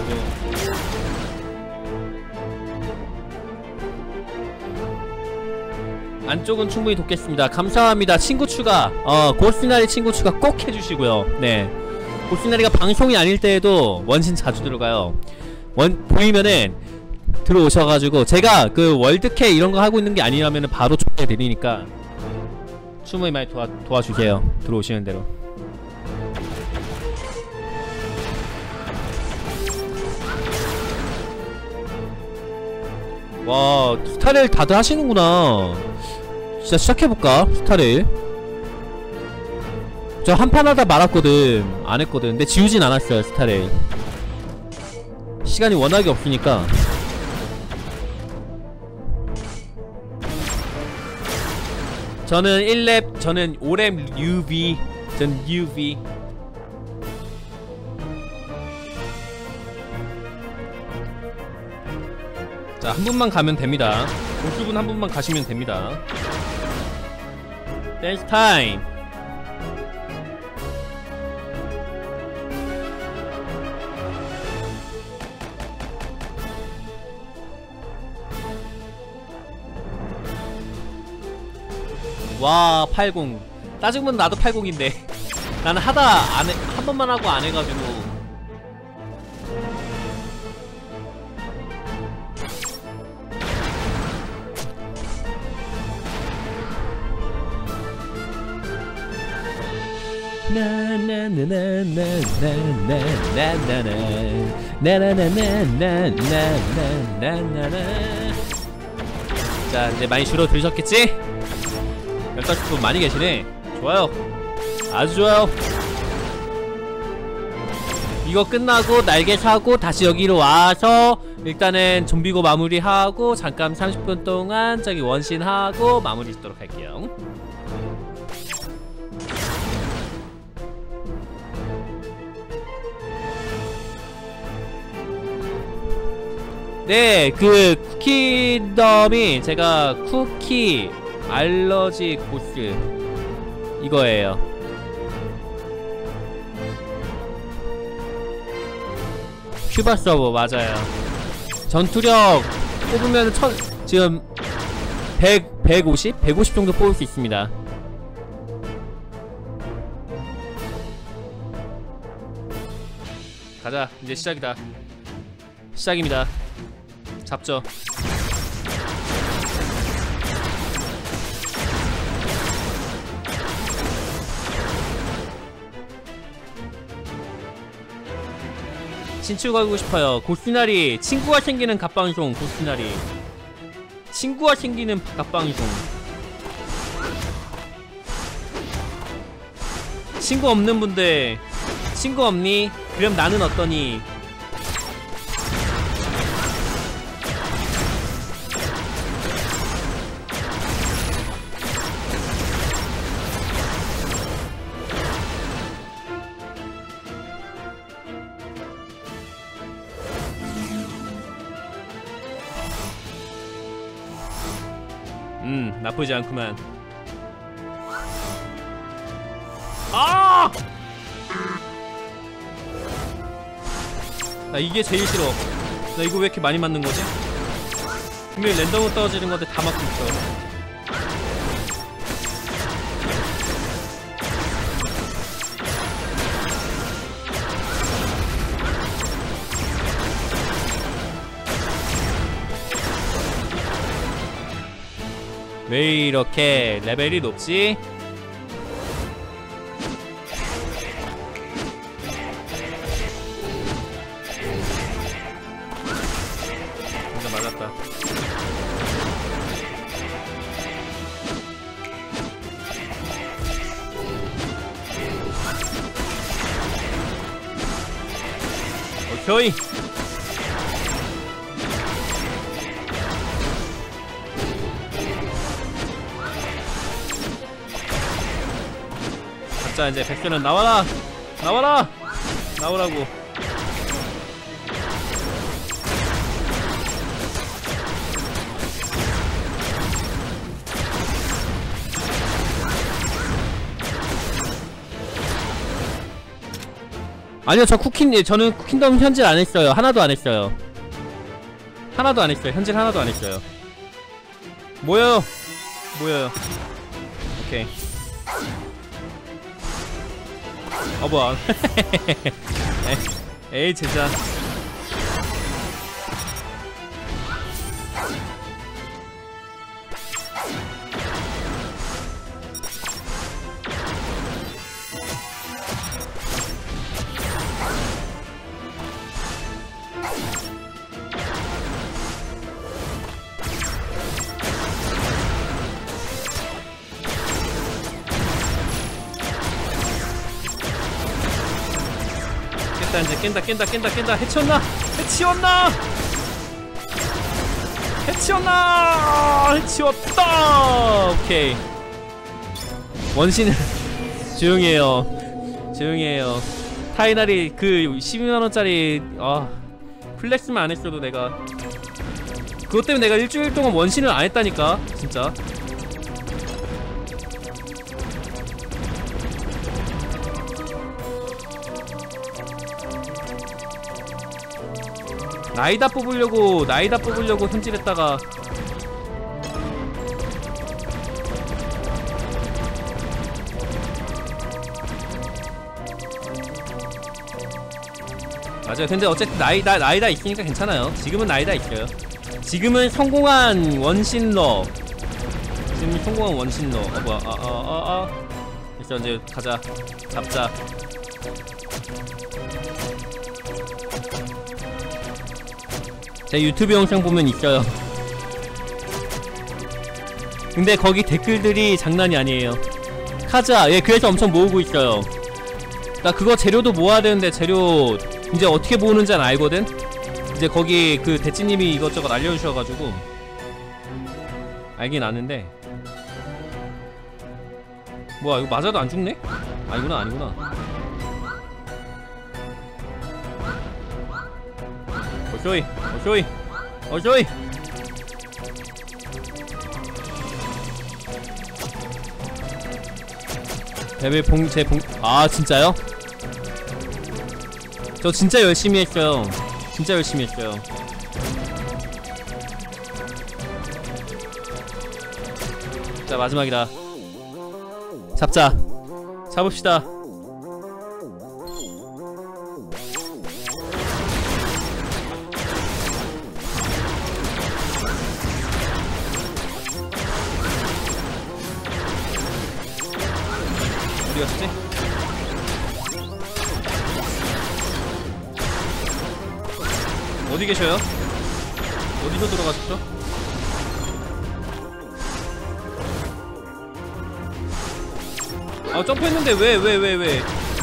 안쪽은 충분히 돕겠습니다. 감사합니다. 친구 추가, 어, 고스나리 친구 추가 꼭 해주시고요. 네, 고스나리가 방송이 아닐 때에도 원신 자주 들어가요. 원 보이면은 들어오셔가지고 제가 그 월드캐 이런거 하고 있는 게 아니라면은 바로 초대해드리니까 충분히 많이 도와, 도와주세요. 들어오시는 대로. 와, 스타레일 다들 하시는구나. 진짜 시작해볼까? 스타레일. 저 한판 하다 말았거든. 안했거든. 근데 지우진 않았어요, 스타레일. 시간이 워낙에 없으니까. 저는 일 렙, 저는 오 렙 유비, 전 유비. 자, 한 분만 가면 됩니다. 보수분 한 분만 가시면 됩니다. 댄스 타임. 와, 팔십. 따지면 나도 팔십인데 나는 하다 안해, 한 번만 하고 안 해가지고. 자, 이제 많이 줄어들으셨겠지? 열다섯 분 많이 계시네. 좋아요. 아주 좋아요. 이거 끝나고 날개 사고 다시 여기로 와서 일단은 좀비고 마무리하고 잠깐 삼십 분 동안 저기 원신하고 마무리 짓도록 할게요. 네, 그 쿠키덤이 제가 쿠키 알러지 보스 이거예요. 큐바 서버 맞아요. 전투력 뽑으면 천 지금 백, 백오십? 백오십 정도 뽑을 수 있습니다. 가자. 이제 시작이다. 시작입니다. 잡죠. 친추 걸고 싶어요. 고스나리 친구가 생기는 갑방송. 고스나리 친구가 생기는 갑방송. 친구 없는 분들 친구 없니? 그럼 나는 어떠니? 음, 나쁘지 않구만. 아! 나 이게 제일 싫어. 나 이거 왜 이렇게 많이 맞는 거지? 분명히 랜덤으로 떨어지는 건데 다 맞고 있어. 왜 이렇게 레벨이 높지? 진짜 맞았다. 오케이. 자, 이제 백수는 나와라! 나와라! 나오라고. 아니요, 저 쿠킨, 저는 쿠킨덤 현질 안 했어요. 하나도 안 했어요. 하나도 안 했어요. 현질 하나도 안 했어요. 모여요! 모여요. 오케이. 어 뭐야. 에이 진짜. 이제 깬다 깬다 깬다 깬다. 해치웠나? 해치웠나? 해치웠나? 해치웠다. 오케이. 원신은 조용히 해요. 조용히 해요. 타이날이 그 십이만원짜리 아 플렉스만 안 했어도 내가 그것 때문에 내가 일주일 동안 원신을 안 했다니까 진짜. 나이다 뽑으려고 나이다 뽑으려고 현질했다가 맞아요. 근데 어쨌든 나이다 나이다 있으니까 괜찮아요. 지금은 나이다 있어요. 지금은 성공한 원신러. 지금 성공한 원신러. 어 뭐야? 아 아 아 아. 됐어 이제 가자. 잡자. 제 유튜브 영상 보면 있어요. 근데 거기 댓글들이 장난이 아니에요. 카자, 예, 그래서 엄청 모으고 있어요. 나 그거 재료도 모아야 되는데 재료 이제 어떻게 모으는지는 알거든? 이제 거기 그 대찌님이 이것저것 알려주셔가지고 알긴 아는데. 뭐야, 이거 맞아도 안 죽네? 아니구나, 아니구나. 어쇼이, 어쇼이. 어서이. 레벨 봉, 제 봉, 아, 진짜요? 저 진짜 열심히 했어요. 진짜 열심히 했어요. 자, 마지막이다. 잡자. 잡읍시다. 어디 갔지? 어디 계셔요? 어디서 들어가셨죠? 아, 점프했는데 왜 왜 왜 왜?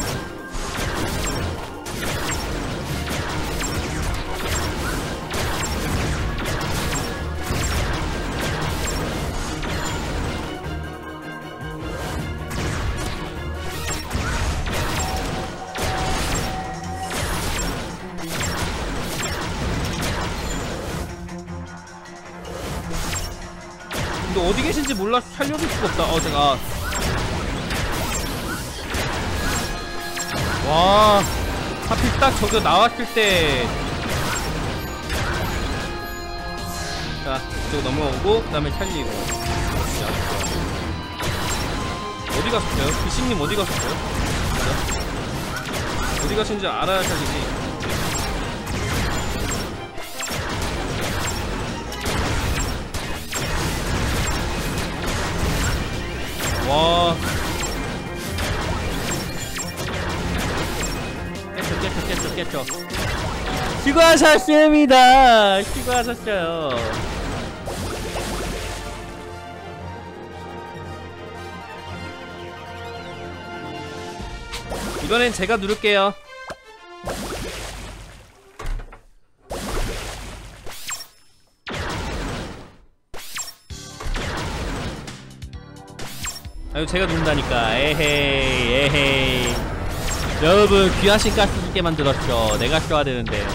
근데 어디 계신지 몰라서 살려줄 수가 없다. 어, 제가. 와, 하필 딱 저거 나왔을 때. 자, 이쪽 넘어오고, 그 다음에 살리고. 어디 가셨어요? 비씨님 어디 가셨어요? 자, 어디 가신지 알아야 살리지. 와. 깼죠, 깼죠, 깼죠, 깼죠. 수고하셨습니다. 수고하셨어요. 이번엔 제가 누를게요. 아유, 제가 누른다니까. 에헤이, 에헤이. 여러분, 귀하신 가스 있게 만들었죠. 내가 써야 되는데.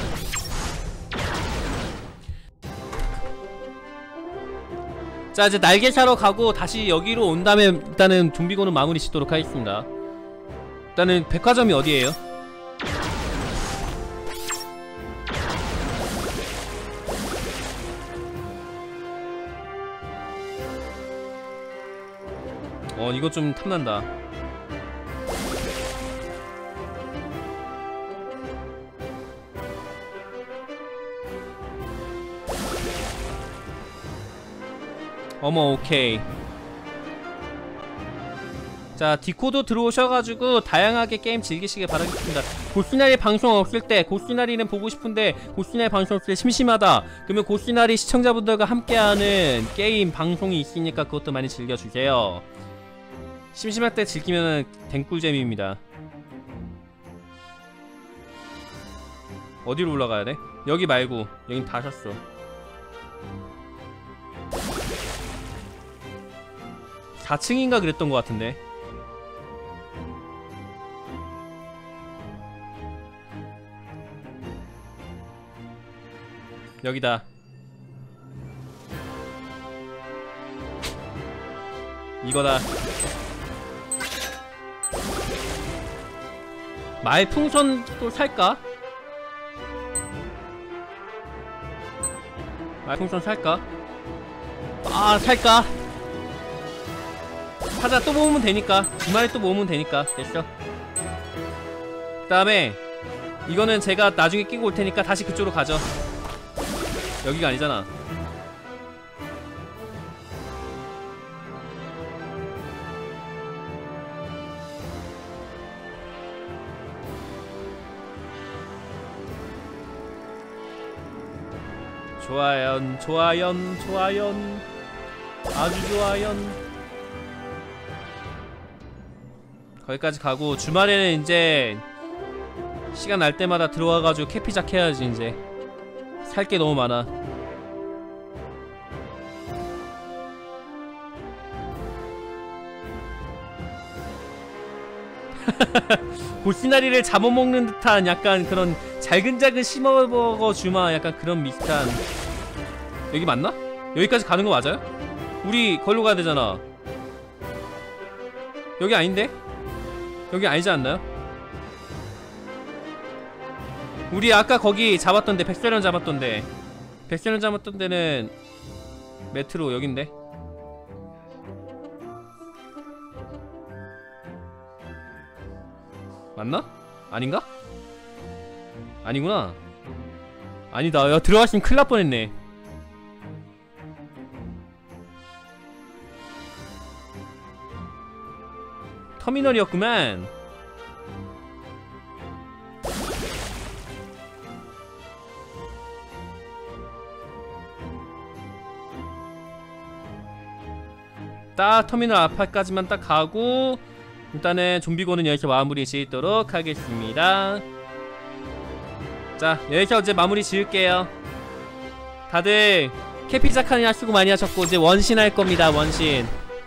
자, 이제 날개 사러 가고 다시 여기로 온 다음에 일단은 좀비고는 마무리 짓도록 하겠습니다. 일단은 백화점이 어디에요? 어, 이거 좀 탐난다. 어머, 오케이. 자, 디코도 들어오셔가지고 다양하게 게임 즐기시길 바라겠습니다. 고스나리 방송 없을 때, 고스나리는 보고 싶은데 고스나리 방송 없을 때 심심하다, 그러면 고스나리 시청자분들과 함께하는 게임 방송이 있으니까 그것도 많이 즐겨주세요. 심심할 때 즐기면은 댕꿀잼입니다. 어디로 올라가야 돼? 여기 말고 여긴 닫았어. 사 층인가 그랬던 것 같은데. 여기다. 이거다. 말풍선도 살까? 말풍선 살까? 아, 살까? 사자. 또 모으면 되니까. 두 마리 또 모으면 되니까. 됐어. 그 다음에 이거는 제가 나중에 끼고 올 테니까 다시 그쪽으로 가죠. 여기가 아니잖아. 좋아요, 좋아요, 좋아요. 아주 좋아요. 거기까지 가고 주말에는 이제 시간 날 때마다 들어와가지고 캐피작 해야지. 이제 살 게 너무 많아. 보시나리를 잡아먹는 듯한 약간 그런 잘근잘근 씹어먹어 주마, 약간 그런 비슷한 여기 맞나? 여기까지 가는 거 맞아요? 우리 걸로 가야 되잖아. 여기 아닌데? 여기 아니지 않나요? 우리 아까 거기 잡았던데, 백설련 잡았던데. 백설련 잡았던 데는 메트로 여긴데? 맞나? 아닌가? 아니구나. 아니다. 야, 들어갔으면 큰일 날 뻔했네. 터미널이었구만. 딱 터미널 앞까지만 딱 가고 일단은 좀비고는 여기서 마무리 지도록 하겠습니다. 자, 여기서 이제 마무리 지을게요. 다들 캐피자칸이나 수고 많이 하셨고 이제 원신 할 겁니다. 원신.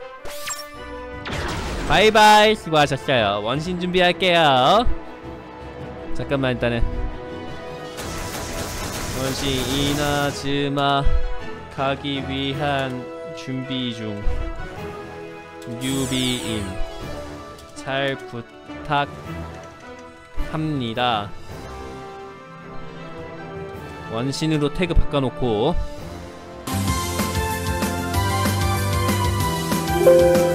바이바이. 수고하셨어요. 원신 준비할게요. 잠깐만 일단은 원신 이나즈마 가기 위한 준비 중. 뉴비인 잘 부탁합니다. 원신으로 태그 바꿔놓고